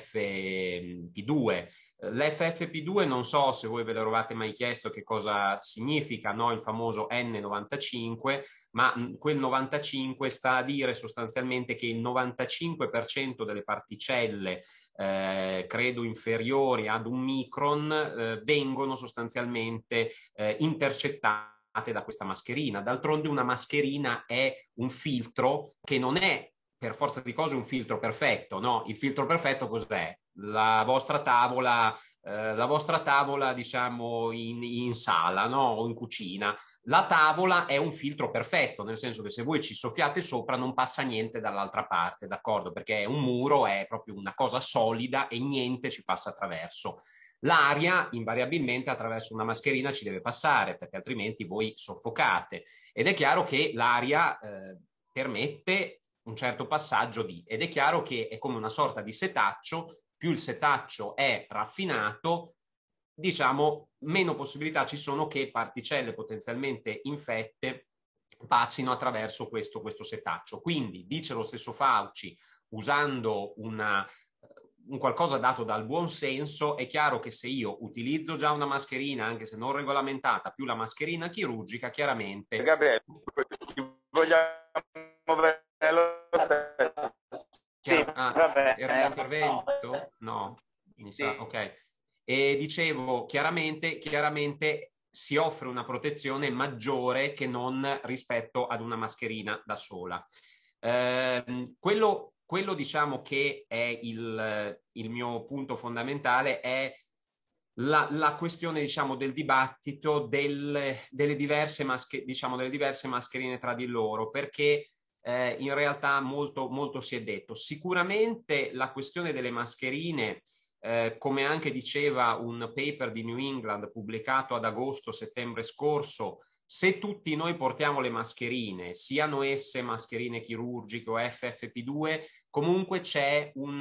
FFP2, l'FFP2 non so se voi ve l'eravate mai chiesto che cosa significa, no? Il famoso N95, ma quel 95 sta a dire sostanzialmente che il 95% delle particelle, credo inferiori ad 1 micron, vengono sostanzialmente intercettate da questa mascherina. D'altronde una mascherina è un filtro che non è per forza di cose un filtro perfetto, no? Il filtro perfetto cos'è? La vostra tavola, diciamo in sala, no? O in cucina. La tavola è un filtro perfetto, nel senso che se voi ci soffiate sopra non passa niente dall'altra parte, d'accordo? Perché un muro è proprio una cosa solida e niente ci passa attraverso. L'aria invariabilmente attraverso una mascherina ci deve passare, perché altrimenti voi soffocate. Ed è chiaro che l'aria permette un certo passaggio ed è chiaro che è come una sorta di setaccio. Più il setaccio è raffinato, diciamo, meno possibilità ci sono che particelle potenzialmente infette passino attraverso questo setaccio. Quindi, dice lo stesso Fauci, usando un qualcosa dato dal buon senso, è chiaro che se io utilizzo già una mascherina, anche se non regolamentata, più la mascherina chirurgica, chiaramente... Gabriele, vogliamo vedere lo stesso. Sì, vabbè. Era un intervento? No. Sì. Ok. E dicevo, chiaramente si offre una protezione maggiore che non rispetto ad una mascherina da sola. Quello diciamo che è il mio punto fondamentale è la questione, diciamo, del dibattito delle diverse mascherine tra di loro, perché in realtà molto si è detto. Sicuramente la questione delle mascherine, come anche diceva un paper di New England pubblicato ad agosto-settembre scorso, se tutti noi portiamo le mascherine, siano esse mascherine chirurgiche o FFP2, comunque c'è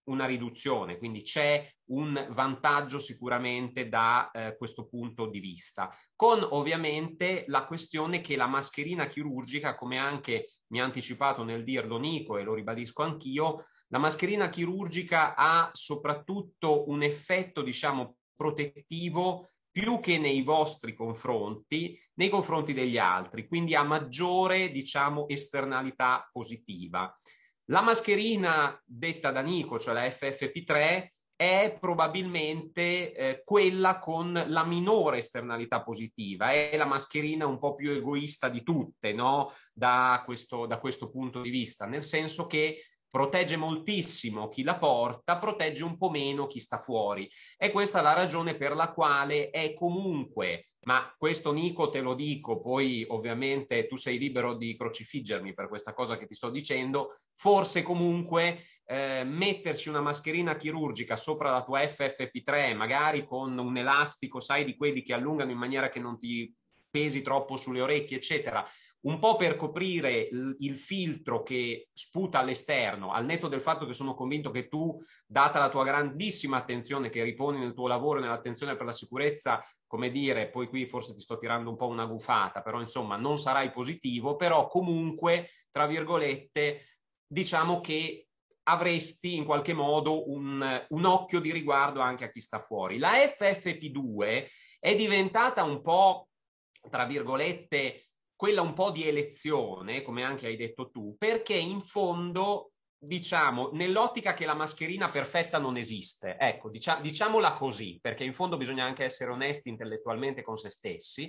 una riduzione, quindi c'è un vantaggio sicuramente da questo punto di vista, con ovviamente la questione che la mascherina chirurgica, come anche mi ha anticipato nel dirlo Nico e lo ribadisco anch'io, la mascherina chirurgica ha soprattutto un effetto, diciamo, protettivo più che nei vostri confronti, nei confronti degli altri, quindi ha maggiore, diciamo, esternalità positiva. La mascherina detta da Nico, cioè la FFP3, è probabilmente quella con la minore esternalità positiva, è la mascherina un po' più egoista di tutte, no? Da questo punto di vista, nel senso che protegge moltissimo chi la porta, protegge un po' meno chi sta fuori. E questa è la ragione per la quale è comunque, ma questo Nico te lo dico, poi ovviamente tu sei libero di crocifiggermi per questa cosa che ti sto dicendo, forse comunque metterci una mascherina chirurgica sopra la tua FFP3, magari con un elastico, sai, di quelli che allungano in maniera che non ti pesi troppo sulle orecchie, eccetera, un po' per coprire il filtro che sputa all'esterno, al netto del fatto che sono convinto che tu, data la tua grandissima attenzione che riponi nel tuo lavoro e nell'attenzione per la sicurezza, come dire, poi qui forse ti sto tirando un po' una gufata, però insomma non sarai positivo, però comunque, tra virgolette, diciamo che avresti in qualche modo un occhio di riguardo anche a chi sta fuori. La FFP2 è diventata un po', tra virgolette, quella un po' di elezione, come anche hai detto tu, perché in fondo, diciamo, nell'ottica che la mascherina perfetta non esiste, ecco, diciamola così, perché in fondo bisogna anche essere onesti intellettualmente con se stessi,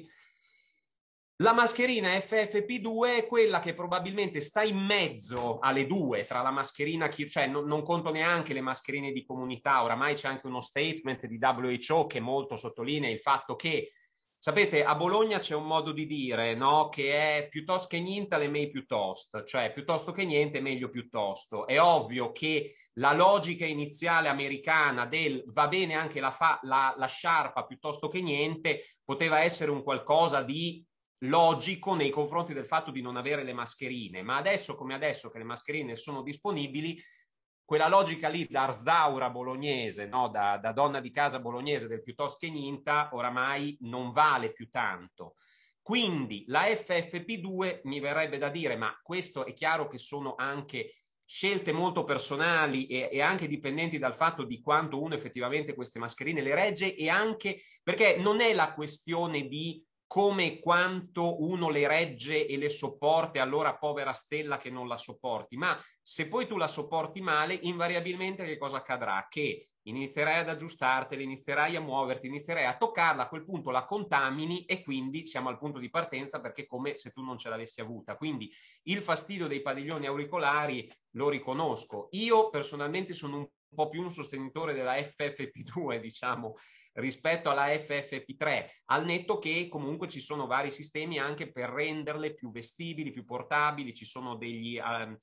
la mascherina FFP2 è quella che probabilmente sta in mezzo alle due, tra la mascherina, cioè non conto neanche le mascherine di comunità, oramai c'è anche uno statement di WHO che molto sottolinea il fatto che, sapete, a Bologna c'è un modo di dire, no? Che è piuttosto che niente, le meglio piuttosto, cioè piuttosto che niente, meglio piuttosto. È ovvio che la logica iniziale americana del va bene anche la sciarpa piuttosto che niente poteva essere un qualcosa di logico nei confronti del fatto di non avere le mascherine, ma adesso come adesso che le mascherine sono disponibili, quella logica lì da arsdaura bolognese, no? da donna di casa bolognese del piuttosto che niente, oramai non vale più tanto. Quindi la FFP2 mi verrebbe da dire, ma questo è chiaro che sono anche scelte molto personali e anche dipendenti dal fatto di quanto uno effettivamente queste mascherine le regge, e anche perché non è la questione di come e quanto uno le regge e le sopporta, e allora povera stella che non la sopporti, ma se poi tu la sopporti male, invariabilmente che cosa accadrà? Che inizierai ad aggiustartela, inizierai a muoverti, inizierai a toccarla, a quel punto la contamini e quindi siamo al punto di partenza, perché è come se tu non ce l'avessi avuta. Quindi il fastidio dei padiglioni auricolari lo riconosco. Io personalmente sono un po' più un sostenitore della FFP2, diciamo, rispetto alla FFP3, al netto che comunque ci sono vari sistemi anche per renderle più vestibili, più portabili, ci sono degli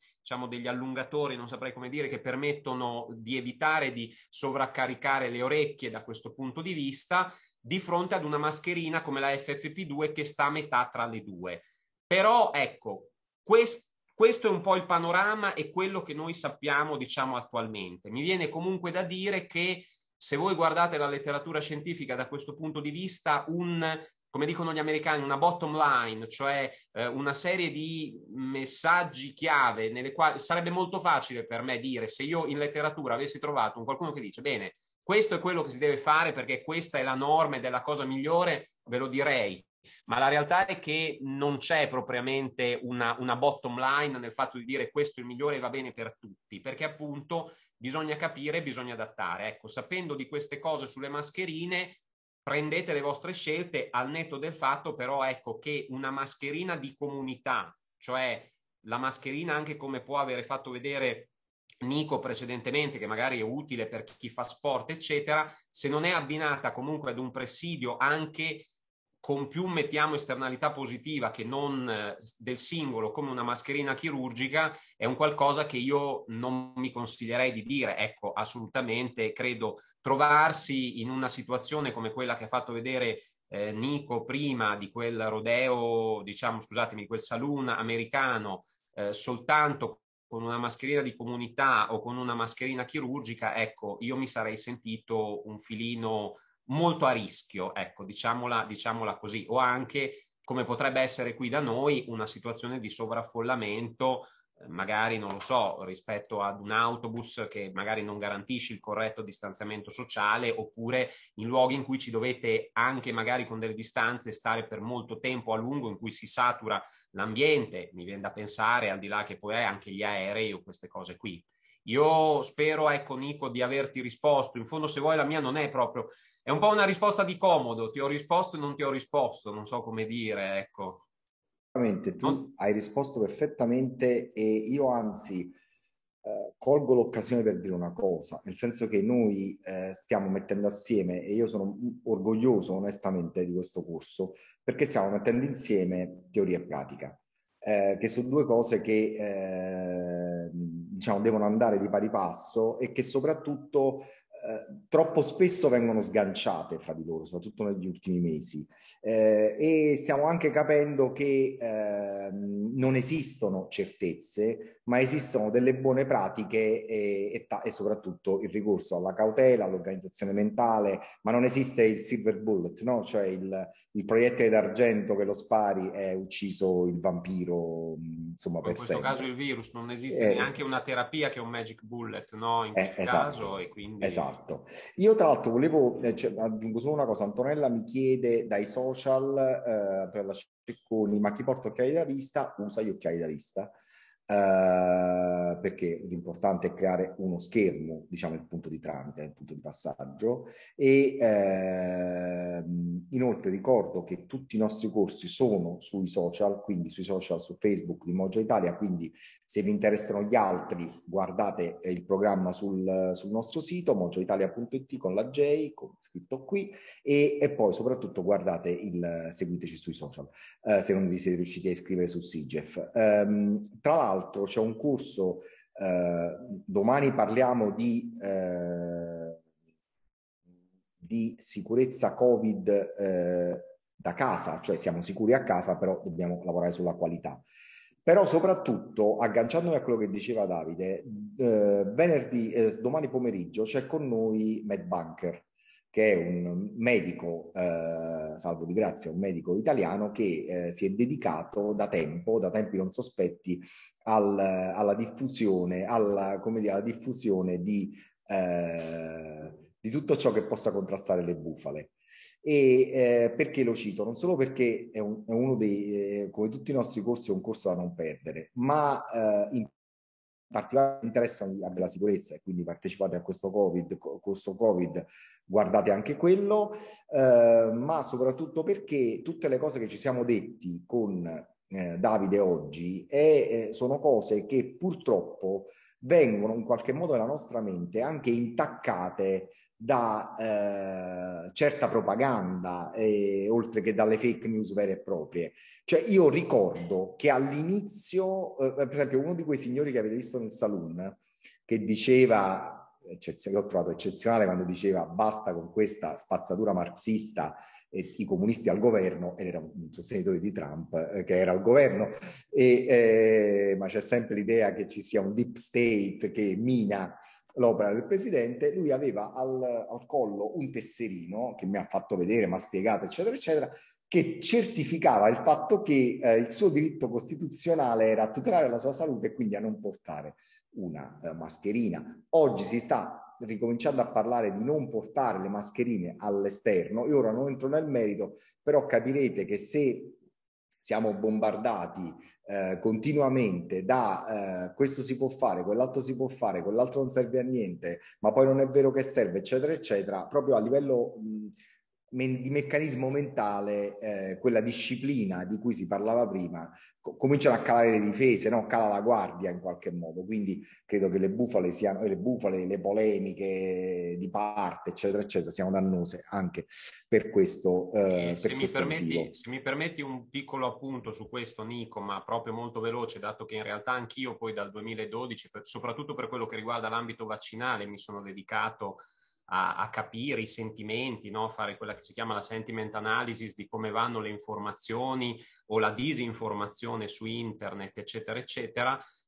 allungatori, non saprei come dire, che permettono di evitare di sovraccaricare le orecchie da questo punto di vista, di fronte ad una mascherina come la FFP2 che sta a metà tra le due. Però ecco, questo è un po' il panorama e quello che noi sappiamo, diciamo, attualmente. Mi viene comunque da dire che se voi guardate la letteratura scientifica da questo punto di vista, come dicono gli americani, una bottom line, cioè una serie di messaggi chiave nelle quali sarebbe molto facile per me dire, se io in letteratura avessi trovato qualcuno che dice bene, questo è quello che si deve fare perché questa è la norma ed è la cosa migliore, ve lo direi. Ma la realtà è che non c'è propriamente una bottom line nel fatto di dire questo è il migliore e va bene per tutti, perché appunto bisogna capire, bisogna adattare. Ecco, sapendo di queste cose sulle mascherine, prendete le vostre scelte, al netto del fatto però, ecco, che una mascherina di comunità, cioè la mascherina anche come può avere fatto vedere Nico precedentemente, che magari è utile per chi fa sport, eccetera, se non è abbinata comunque ad un presidio anche con più, mettiamo, esternalità positiva che non del singolo, come una mascherina chirurgica, è un qualcosa che io non mi consiglierei di dire. Ecco, assolutamente credo trovarsi in una situazione come quella che ha fatto vedere Nico prima, di quel rodeo, diciamo, scusatemi, quel saloon americano, soltanto con una mascherina di comunità o con una mascherina chirurgica, ecco, io mi sarei sentito un filino molto a rischio, ecco, diciamola così, o anche, come potrebbe essere qui da noi, una situazione di sovraffollamento, magari, non lo so, rispetto ad un autobus che magari non garantisce il corretto distanziamento sociale, oppure in luoghi in cui ci dovete anche magari con delle distanze stare per molto tempo a lungo, in cui si satura l'ambiente, mi viene da pensare, al di là che poi è anche gli aerei o queste cose qui. Io spero, ecco Nico, di averti risposto. In fondo, se vuoi, la mia non è proprio, è un po' una risposta di comodo, ti ho risposto e non ti ho risposto, non so come dire, ecco. Tu hai risposto perfettamente e io anzi colgo l'occasione per dire una cosa, nel senso che noi stiamo mettendo assieme, e io sono orgoglioso onestamente di questo corso, perché stiamo mettendo insieme teoria e pratica, che sono due cose che diciamo devono andare di pari passo e che soprattutto troppo spesso vengono sganciate fra di loro, soprattutto negli ultimi mesi, e stiamo anche capendo che non esistono certezze, ma esistono delle buone pratiche e soprattutto il ricorso alla cautela, all'organizzazione mentale, ma non esiste il silver bullet, no? Cioè il proiettile d'argento che lo spari è ucciso il vampiro, insomma, per sempre. In questo caso il virus, non esiste neanche una terapia che è un magic bullet, no? In questo caso, e quindi... Esatto. Io tra l'altro volevo, aggiungo solo una cosa, Antonella mi chiede dai social, Antonella Cecconi, ma chi porta occhiali da vista usa gli occhiali da vista, perché l'importante è creare uno schermo, diciamo il punto di tramite, il punto di passaggio, e inoltre ricordo che tutti i nostri corsi sono sui social, quindi sui social, su Facebook di Mojo Italia, quindi se vi interessano gli altri guardate il programma sul nostro sito mojoitalia.it con la J, come scritto qui, e poi soprattutto guardate seguiteci sui social, se non vi siete riusciti a iscrivere su SIGEF. Tra l'altro c'è un corso, domani parliamo di sicurezza Covid da casa, cioè siamo sicuri a casa, però dobbiamo lavorare sulla qualità. Però soprattutto, agganciandomi a quello che diceva Davide, domani pomeriggio c'è con noi Matt Bunker, che è un medico, salvo di grazia, un medico italiano che si è dedicato da tempi non sospetti, alla diffusione, alla diffusione di tutto ciò che possa contrastare le bufale. E perché lo cito? Non solo perché è uno dei, come tutti i nostri corsi, è un corso da non perdere, ma in particolare mi interessa la sicurezza, e quindi partecipate a questo corso Covid, guardate anche quello, ma soprattutto perché tutte le cose che ci siamo detti con Davide oggi sono cose che purtroppo vengono in qualche modo nella nostra mente anche intaccate da certa propaganda, oltre che dalle fake news vere e proprie. Cioè io ricordo che all'inizio, per esempio uno di quei signori che avete visto nel saloon, che diceva, che ho trovato eccezionale, quando diceva basta con questa spazzatura marxista, i comunisti al governo, ed era un sostenitore di Trump che era al governo, ma c'è sempre l'idea che ci sia un deep state che mina l'opera del presidente. Lui aveva al collo un tesserino che mi ha fatto vedere, mi ha spiegato, eccetera, eccetera, che certificava il fatto che il suo diritto costituzionale era a tutelare la sua salute e quindi a non portare una mascherina. Oggi si sta ricominciando a parlare di non portare le mascherine all'esterno. Io ora non entro nel merito, però capirete che se siamo bombardati continuamente da questo si può fare, quell'altro si può fare, quell'altro non serve a niente, ma poi non è vero che serve, eccetera, eccetera, proprio a livello di meccanismo mentale, quella disciplina di cui si parlava prima, cominciano a calare le difese, no? Cala la guardia in qualche modo. Quindi credo che le bufale, le polemiche di parte, eccetera, eccetera, siano dannose anche per questo. Se mi permetti un piccolo appunto su questo, Nico, ma proprio molto veloce, dato che in realtà anch'io poi dal 2012, soprattutto per quello che riguarda l'ambito vaccinale, mi sono dedicato a capire i sentimenti, no? Fare quella che si chiama la sentiment analysis di come vanno le informazioni o la disinformazione su internet, eccetera, eccetera.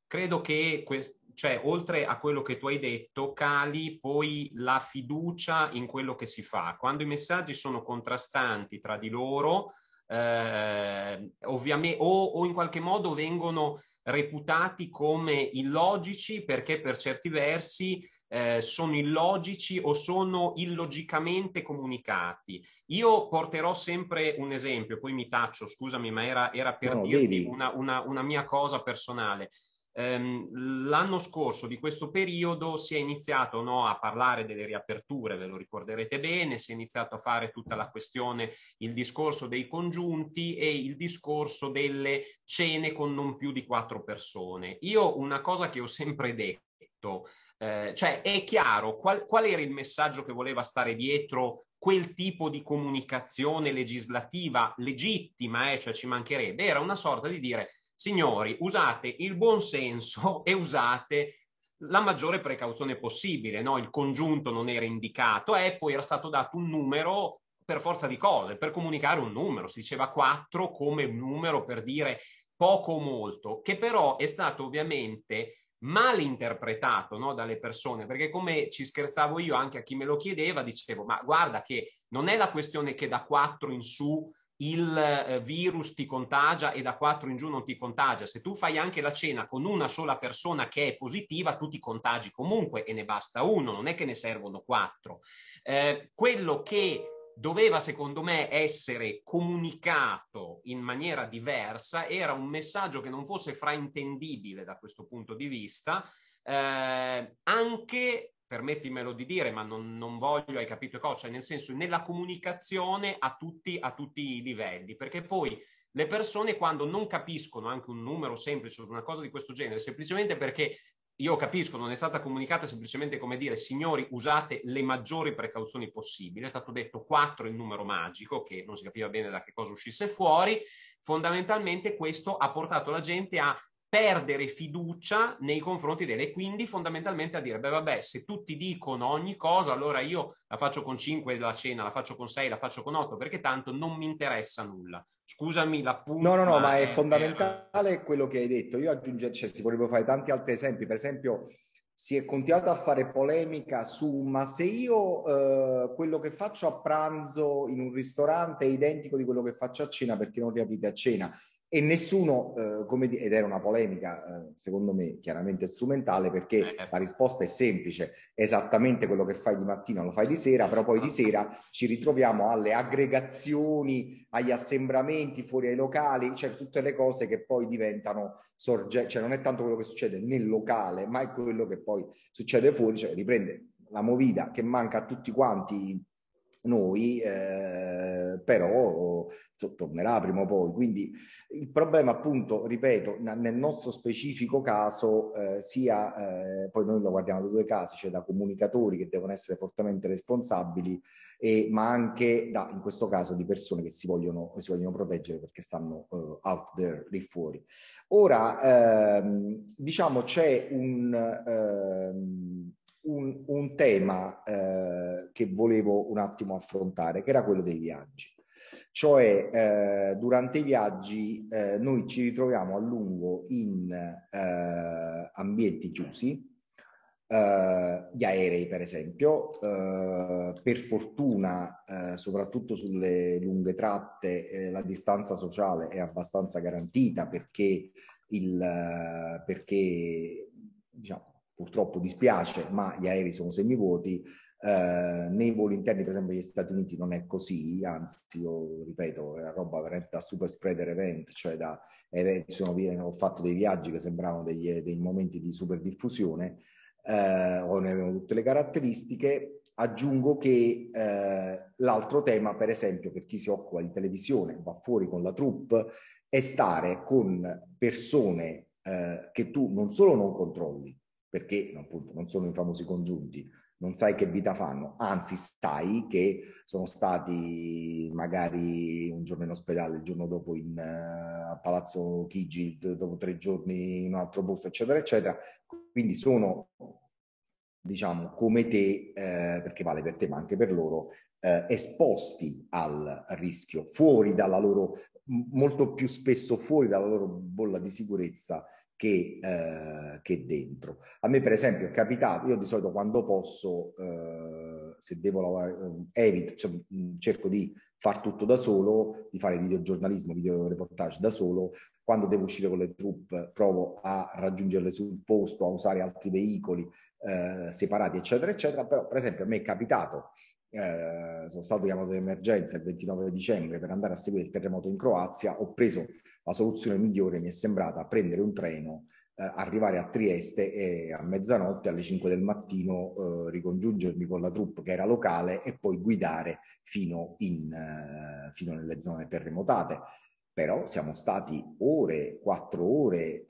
credo che cioè, oltre a quello che tu hai detto, cali poi la fiducia in quello che si fa. Quando i messaggi sono contrastanti tra di loro, ovviamente, o in qualche modo vengono reputati come illogici perché per certi versi sono illogici o sono illogicamente comunicati. Io porterò sempre un esempio, poi mi taccio, scusami, ma era per dirti una mia cosa personale. L'anno scorso di questo periodo si è iniziato a parlare delle riaperture, ve lo ricorderete bene, si è iniziato a fare tutta la questione, il discorso dei congiunti e il discorso delle cene con non più di 4 persone. Io una cosa che ho sempre detto, cioè è chiaro qual era il messaggio che voleva stare dietro quel tipo di comunicazione legislativa legittima, cioè ci mancherebbe, era una sorta di dire: signori, usate il buon senso e usate la maggiore precauzione possibile, no? Il congiunto non era indicato e poi era stato dato un numero per forza di cose, per comunicare un numero, si diceva 4 come un numero per dire poco o molto, che però è stato ovviamente mal interpretato, no, dalle persone, perché come ci scherzavo io anche a chi me lo chiedeva, dicevo: ma guarda che non è la questione che da 4 in su il virus ti contagia e da 4 in giù non ti contagia. Se tu fai anche la cena con una sola persona che è positiva, tu ti contagi comunque e ne basta uno, non è che ne servono 4. Quello che doveva secondo me essere comunicato in maniera diversa era un messaggio che non fosse fraintendibile da questo punto di vista, anche, permettimelo di dire, ma non voglio, hai capito cosa, cioè nel senso nella comunicazione a tutti i livelli, perché poi le persone quando non capiscono anche un numero semplice o una cosa di questo genere, semplicemente perché io capisco, non è stata comunicata semplicemente come dire: signori, usate le maggiori precauzioni possibili, è stato detto 4 il numero magico, che non si capiva bene da che cosa uscisse fuori. Fondamentalmente questo ha portato la gente a perdere fiducia nei confronti delle, quindi fondamentalmente a dire: beh vabbè, se tutti dicono ogni cosa, allora io la faccio con 5 la cena, la faccio con 6, la faccio con 8, perché tanto non mi interessa nulla. Scusami l'appunto. No, ma è fondamentale quello che hai detto. Io aggiungo, cioè, si potrebbero fare tanti altri esempi. Per esempio, si è continuato a fare polemica su: ma se io quello che faccio a pranzo in un ristorante è identico di quello che faccio a cena, perché non riaprite a cena? E nessuno, ed era una polemica secondo me chiaramente strumentale, perché la risposta è semplice: esattamente quello che fai di mattina lo fai di sera, però poi di sera ci ritroviamo alle aggregazioni, agli assembramenti fuori ai locali, cioè tutte le cose che poi diventano cioè non è tanto quello che succede nel locale, ma è quello che poi succede fuori, cioè riprende la movida che manca a tutti quanti noi, però tornerà prima o poi. Quindi il problema, appunto, ripeto, nel nostro specifico caso poi noi lo guardiamo da 2 casi, cioè da comunicatori che devono essere fortemente responsabili, ma anche in questo caso di persone che si vogliono proteggere perché stanno out there, lì fuori. Ora, diciamo, c'è un tema che volevo un attimo affrontare, che era quello dei viaggi. Cioè, durante i viaggi noi ci ritroviamo a lungo in ambienti chiusi, gli aerei per esempio, per fortuna soprattutto sulle lunghe tratte la distanza sociale è abbastanza garantita, perché diciamo, purtroppo dispiace, ma gli aerei sono semivuoti. Nei voli interni, per esempio, negli Stati Uniti non è così, anzi, io ripeto, è una roba veramente da super spreader event, cioè da event, ho fatto dei viaggi che sembravano dei momenti di super diffusione, o ne avevano tutte le caratteristiche. Aggiungo che l'altro tema, per esempio, per chi si occupa di televisione, va fuori con la troupe, è stare con persone che tu non solo non controlli, perché appunto non sono i famosi congiunti, non sai che vita fanno, anzi sai che sono stati magari un giorno in ospedale, il giorno dopo a Palazzo Chigi, dopo 3 giorni in un altro buffo, eccetera, eccetera. Quindi sono, diciamo, come te, perché vale per te ma anche per loro, esposti al rischio, fuori dalla loro molto più spesso fuori dalla loro bolla di sicurezza che dentro. A me per esempio è capitato, io di solito quando posso, se devo lavorare, evito, cioè, cerco di far tutto da solo, di fare videogiornalismo, videoreportage da solo. Quando devo uscire con le troupe provo a raggiungerle sul posto, a usare altri veicoli separati, eccetera, eccetera. Però per esempio a me è capitato, sono stato chiamato d'emergenza il 29 dicembre per andare a seguire il terremoto in Croazia, ho preso la soluzione migliore, mi è sembrata prendere un treno, arrivare a Trieste e a mezzanotte, alle 5 del mattino, ricongiungermi con la troupe che era locale e poi guidare fino nelle zone terremotate. Però siamo stati 4 ore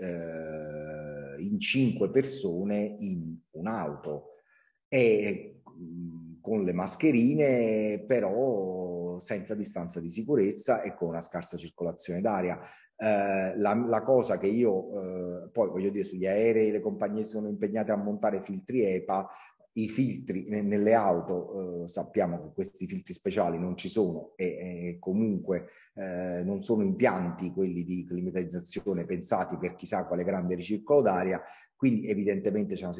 in 5 persone in un'auto e con le mascherine, però senza distanza di sicurezza e con una scarsa circolazione d'aria. La cosa che io, poi voglio dire, sugli aerei le compagnie sono impegnate a montare filtri EPA, i filtri nelle auto, sappiamo che questi filtri speciali non ci sono e comunque non sono impianti quelli di climatizzazione pensati per chissà quale grande ricircolo d'aria, quindi evidentemente c'è una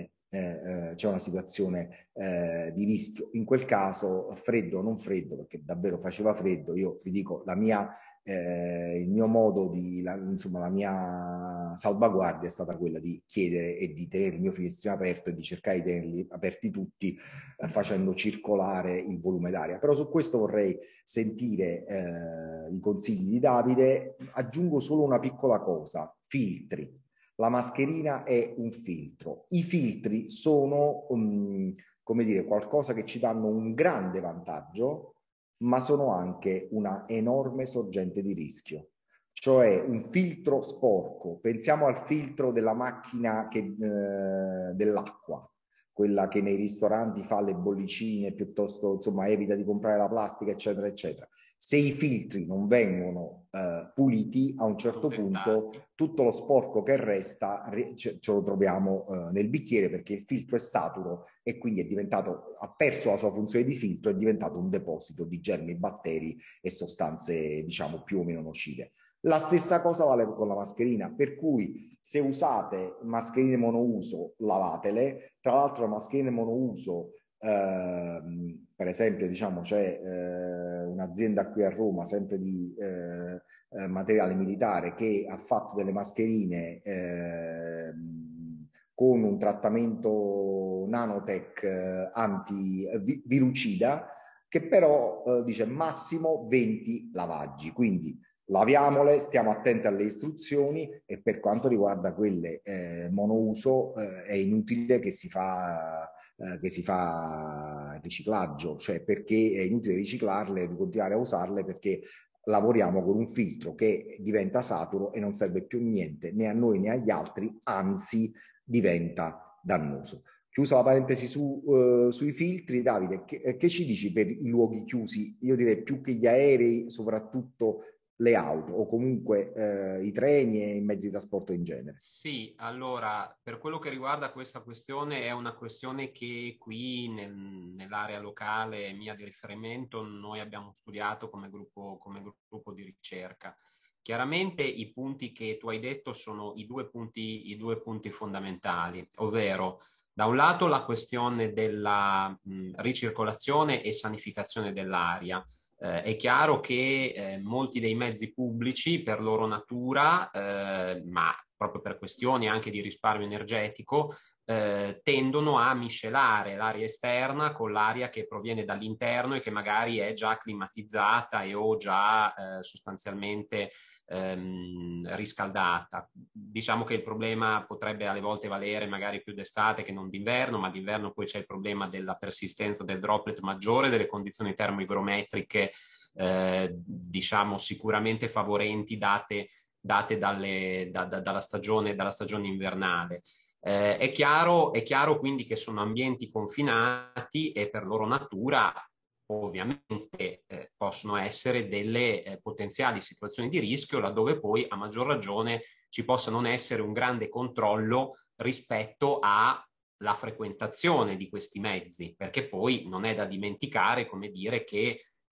situazione di rischio. In quel caso, freddo o non freddo, perché davvero faceva freddo, io vi dico, il mio modo insomma, la mia salvaguardia è stata quella di chiedere e di tenere il mio finestrino aperto e di cercare di tenerli aperti tutti, facendo circolare il volume d'aria. Però su questo vorrei sentire i consigli di Davide. Aggiungo solo una piccola cosa: filtri. La mascherina è un filtro. I filtri sono, come dire, qualcosa che ci danno un grande vantaggio, ma sono anche una enorme sorgente di rischio. Cioè un filtro sporco, pensiamo al filtro della macchina dell'acqua, quella che nei ristoranti fa le bollicine, piuttosto, insomma, evita di comprare la plastica, eccetera, eccetera. Se i filtri non vengono puliti, a un certo punto tutto lo sporco che resta ce lo troviamo nel bicchiere, perché il filtro è saturo e quindi ha perso la sua funzione di filtro, è diventato un deposito di germi, batteri e sostanze, diciamo, più o meno nocive. La stessa cosa vale con la mascherina, per cui se usate mascherine monouso, lavatele. Tra l'altro le mascherine monouso, per esempio, diciamo, c'è un'azienda qui a Roma, sempre di materiale militare, che ha fatto delle mascherine con un trattamento nanotech antivirucida, che però dice massimo 20 lavaggi. Quindi laviamole, stiamo attenti alle istruzioni, e per quanto riguarda quelle monouso è inutile che si fa riciclaggio, cioè perché è inutile riciclarle e continuare a usarle, perché lavoriamo con un filtro che diventa saturo e non serve più niente né a noi né agli altri, anzi diventa dannoso. Chiusa la parentesi sui filtri, Davide, che ci dici per i luoghi chiusi? Io direi più che gli aerei, soprattutto le auto o comunque i treni e i mezzi di trasporto in genere. Sì, allora, per quello che riguarda questa questione, è una questione che qui nell'area locale mia di riferimento noi abbiamo studiato come gruppo di ricerca. Chiaramente i punti che tu hai detto sono i due punti fondamentali, ovvero da un lato la questione della ricircolazione e sanificazione dell'aria. È chiaro che molti dei mezzi pubblici, per loro natura, ma proprio per questioni anche di risparmio energetico, tendono a miscelare l'aria esterna con l'aria che proviene dall'interno e che magari è già climatizzata o già sostanzialmente riscaldata. Diciamo che il problema potrebbe alle volte valere magari più d'estate che non d'inverno, ma d'inverno poi c'è il problema della persistenza del droplet maggiore, delle condizioni termoigrometriche diciamo sicuramente favorenti date dalla stagione invernale. È chiaro quindi che sono ambienti confinati e per loro natura ovviamente possono essere delle potenziali situazioni di rischio, laddove poi a maggior ragione ci possa non essere un grande controllo rispetto alla frequentazione di questi mezzi, perché poi non è da dimenticare, come dire, che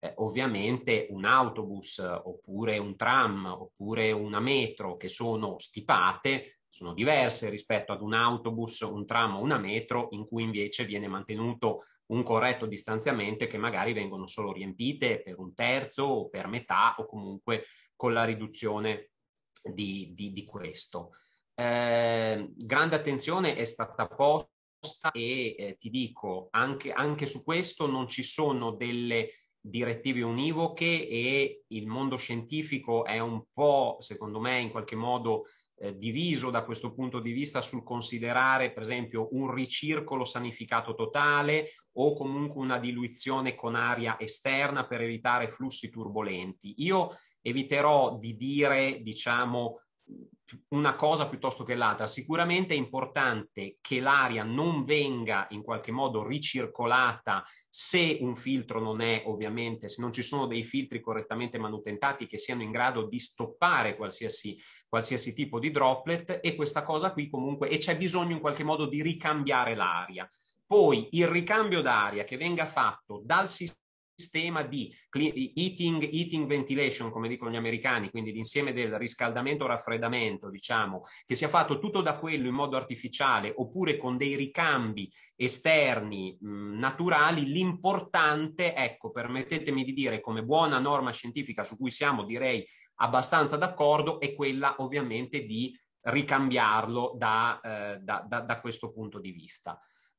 ovviamente un autobus oppure un tram oppure una metro che sono stipate sono diverse rispetto ad un autobus, un tram o una metro in cui invece viene mantenuto un corretto distanziamento, che magari vengono solo riempite per un terzo o per metà o comunque con la riduzione di questo. Grande attenzione è stata posta e ti dico, anche su questo non ci sono delle direttive univoche e il mondo scientifico è un po', secondo me, in qualche modo diviso da questo punto di vista sul considerare per esempio un ricircolo sanificato totale o comunque una diluizione con aria esterna per evitare flussi turbolenti. Io eviterò di dire, diciamo, una cosa piuttosto che l'altra. Sicuramente è importante che l'aria non venga in qualche modo ricircolata se un filtro non è, ovviamente, se non ci sono dei filtri correttamente manutentati che siano in grado di stoppare qualsiasi tipo di droplet, e questa cosa qui comunque, e c'è bisogno in qualche modo di ricambiare l'aria. Poi il ricambio d'aria che venga fatto dal sistema di heating ventilation, come dicono gli americani, quindi l'insieme del riscaldamento o raffreddamento, diciamo, che sia fatto tutto da quello in modo artificiale oppure con dei ricambi esterni naturali, l'importante, ecco, permettetemi di dire, come buona norma scientifica su cui siamo, direi, abbastanza d'accordo, è quella ovviamente di ricambiarlo da questo punto di vista.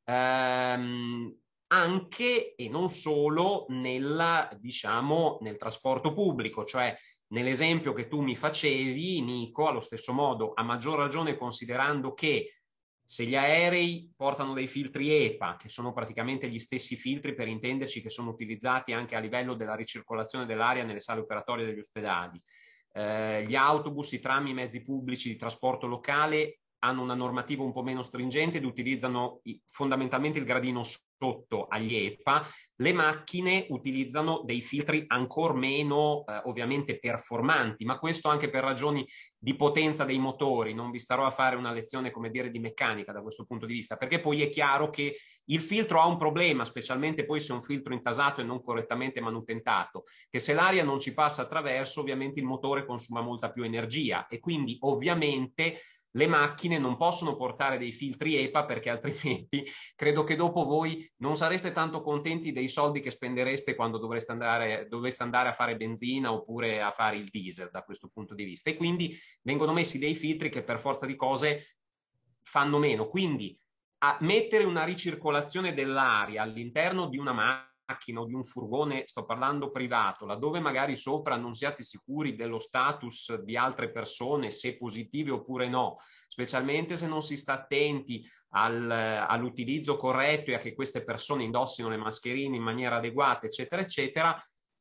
Anche e non solo diciamo, nel trasporto pubblico, cioè nell'esempio che tu mi facevi, Nico, allo stesso modo, a maggior ragione considerando che se gli aerei portano dei filtri EPA, che sono praticamente gli stessi filtri, per intenderci, che sono utilizzati anche a livello della ricircolazione dell'aria nelle sale operatorie degli ospedali, gli autobus, i tram, i mezzi pubblici di trasporto locale hanno una normativa un po' meno stringente ed utilizzano fondamentalmente il gradino sotto agli EPA. Le macchine utilizzano dei filtri ancor meno ovviamente performanti, ma questo anche per ragioni di potenza dei motori. Non vi starò a fare una lezione, come dire, di meccanica da questo punto di vista, perché poi è chiaro che il filtro ha un problema, specialmente poi se è un filtro intasato e non correttamente manutentato, che se l'aria non ci passa attraverso, ovviamente il motore consuma molta più energia e quindi ovviamente le macchine non possono portare dei filtri EPA, perché altrimenti credo che dopo voi non sareste tanto contenti dei soldi che spendereste quando dovreste andare a fare benzina oppure a fare il diesel da questo punto di vista, e quindi vengono messi dei filtri che per forza di cose fanno meno. Quindi a mettere una ricircolazione dell'aria all'interno di una macchina o di un furgone, sto parlando privato, laddove magari sopra non siate sicuri dello status di altre persone, se positive oppure no, specialmente se non si sta attenti all'utilizzo corretto e a che queste persone indossino le mascherine in maniera adeguata, eccetera, eccetera,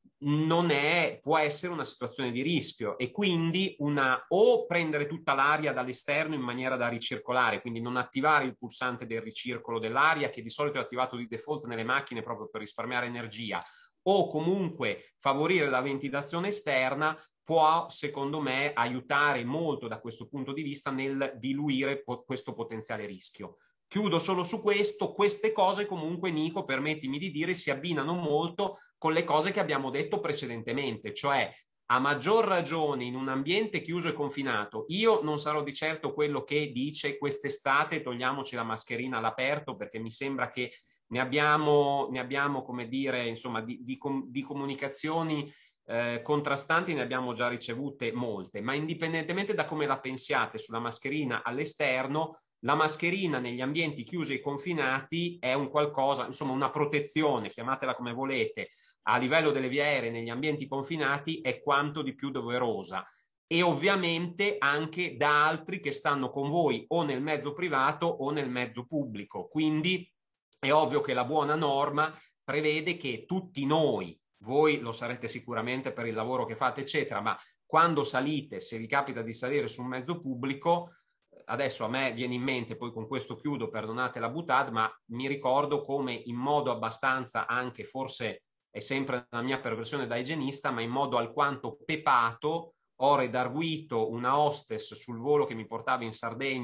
può essere una situazione di rischio, e quindi o prendere tutta l'aria dall'esterno in maniera da ricircolare, quindi non attivare il pulsante del ricircolo dell'aria, che di solito è attivato di default nelle macchine proprio per risparmiare energia, o comunque favorire la ventilazione esterna, può secondo me aiutare molto da questo punto di vista nel diluire questo potenziale rischio. Chiudo solo su questo. Queste cose comunque, Nico, permettimi di dire, si abbinano molto con le cose che abbiamo detto precedentemente, cioè a maggior ragione in un ambiente chiuso e confinato. Io non sarò di certo quello che dice quest'estate togliamoci la mascherina all'aperto, perché mi sembra che ne abbiamo come dire, insomma, di comunicazioni contrastanti ne abbiamo già ricevute molte, ma indipendentemente da come la pensiate sulla mascherina all'esterno, la mascherina negli ambienti chiusi e confinati è un qualcosa, insomma una protezione, chiamatela come volete, a livello delle vie aeree negli ambienti confinati è quanto di più doverosa, e ovviamente anche da altri che stanno con voi o nel mezzo privato o nel mezzo pubblico. Quindi è ovvio che la buona norma prevede che tutti noi, voi lo sarete sicuramente per il lavoro che fate eccetera, ma quando salite, se vi capita di salire su un mezzo pubblico, adesso a me viene in mente, poi con questo chiudo, perdonate la boutade, ma mi ricordo come in modo abbastanza, anche forse è sempre la mia perversione da igienista, ma in modo alquanto pepato ho redarguito una hostess sul volo che mi portava in Sardegna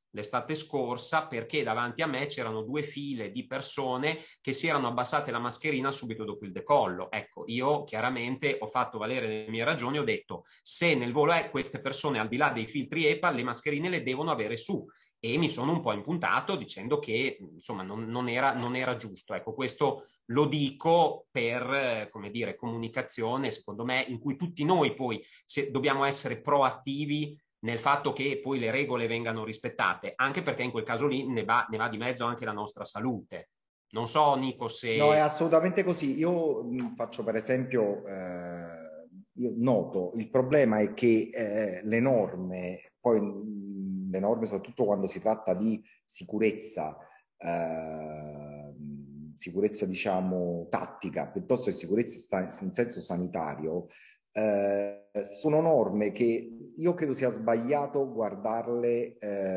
l'estate scorsa perché davanti a me c'erano 2 file di persone che si erano abbassate la mascherina subito dopo il decollo. Ecco, io chiaramente ho fatto valere le mie ragioni, ho detto se nel volo queste persone al di là dei filtri EPA le mascherine le devono avere su, e mi sono un po' impuntato dicendo che insomma non era giusto. Ecco, questo lo dico per, come dire, comunicazione, secondo me, in cui tutti noi poi dobbiamo essere proattivi nel fatto che poi le regole vengano rispettate, anche perché in quel caso lì ne va di mezzo anche la nostra salute. Non so, Nico, se... No, è assolutamente così. Io faccio per esempio, io noto, il problema è che le norme, poi le norme soprattutto quando si tratta di sicurezza, sicurezza diciamo tattica, piuttosto che sicurezza in senso sanitario, sono norme che io credo sia sbagliato guardarle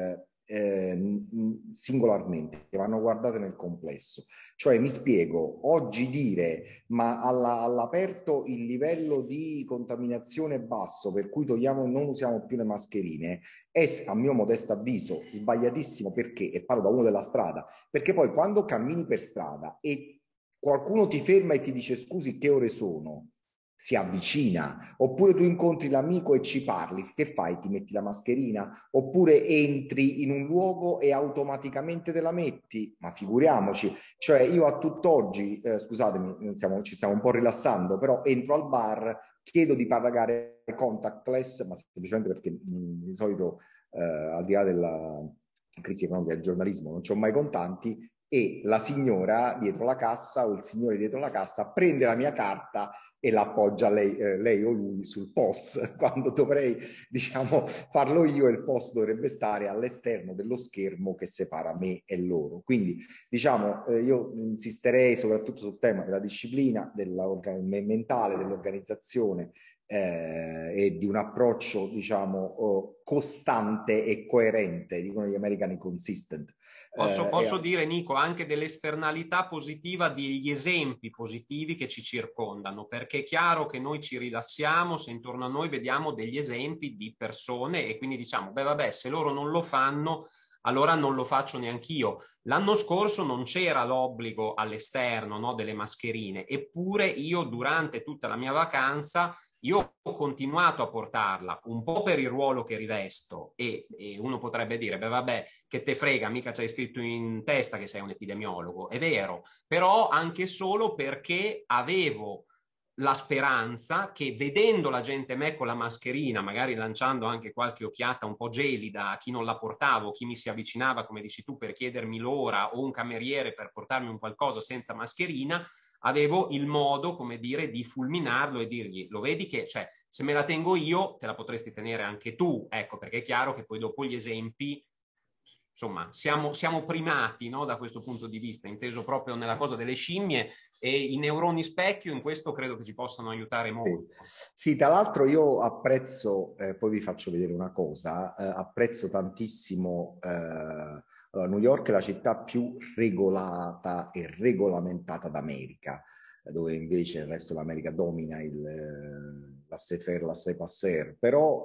singolarmente, che vanno guardate nel complesso. Cioè, mi spiego, oggi dire ma all'aperto il livello di contaminazione è basso, per cui non usiamo più le mascherine, è a mio modesto avviso sbagliatissimo. Perché? E parlo da uno della strada, perché poi quando cammini per strada e qualcuno ti ferma e ti dice scusi che ore sono, si avvicina, oppure tu incontri l'amico e ci parli, che fai? Ti metti la mascherina? Oppure entri in un luogo e automaticamente te la metti? Ma figuriamoci, cioè io a tutt'oggi, scusatemi, ci stiamo un po' rilassando, però entro al bar, chiedo di pagare contactless, ma semplicemente perché di solito, al di là della crisi economica del giornalismo, non c'ho mai contanti, e la signora dietro la cassa o il signore dietro la cassa prende la mia carta e la appoggia lei o lui sul POS, quando dovrei, diciamo, farlo io, e il POS dovrebbe stare all'esterno dello schermo che separa me e loro. Quindi, diciamo, io insisterei soprattutto sul tema della disciplina, mentale, dell'organizzazione, e di un approccio, diciamo, costante e coerente, dicono gli americani consistent. Posso dire, Nico, anche dell'esternalità positiva, degli esempi positivi che ci circondano, perché è chiaro che noi ci rilassiamo se intorno a noi vediamo degli esempi di persone e quindi diciamo, beh vabbè, se loro non lo fanno, allora non lo faccio neanch'io. L'anno scorso non c'era l'obbligo all'esterno, no, delle mascherine, eppure io durante tutta la mia vacanza io ho continuato a portarla, un po' per il ruolo che rivesto e uno potrebbe dire, beh vabbè, che te frega, mica c'hai scritto in testa che sei un epidemiologo, è vero, però anche solo perché avevo la speranza che vedendo la gente me con la mascherina, magari lanciando anche qualche occhiata un po' gelida a chi non la portavo, chi mi si avvicinava, come dici tu, per chiedermi l'ora, o un cameriere per portarmi un qualcosa senza mascherina, avevo il modo, come dire, di fulminarlo e dirgli, lo vedi che, cioè, se me la tengo io, te la potresti tenere anche tu, ecco, perché è chiaro che poi dopo gli esempi, insomma, siamo primati, no, da questo punto di vista, inteso proprio nella cosa delle scimmie, e i neuroni specchio in questo credo che ci possano aiutare molto. Sì, tra l'altro io apprezzo, poi vi faccio vedere una cosa, apprezzo tantissimo... New York è la città più regolata e regolamentata d'America, dove invece il resto dell'America domina il laissez-faire, laissez-passer, però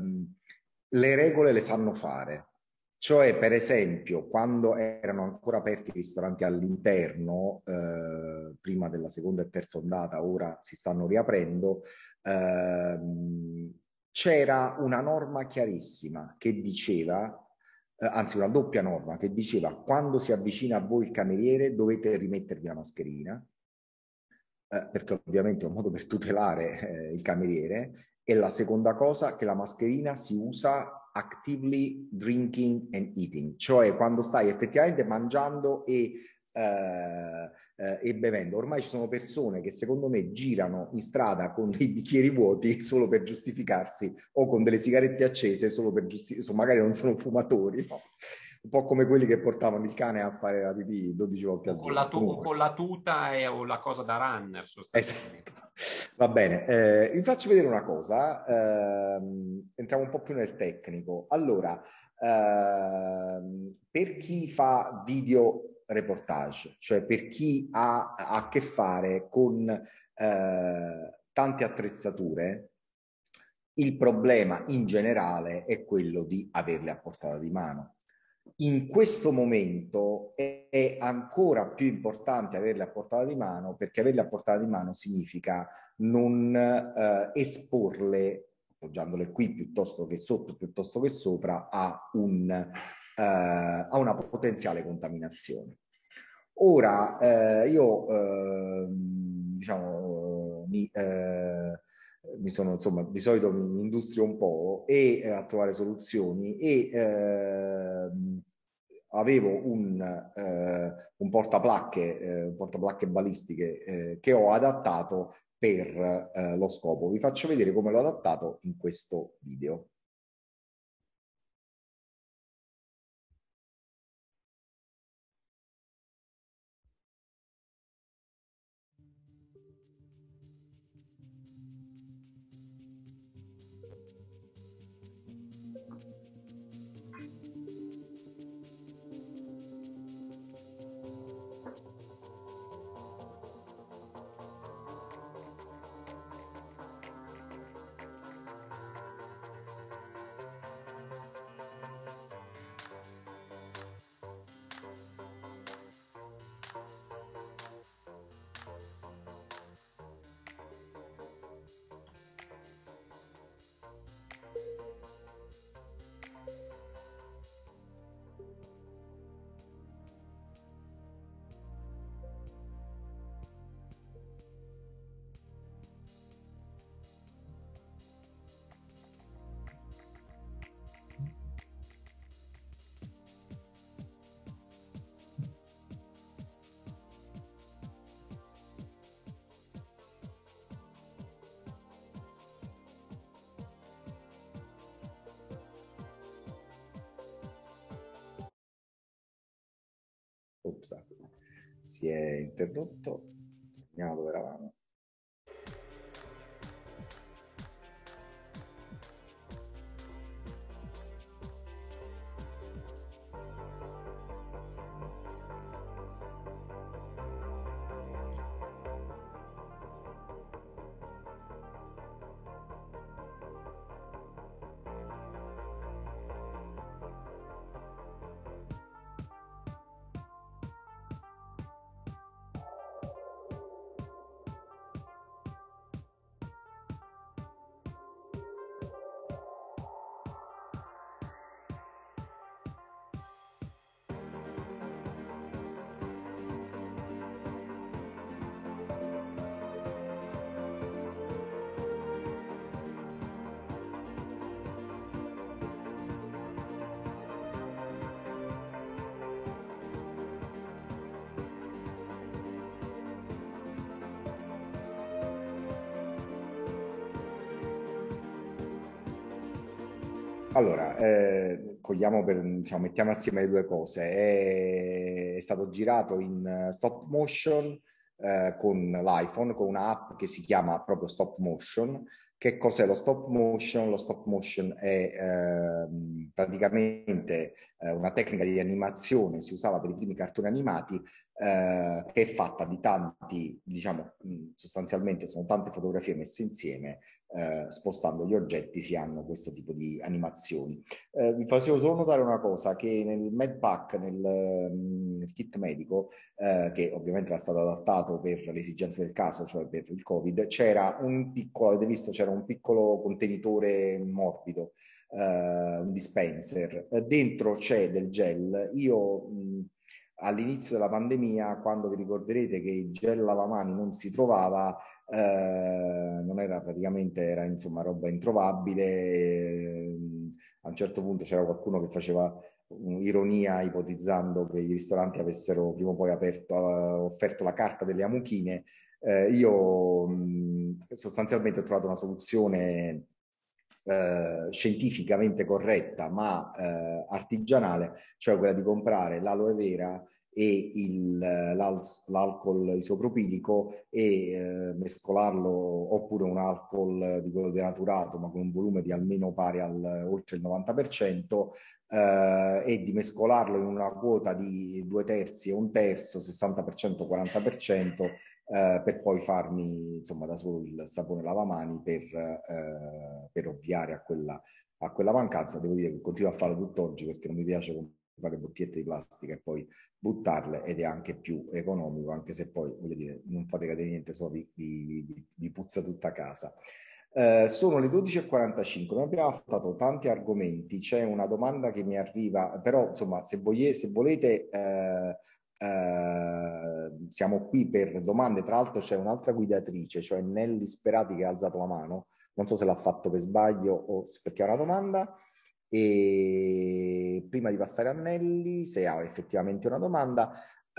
le regole le sanno fare. Cioè, per esempio, quando erano ancora aperti i ristoranti all'interno, prima della seconda e terza ondata, ora si stanno riaprendo, c'era una norma chiarissima che diceva, anzi una doppia norma che diceva: quando si avvicina a voi il cameriere dovete rimettervi la mascherina, perché ovviamente è un modo per tutelare il cameriere, e la seconda cosa, che la mascherina si usa actively drinking and eating, cioè quando stai effettivamente mangiando e bevendo. Ormai ci sono persone che secondo me girano in strada con dei bicchieri vuoti solo per giustificarsi, o con delle sigarette accese solo per giustificarsi, magari non sono fumatori, no? Un po' come quelli che portavano il cane a fare la pipì 12 volte al giorno. O con la tuta o la cosa da runner, sostanzialmente. Esatto. Va bene, vi faccio vedere una cosa, entriamo un po' più nel tecnico. Allora, per chi fa video reportage, cioè per chi ha a che fare con tante attrezzature, il problema in generale è quello di averle a portata di mano. In questo momento è ancora più importante averle a portata di mano, perché averle a portata di mano significa non esporle, appoggiandole qui piuttosto che sotto, piuttosto che sopra, a una potenziale contaminazione. Ora, io diciamo mi sono, insomma, di solito mi industrio un po' a trovare soluzioni e avevo un portaplacche balistiche che ho adattato per lo scopo. Vi faccio vedere come l'ho adattato in questo video. Ops, si è interrotto. Vediamo dove eravamo. Allora, cogliamo diciamo, mettiamo assieme le due cose. È stato girato in stop motion con l'iPhone, con un'app che si chiama proprio Stop Motion. Che cos'è lo stop motion? Lo stop motion è praticamente una tecnica di animazione, si usava per i primi cartoni animati, che è fatta di tanti, diciamo, sostanzialmente sono tante fotografie messe insieme, spostando gli oggetti si hanno questo tipo di animazioni. Vi facevo solo notare una cosa, che nel MedPack, nel kit medico, che ovviamente era stato adattato per le esigenze del caso, cioè per il Covid, c'era un piccolo, avete visto, c'era un piccolo contenitore morbido, un dispenser. Dentro c'è del gel. Io all'inizio della pandemia, quando vi ricorderete che il gel lavamani non si trovava, non era praticamente, era insomma roba introvabile. A un certo punto c'era qualcuno che faceva ironia ipotizzando che i ristoranti avessero prima o poi offerto la carta delle amuchine. Io sostanzialmente ho trovato una soluzione scientificamente corretta ma artigianale, cioè quella di comprare l'aloe vera e l'alcol isopropilico e mescolarlo, oppure un alcol di quello denaturato ma con un volume di almeno pari oltre il 90%, e di mescolarlo in una quota di 2/3 e 1/3, 60%, 40%, per poi farmi insomma da solo il sapone lavamani per ovviare a quella mancanza. Devo dire che continuo a farlo tutt'oggi perché non mi piace fare bottigliette di plastica e poi buttarle, ed è anche più economico, anche se poi, voglio dire, non fate cadere niente, so, vi puzza tutta casa. Sono le 12:45, noi abbiamo affrontato tanti argomenti, c'è una domanda che mi arriva, però insomma se volete siamo qui per domande. Tra l'altro c'è un'altra guidatrice, cioè Nelly Sperati, che ha alzato la mano, non so se l'ha fatto per sbaglio o perché ha una domanda. E prima di passare a Nelly, se ha effettivamente una domanda,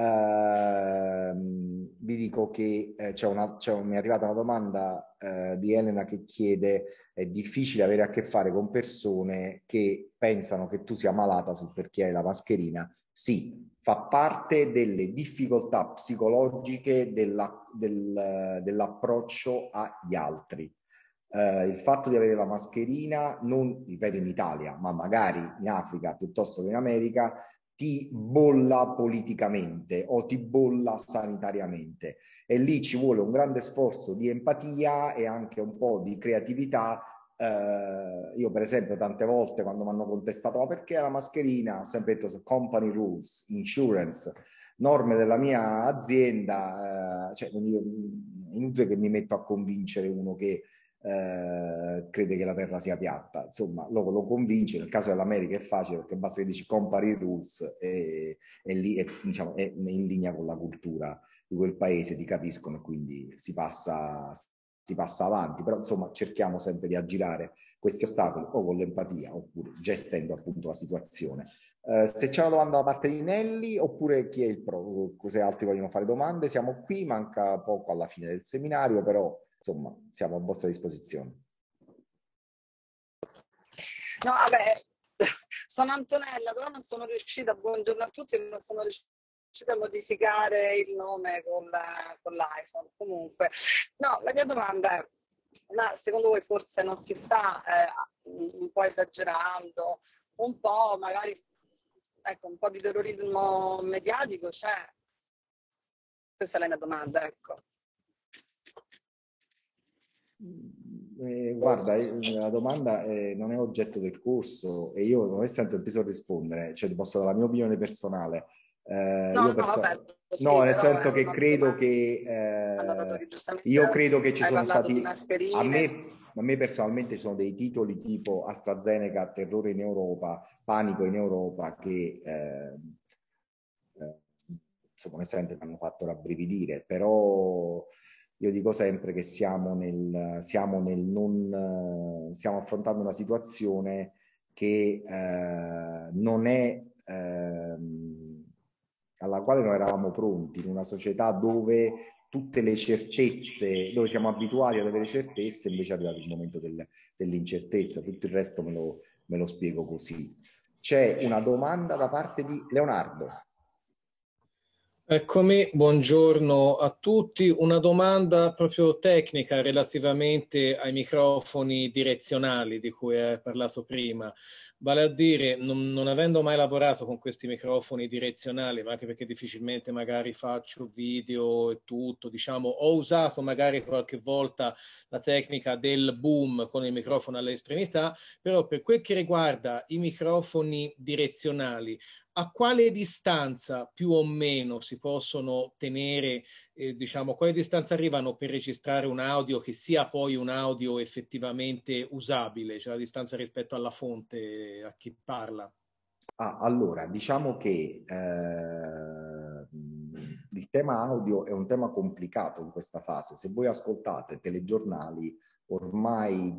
vi dico che mi è arrivata una domanda di Elena che chiede: è difficile avere a che fare con persone che pensano che tu sia malata sul perché hai la mascherina? Sì, fa parte delle difficoltà psicologiche dell'approccio agli altri. Il fatto di avere la mascherina, non ripeto in Italia, ma magari in Africa piuttosto che in America, ti bolla politicamente o ti bolla sanitariamente, e lì ci vuole un grande sforzo di empatia e anche un po' di creatività. Io per esempio tante volte quando mi hanno contestato ma perché la mascherina, ho sempre detto su company rules, insurance, norme della mia azienda, cioè è inutile che mi metto a convincere uno che crede che la terra sia piatta, insomma lo convince. Nel caso dell'America è facile perché basta che dici company rules e lì diciamo, è in linea con la cultura di quel paese, ti capiscono e quindi si passa avanti. Però insomma cerchiamo sempre di aggirare questi ostacoli o con l'empatia oppure gestendo appunto la situazione. Se c'è una domanda da parte di Nelly oppure chi è il pro, se altri vogliono fare domande, siamo qui, manca poco alla fine del seminario, però insomma siamo a vostra disposizione. No, vabbè, sono Antonella, però non sono riuscita, buongiorno a tutti, non sono riuscita a modificare il nome con l'iPhone. Comunque, no, la mia domanda è: ma secondo voi forse non si sta un po' esagerando, un po' magari, ecco, un po' di terrorismo mediatico c'è? Questa è la mia domanda, ecco. Guarda, la domanda non è oggetto del corso e io non è sempre preso a rispondere, cioè ti posso dare la mia opinione personale. No, nel senso che credo che io credo che ci sono stati, a me personalmente ci sono dei titoli tipo AstraZeneca, terrore in Europa, panico in Europa, che insomma onestamente mi hanno fatto rabbrividire, però io dico sempre che stiamo affrontando una situazione che non è alla quale noi eravamo pronti, in una società dove tutte le certezze, dove siamo abituati ad avere certezze, invece è arrivato il momento dell'incertezza. Tutto il resto me lo spiego così. C'è una domanda da parte di Leonardo. Eccomi, buongiorno a tutti. Una domanda proprio tecnica relativamente ai microfoni direzionali di cui hai parlato prima. Vale a dire, non avendo mai lavorato con questi microfoni direzionali, ma anche perché difficilmente magari faccio video e tutto, diciamo, ho usato magari qualche volta la tecnica del boom con il microfono all'estremità, però per quel che riguarda i microfoni direzionali, a quale distanza più o meno si possono tenere, diciamo, a quale distanza arrivano per registrare un audio che sia poi un audio effettivamente usabile, cioè la distanza rispetto alla fonte, a chi parla? Allora, diciamo che il tema audio è un tema complicato in questa fase. Se voi ascoltate telegiornali, ormai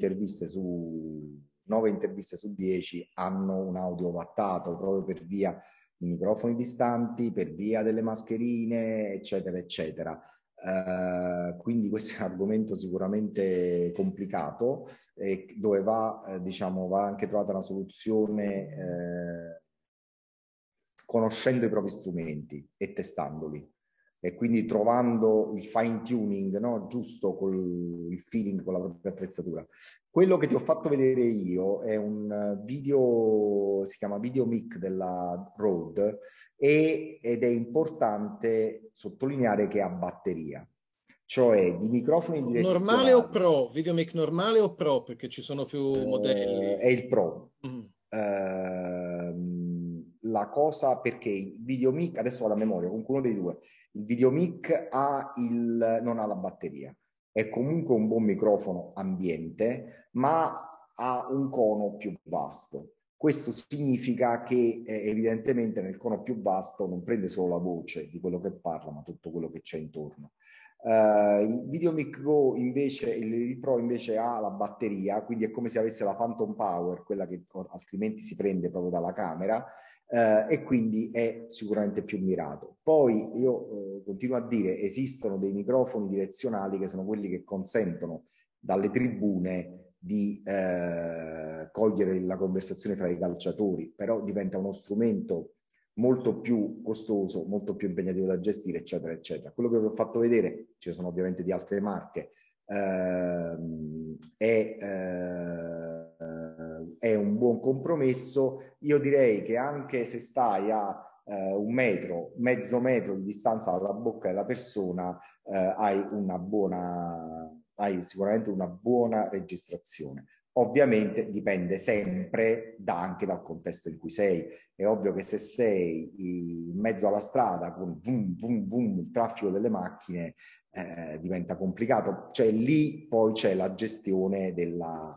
9 interviste su 10 hanno un audio wattato proprio per via di microfoni distanti, per via delle mascherine, eccetera, eccetera. Quindi questo è un argomento sicuramente complicato dove va, diciamo, va anche trovata una soluzione conoscendo i propri strumenti e testandoli, e quindi trovando il fine tuning, no? Giusto, con il feeling, con la propria attrezzatura. Quello che ti ho fatto vedere io è un video, si chiama Video Mic della Rode, ed è importante sottolineare che ha batteria, cioè di microfoni direzionali. Normale o Pro? Video Mic normale o Pro? Perché ci sono più modelli. È il Pro. la cosa, perché il videomic, adesso vado a memoria, comunque uno dei due, il videomic non ha la batteria, è comunque un buon microfono ambiente, ma ha un cono più vasto. Questo significa che evidentemente nel cono più vasto non prende solo la voce di quello che parla, ma tutto quello che c'è intorno. Il Videomic Go invece, il Pro invece ha la batteria, quindi è come se avesse la Phantom Power, quella che altrimenti si prende proprio dalla camera, e quindi è sicuramente più mirato. Poi io continuo a dire, esistono dei microfoni direzionali che sono quelli che consentono dalle tribune di cogliere la conversazione fra i calciatori, però diventa uno strumento molto più costoso, molto più impegnativo da gestire, eccetera, eccetera. Quello che vi ho fatto vedere, ci sono ovviamente di altre marche, è un buon compromesso. Io direi che anche se stai a un metro, mezzo metro di distanza dalla bocca della persona, hai sicuramente una buona registrazione. Ovviamente dipende sempre anche dal contesto in cui sei. È ovvio che se sei in mezzo alla strada con boom, boom, boom, il traffico delle macchine, diventa complicato. Cioè lì poi c'è la gestione della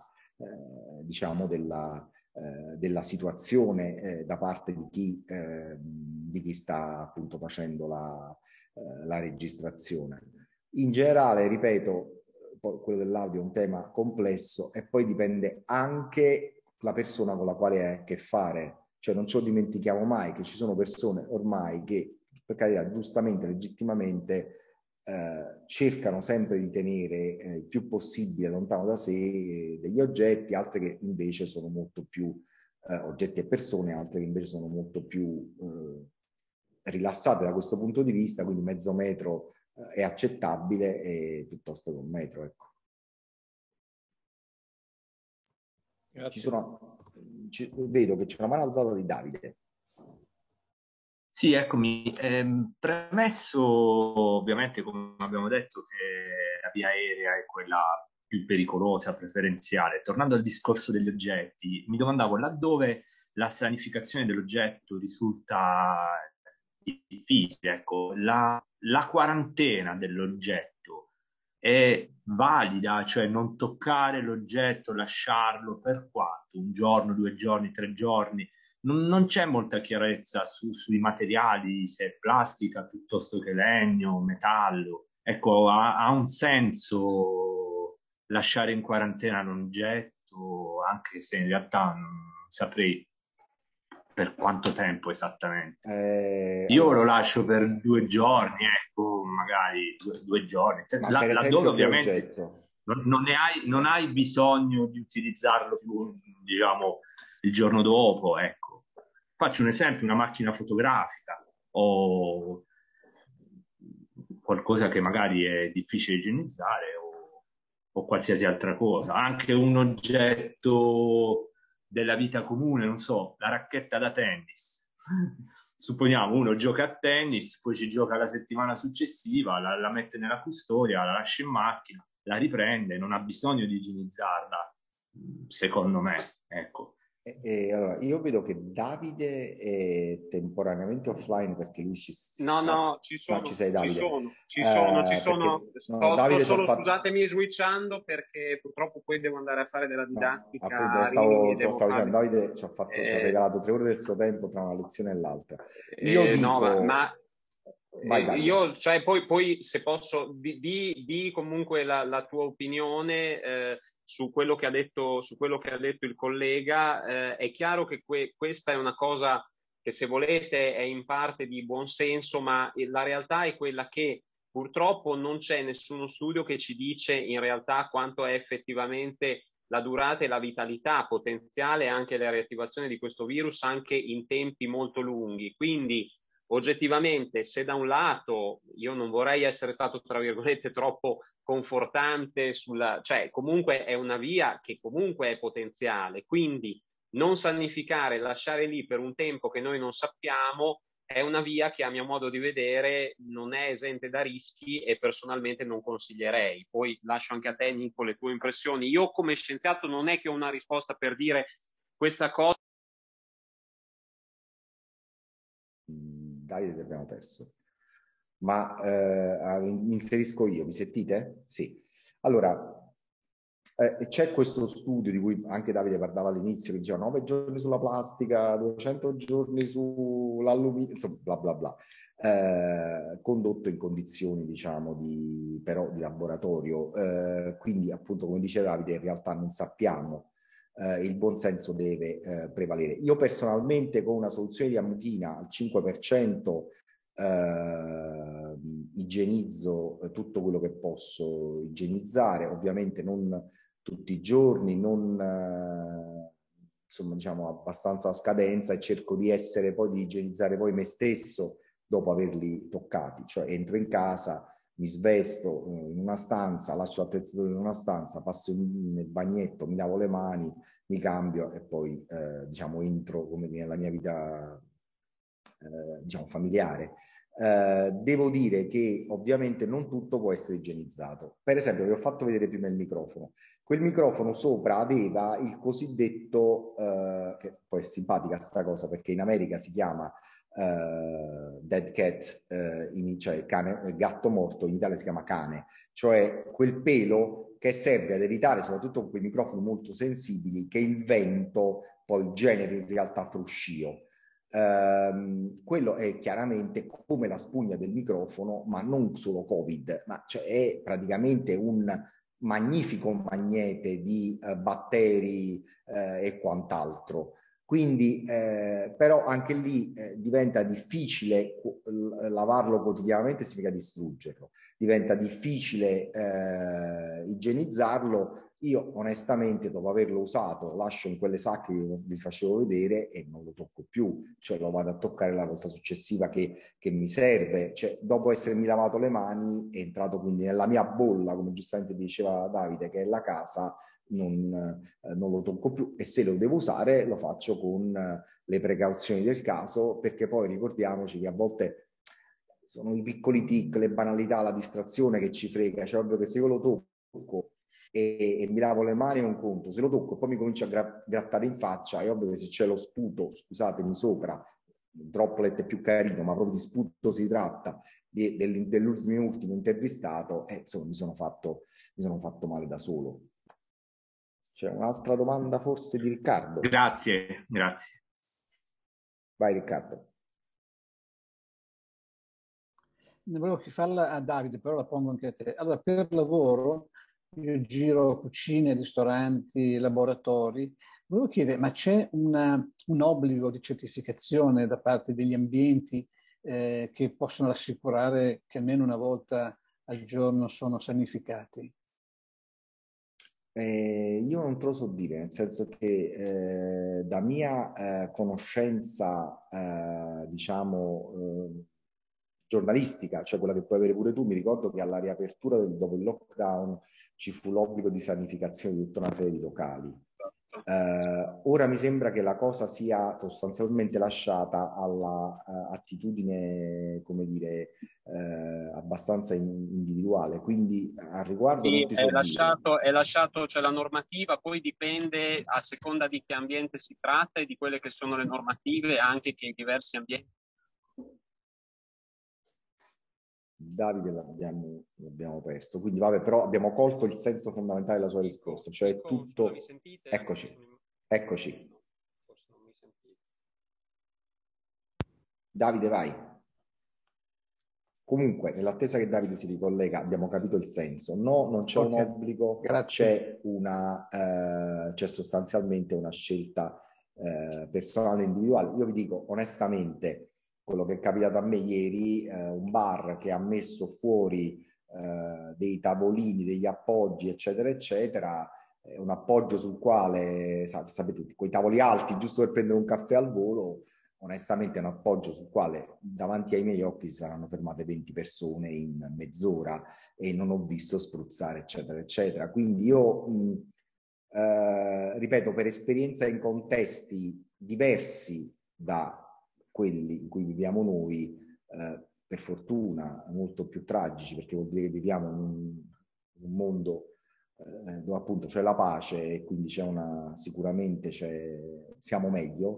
situazione da parte di chi sta appunto facendo la registrazione. In generale, ripeto, quello dell'audio è un tema complesso e poi dipende anche la persona con la quale hai a che fare. Cioè non ce lo dimentichiamo mai che ci sono persone ormai che, per carità, giustamente, legittimamente, cercano sempre di tenere il più possibile lontano da sé degli oggetti, altre che invece sono molto più oggetti e persone, altre che invece sono molto più rilassate da questo punto di vista, quindi mezzo metro è accettabile piuttosto che un metro, ecco. Vedo che c'è una mano alzata di Davide. Sì, eccomi. Premesso ovviamente, come abbiamo detto, che la via aerea è quella più pericolosa, preferenziale. Tornando al discorso degli oggetti, mi domandavo laddove la sanificazione dell'oggetto risulta difficile, ecco, la quarantena dell'oggetto è valida, cioè non toccare l'oggetto, lasciarlo per quanto? Un giorno, 2 giorni, 3 giorni? Non c'è molta chiarezza sui materiali, se è plastica piuttosto che legno, metallo. Ecco, ha un senso lasciare in quarantena un oggetto, anche se in realtà non saprei per quanto tempo esattamente. Io lo lascio per 2 giorni, ecco, magari 2 giorni. Laddove ovviamente non hai bisogno di utilizzarlo più, diciamo, il giorno dopo, ecco. Faccio un esempio, una macchina fotografica o qualcosa che magari è difficile igienizzare o qualsiasi altra cosa. Anche un oggetto della vita comune, non so, la racchetta da tennis. Supponiamo uno gioca a tennis, poi ci gioca la settimana successiva, la mette nella custodia, la lascia in macchina, la riprende, non ha bisogno di igienizzarla, secondo me, ecco. Allora, io vedo che Davide è temporaneamente offline perché lui ci No, ci sono. No, ci sei, Davide. Ci sono. Davide sto solo, scusatemi, switchando perché purtroppo poi devo andare a fare della didattica. Appunto, stavo dicendo, Davide ci ha regalato 3 ore del suo tempo tra una lezione e l'altra. Io dico... Vai, io, cioè, poi se posso, di comunque la tua opinione su quello che ha detto il collega. È chiaro che questa è una cosa che, se volete, è in parte di buon senso, ma la realtà è quella che purtroppo non c'è nessuno studio che ci dice in realtà quanto è effettivamente la durata e la vitalità potenziale, anche la riattivazione di questo virus anche in tempi molto lunghi. Quindi oggettivamente, se da un lato io non vorrei essere stato, tra virgolette, troppo confortante cioè comunque è una via che comunque è potenziale, quindi non sanificare, lasciare lì per un tempo che noi non sappiamo, è una via che a mio modo di vedere non è esente da rischi e personalmente non consiglierei. Poi lascio anche a te, Nico, le tue impressioni. Io come scienziato non è che ho una risposta per dire questa cosa Davide abbiamo perso. Ma mi inserisco io, mi sentite? Sì. Allora, c'è questo studio di cui anche Davide parlava all'inizio, che diceva 9 giorni sulla plastica, 200 giorni sull'alluminio, insomma, bla bla bla, condotto in condizioni, diciamo, però di laboratorio. Quindi, appunto, come dice Davide, in realtà non sappiamo. Il buonsenso deve prevalere. Io personalmente, con una soluzione di ammuchina al 5%, igienizzo tutto quello che posso igienizzare, ovviamente non tutti i giorni, non insomma, diciamo, abbastanza a scadenza, e cerco di igienizzare poi me stesso dopo averli toccati, cioè entro in casa, mi svesto in una stanza, lascio l'attrezzatura in una stanza, passo nel bagnetto, mi lavo le mani, mi cambio e poi diciamo entro come nella mia vita diciamo familiare. Devo dire che ovviamente non tutto può essere igienizzato. Per esempio, vi ho fatto vedere prima il microfono. Quel microfono sopra aveva il cosiddetto, che poi è simpatica sta cosa perché in America si chiama dead cat, cioè gatto morto, in Italia si chiama cane, cioè quel pelo che serve ad evitare, soprattutto con quei microfoni molto sensibili, che il vento poi generi in realtà fruscio. Quello è chiaramente come la spugna del microfono, ma non solo Covid, ma cioè è praticamente un magnifico magnete di batteri e quant'altro. Quindi, però anche lì diventa difficile lavarlo quotidianamente, significa distruggerlo, diventa difficile igienizzarlo. Io onestamente, dopo averlo usato, lo lascio in quelle sacche che vi facevo vedere e non lo tocco più, cioè lo vado a toccare la volta successiva che mi serve, cioè dopo essermi lavato le mani è entrato quindi nella mia bolla, come giustamente diceva Davide, che è la casa, non lo tocco più, e se lo devo usare lo faccio con le precauzioni del caso, perché poi ricordiamoci che a volte sono i piccoli tic, le banalità, la distrazione che ci frega, cioè ovvio che se io lo tocco e mi lavo le mani è un conto, se lo tocco e poi mi comincio a grattare in faccia, è ovvio che se c'è lo sputo, scusatemi, sopra, droplet è più carino, ma proprio di sputo si tratta, dell'ultimo intervistato, insomma mi sono fatto male da solo. C'è un'altra domanda forse di Riccardo? Grazie, grazie. Vai Riccardo. Ne volevo farla a Davide, però la pongo anche a te. Allora, per lavoro io giro cucine, ristoranti, laboratori. Volevo chiedere, ma c'è un obbligo di certificazione da parte degli ambienti che possono rassicurare che almeno una volta al giorno sono sanificati? Io non te lo so dire, nel senso che da mia conoscenza, diciamo, giornalistica, cioè quella che puoi avere pure tu, mi ricordo che alla riapertura dopo il lockdown ci fu l'obbligo di sanificazione di tutta una serie di locali. Ora mi sembra che la cosa sia sostanzialmente lasciata alla attitudine, come dire, abbastanza individuale, quindi al riguardo sì, non ti so è lasciato, cioè la normativa poi dipende a seconda di che ambiente si tratta e di quelle che sono le normative anche che diversi ambienti. Davide l'abbiamo perso, quindi vabbè, però abbiamo colto il senso fondamentale della sua risposta, cioè tutto... Mi sentite? Eccoci. Forse non mi sentite. Davide, vai. Comunque, nell'attesa che Davide si ricollega, abbiamo capito il senso. No, non c'è un obbligo, c'è sostanzialmente una scelta personale e individuale. Io vi dico onestamente, quello che è capitato a me ieri, un bar che ha messo fuori dei tavolini, degli appoggi, eccetera, eccetera, un appoggio sul quale, sapete, quei tavoli alti, giusto per prendere un caffè al volo, onestamente è un appoggio sul quale davanti ai miei occhi si saranno fermate 20 persone in mezz'ora e non ho visto spruzzare, eccetera, eccetera. Quindi io, ripeto, per esperienza in contesti diversi da quelli in cui viviamo noi, per fortuna molto più tragici, perché vuol dire che viviamo in un mondo dove appunto c'è la pace e quindi sicuramente siamo meglio.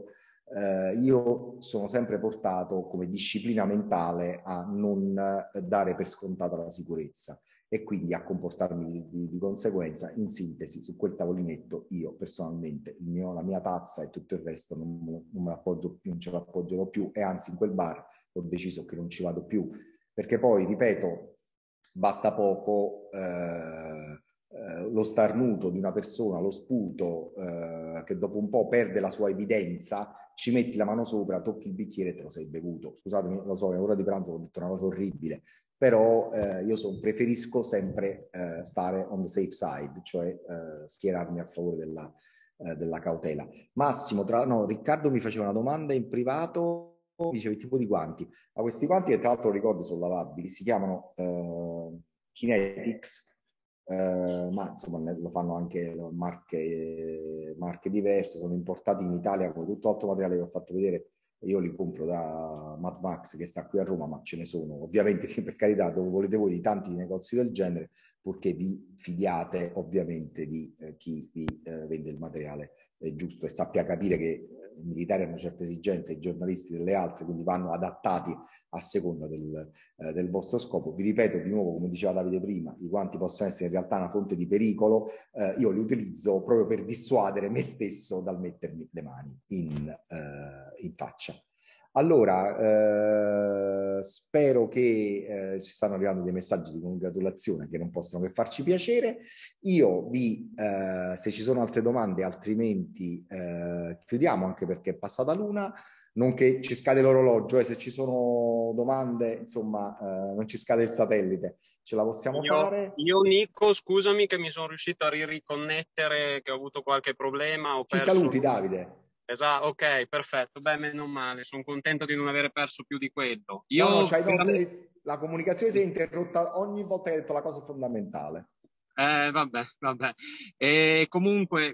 io sono sempre portato come disciplina mentale a non dare per scontata la sicurezza e quindi a comportarmi di conseguenza. In sintesi, su quel tavolinetto io personalmente la mia tazza e tutto il resto non me l'appoggio più, non ce l'appoggerò più, e anzi in quel bar ho deciso che non ci vado più, perché poi, ripeto, basta poco lo starnuto di una persona, lo sputo, che dopo un po' perde la sua evidenza, ci metti la mano sopra, tocchi il bicchiere e te lo sei bevuto. Scusatemi, lo so, è ora di pranzo, ho detto una cosa orribile, però io preferisco sempre stare on the safe side, cioè schierarmi a favore della cautela. Massimo, Riccardo mi faceva una domanda in privato, diceva il tipo di guanti. Ma questi guanti, che tra l'altro ricordo sono lavabili, si chiamano Kinetics, ma insomma lo fanno anche marche diverse, sono importati in Italia con tutto altro materiale che ho fatto vedere. Io li compro da Mad Max, che sta qui a Roma, ma ce ne sono ovviamente, sì, per carità, dove volete voi, di tanti negozi del genere, purché vi fidiate ovviamente di chi vi vende il materiale giusto e sappia capire che i militari hanno certe esigenze, i giornalisti delle altre, quindi vanno adattati a seconda del vostro scopo. Vi ripeto di nuovo, come diceva Davide prima, i guanti possono essere in realtà una fonte di pericolo, io li utilizzo proprio per dissuadere me stesso dal mettermi le mani in faccia. Allora, spero che ci stanno arrivando dei messaggi di congratulazione che non possono che farci piacere. Io se ci sono altre domande, altrimenti chiudiamo, anche perché è passata l'una, non che ci scade l'orologio, se ci sono domande, insomma, non ci scade il satellite, ce la possiamo fare. Io Nico, scusami che mi sono riuscito a riconnettere, che ho avuto qualche problema. Ci saluti, Davide. Esatto, ok, perfetto. Beh, meno male, sono contento di non aver perso più di quello. La comunicazione si è interrotta ogni volta che hai detto la cosa fondamentale. Vabbè. E comunque,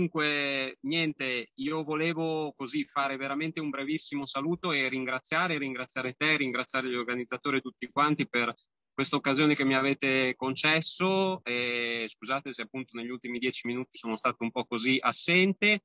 niente, io volevo così fare veramente un brevissimo saluto e ringraziare te, ringraziare gli organizzatori tutti quanti per questa occasione che mi avete concesso. Scusate se appunto negli ultimi 10 minuti sono stato un po' così assente.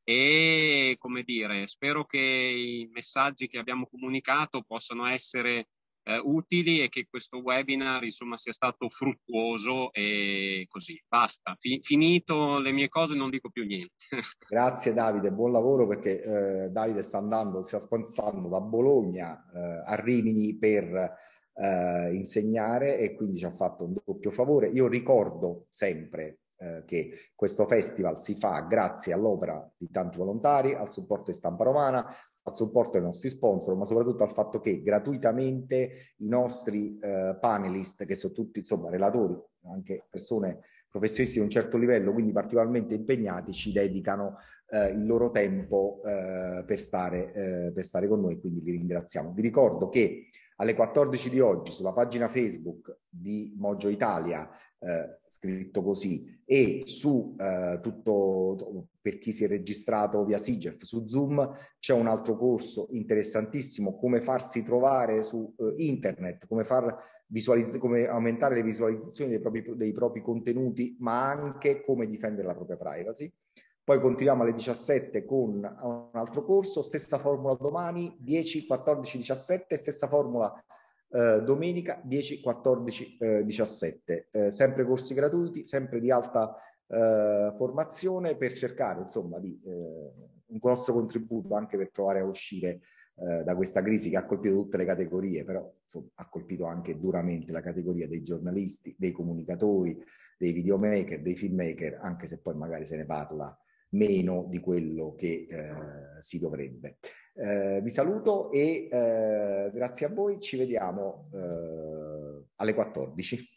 E come dire, spero che i messaggi che abbiamo comunicato possano essere utili e che questo webinar insomma sia stato fruttuoso, e così basta, finito le mie cose, non dico più niente. Grazie Davide, buon lavoro, perché Davide sta spostando da Bologna a Rimini per insegnare, e quindi ci ha fatto un doppio favore. Io ricordo sempre che questo festival si fa grazie all'opera di tanti volontari, al supporto di Stampa Romana, al supporto dei nostri sponsor, ma soprattutto al fatto che gratuitamente i nostri panelist, che sono tutti insomma relatori, anche persone professionisti di un certo livello, quindi particolarmente impegnati, ci dedicano il loro tempo per stare con noi, quindi li ringraziamo. Vi ricordo che alle 14 di oggi sulla pagina Facebook di Mojo Italia, scritto così, e su tutto, per chi si è registrato via SIGEF, su Zoom c'è un altro corso interessantissimo, come farsi trovare su internet, come aumentare le visualizzazioni dei propri contenuti, ma anche come difendere la propria privacy. Poi continuiamo alle 17 con un altro corso, stessa formula domani, 10, 14, 17, stessa formula domenica, 10, 14, 17. Sempre corsi gratuiti, sempre di alta formazione, per cercare insomma di un nostro contributo anche per provare a uscire da questa crisi che ha colpito tutte le categorie, però insomma, ha colpito anche duramente la categoria dei giornalisti, dei comunicatori, dei videomaker, dei filmmaker, anche se poi magari se ne parla meno di quello che si dovrebbe. Vi saluto e grazie a voi, ci vediamo alle 14.